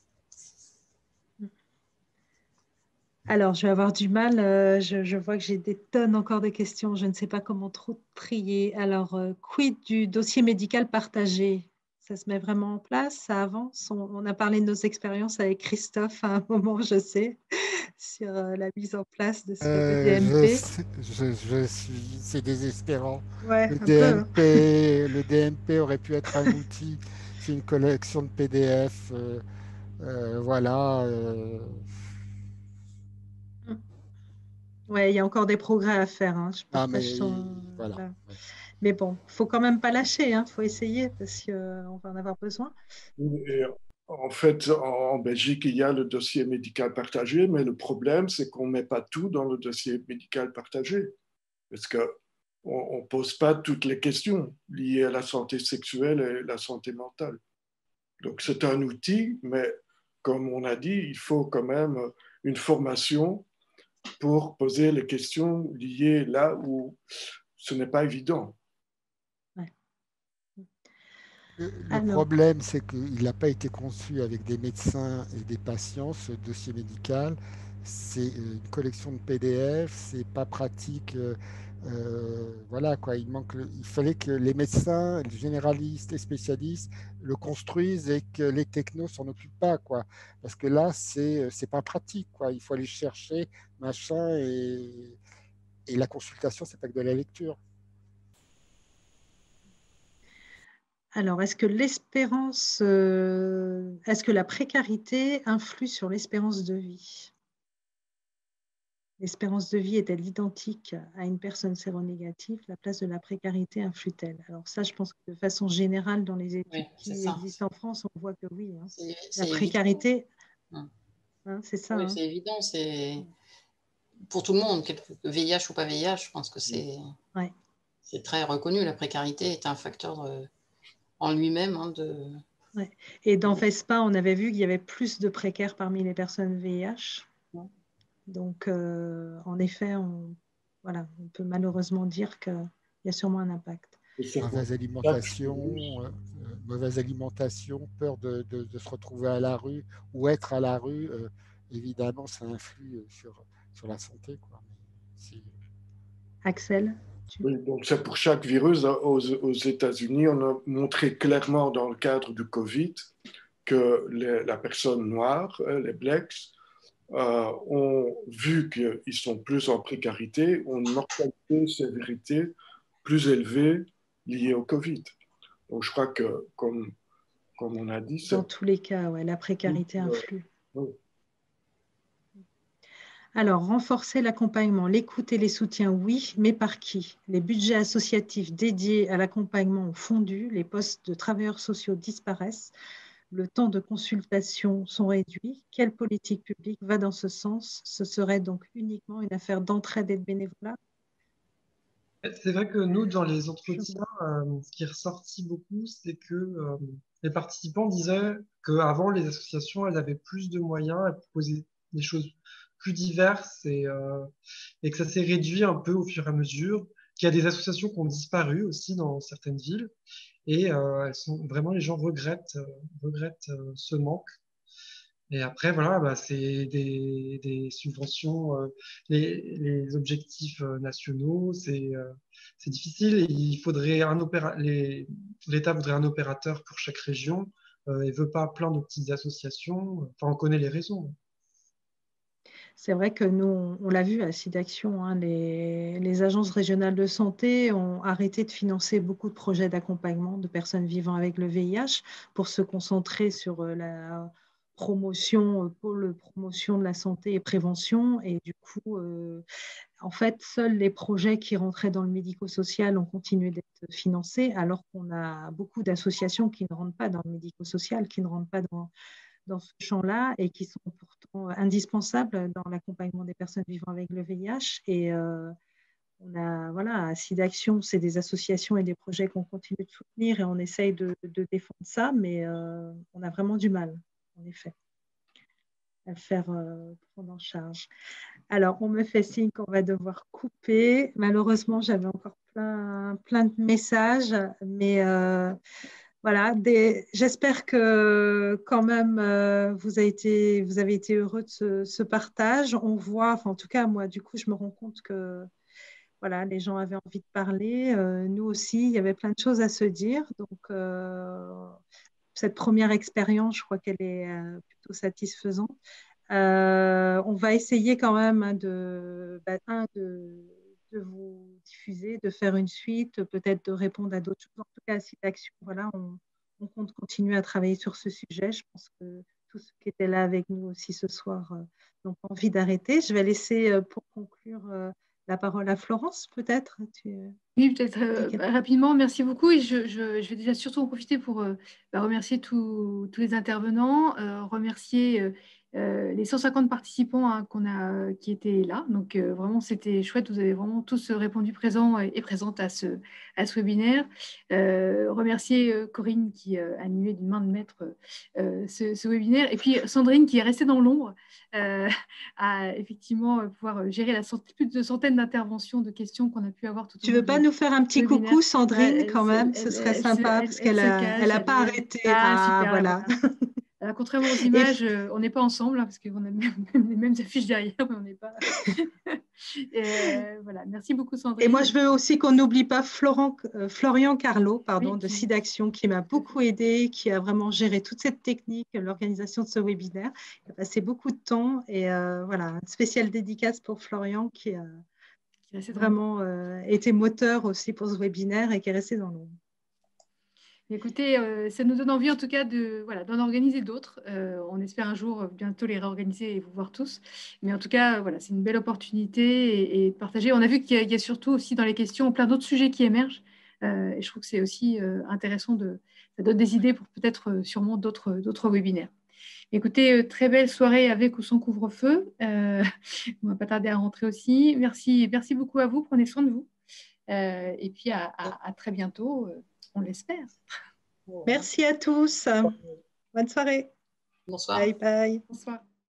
S2: Alors, je vais avoir du mal. Je vois que j'ai des tonnes encore de questions. Je ne sais pas comment trop trier. Alors, quid du dossier médical partagé? Ça se met vraiment en place? Ça avance? On a parlé de nos expériences avec Christophe à un moment, je sais, sur la mise en place de ce fameux DMP.
S6: C'est désespérant.
S2: Ouais, un peu.
S6: Le DMP aurait pu être un outil. C'est une collection de PDF. Voilà.
S2: Ouais, il y a encore des progrès à faire, hein. Je
S6: Ah, mais
S2: partage
S6: voilà.
S2: voilà.
S6: Ouais.
S2: Mais bon, il ne faut quand même pas lâcher, hein. Il faut essayer parce qu'on va en avoir besoin.
S3: Et en fait, en Belgique, il y a le dossier médical partagé, mais le problème, c'est qu'on ne met pas tout dans le dossier médical partagé. Parce qu'on ne pose pas toutes les questions liées à la santé sexuelle et la santé mentale. Donc, c'est un outil, mais comme on a dit, il faut quand même une formation pour poser les questions liées là où ce n'est pas évident.
S2: Ouais.
S6: Le
S2: Alors,
S6: problème, c'est qu'il n'a pas été conçu avec des médecins et des patients, ce dossier médical. C'est une collection de PDF, c'est pas pratique. Voilà quoi, il fallait que les médecins, les généralistes et spécialistes le construisent et que les technos s'en occupent pas quoi. Parce que là, c'est pas pratique quoi. Il faut aller chercher machin et la consultation, c'est pas que de la lecture.
S2: alors, est-ce que est-ce que la précarité influe sur l'espérance de vie? L'espérance de vie est-elle identique à une personne séronégative? La place de la précarité influe-t-elle? Alors ça, je pense que de façon générale, dans les études qui existent en France, on voit que oui, hein. La précarité, c'est ça.
S4: Oui,
S2: Hein.
S4: c'est évident. C'est pour tout le monde, VIH ou pas VIH, je pense que c'est très reconnu. La précarité est un facteur en lui-même. Hein,
S2: Ouais. Et dans VESPA, on avait vu qu'il y avait plus de précaires parmi les personnes VIH. Donc, en effet, on peut malheureusement dire qu'il y a sûrement un impact.
S6: Mauvaise alimentation, peur de se retrouver à la rue ou être à la rue, évidemment, ça influe sur la santé. Quoi.
S2: Axel?
S3: Oui, donc c'est pour chaque virus. Aux États-Unis, on a montré clairement dans le cadre du Covid que la personne noire, les blacks, ont vu qu'ils sont plus en précarité, ont une mortalité, sévérité plus élevée liée au Covid. Donc je crois que, comme on a dit,
S2: dans tous les cas, la précarité influe.
S3: Oui.
S2: Alors, renforcer l'accompagnement, l'écoute et les soutiens, oui, mais par qui? Les budgets associatifs dédiés à l'accompagnement ont fondu, les postes de travailleurs sociaux disparaissent, le temps de consultation sont réduits. Quelle politique publique va dans ce sens? Ce serait donc uniquement une affaire d'entraide et de bénévolat?
S7: C'est vrai que nous, dans les entretiens, ce qui est ressorti beaucoup, c'est que les participants disaient qu'avant, les associations, elles avaient plus de moyens, elles proposaient des choses plus diverses et que ça s'est réduit un peu au fur et à mesure, qu'il y a des associations qui ont disparu aussi dans certaines villes et vraiment, les gens regrettent ce manque. Et après, voilà, bah, c'est des subventions, les objectifs nationaux, c'est difficile. Il faudrait l'État voudrait un opérateur pour chaque région et veut pas plein de petites associations. Enfin, on connaît les raisons.
S2: C'est vrai que nous, on l'a vu à SIDAction, hein, les agences régionales de santé ont arrêté de financer beaucoup de projets d'accompagnement de personnes vivant avec le VIH pour se concentrer sur la promotion, pôle promotion de la santé et prévention. Et du coup, en fait, seuls les projets qui rentraient dans le médico-social ont continué d'être financés, alors qu'on a beaucoup d'associations qui ne rentrent pas dans le médico-social, qui ne rentrent pas dans ce champ-là et qui sont pourtant indispensables dans l'accompagnement des personnes vivant avec le VIH. Et on a, voilà, SIDAction, c'est des associations et des projets qu'on continue de soutenir et on essaye de défendre ça, mais on a vraiment du mal, en effet, à le faire prendre en charge. Alors, on me fait signe qu'on va devoir couper. Malheureusement, j'avais encore plein de messages, mais voilà, j'espère que quand même vous avez été heureux de ce partage. On voit, enfin en tout cas moi du coup je me rends compte que voilà, les gens avaient envie de parler. Nous aussi, il y avait plein de choses à se dire. Donc cette première expérience, je crois qu'elle est plutôt satisfaisante. On va essayer quand même hein, de vous diffuser, de faire une suite, peut-être de répondre à d'autres choses. En tout cas, à SIDAction, voilà, on compte continuer à travailler sur ce sujet. Je pense que tous ceux qui étaient là avec nous aussi ce soir n'ont pas envie d'arrêter. Je vais laisser pour conclure la parole à Florence, peut-être.
S1: Oui, peut-être rapidement, merci beaucoup. Et je vais déjà surtout en profiter pour remercier tous les intervenants, remercier les 150 participants hein, qui étaient là. Donc vraiment, c'était chouette. Vous avez vraiment tous répondu présents et présentes à ce webinaire. Remercier Corinne qui animait d'une main de maître ce webinaire. Et puis Sandrine qui est restée dans l'ombre à effectivement pouvoir gérer plus de centaines d'interventions, de questions qu'on a pu avoir tout au long.
S2: Tu veux pas nous faire un petit
S1: webinaire.
S2: coucou, Sandrine, quand même? Ce serait sympa parce qu'elle a pas arrêté.
S1: Super,
S2: voilà.
S1: Alors, contrairement aux images, on n'est pas ensemble hein, parce qu'on a les mêmes affiches derrière, mais on n'est pas. Voilà, merci beaucoup Sandrine.
S2: Et moi, je veux aussi qu'on n'oublie pas Florian Carlo, pardon, de SIDAction, qui m'a beaucoup aidé, qui a vraiment géré toute cette technique, l'organisation de ce webinaire. Il a passé beaucoup de temps et voilà, une spéciale dédicace pour Florian qui a vraiment été moteur aussi pour ce webinaire et qui est resté dans l'ombre.
S1: Écoutez, ça nous donne envie en tout cas d'en organiser d'autres. On espère un jour bientôt les réorganiser et vous voir tous. Mais en tout cas, voilà, c'est une belle opportunité et de partager. On a vu qu'il y a surtout aussi dans les questions plein d'autres sujets qui émergent. Et je trouve que c'est aussi intéressant ça donne des idées pour peut-être sûrement d'autres webinaires. Écoutez, très belle soirée avec ou sans couvre-feu. On va pas tarder à rentrer aussi. Merci beaucoup à vous. Prenez soin de vous. Et puis à très bientôt, on l'espère.
S2: Merci à tous. Bonne soirée.
S4: Bonsoir.
S2: Bye bye.
S1: Bonsoir.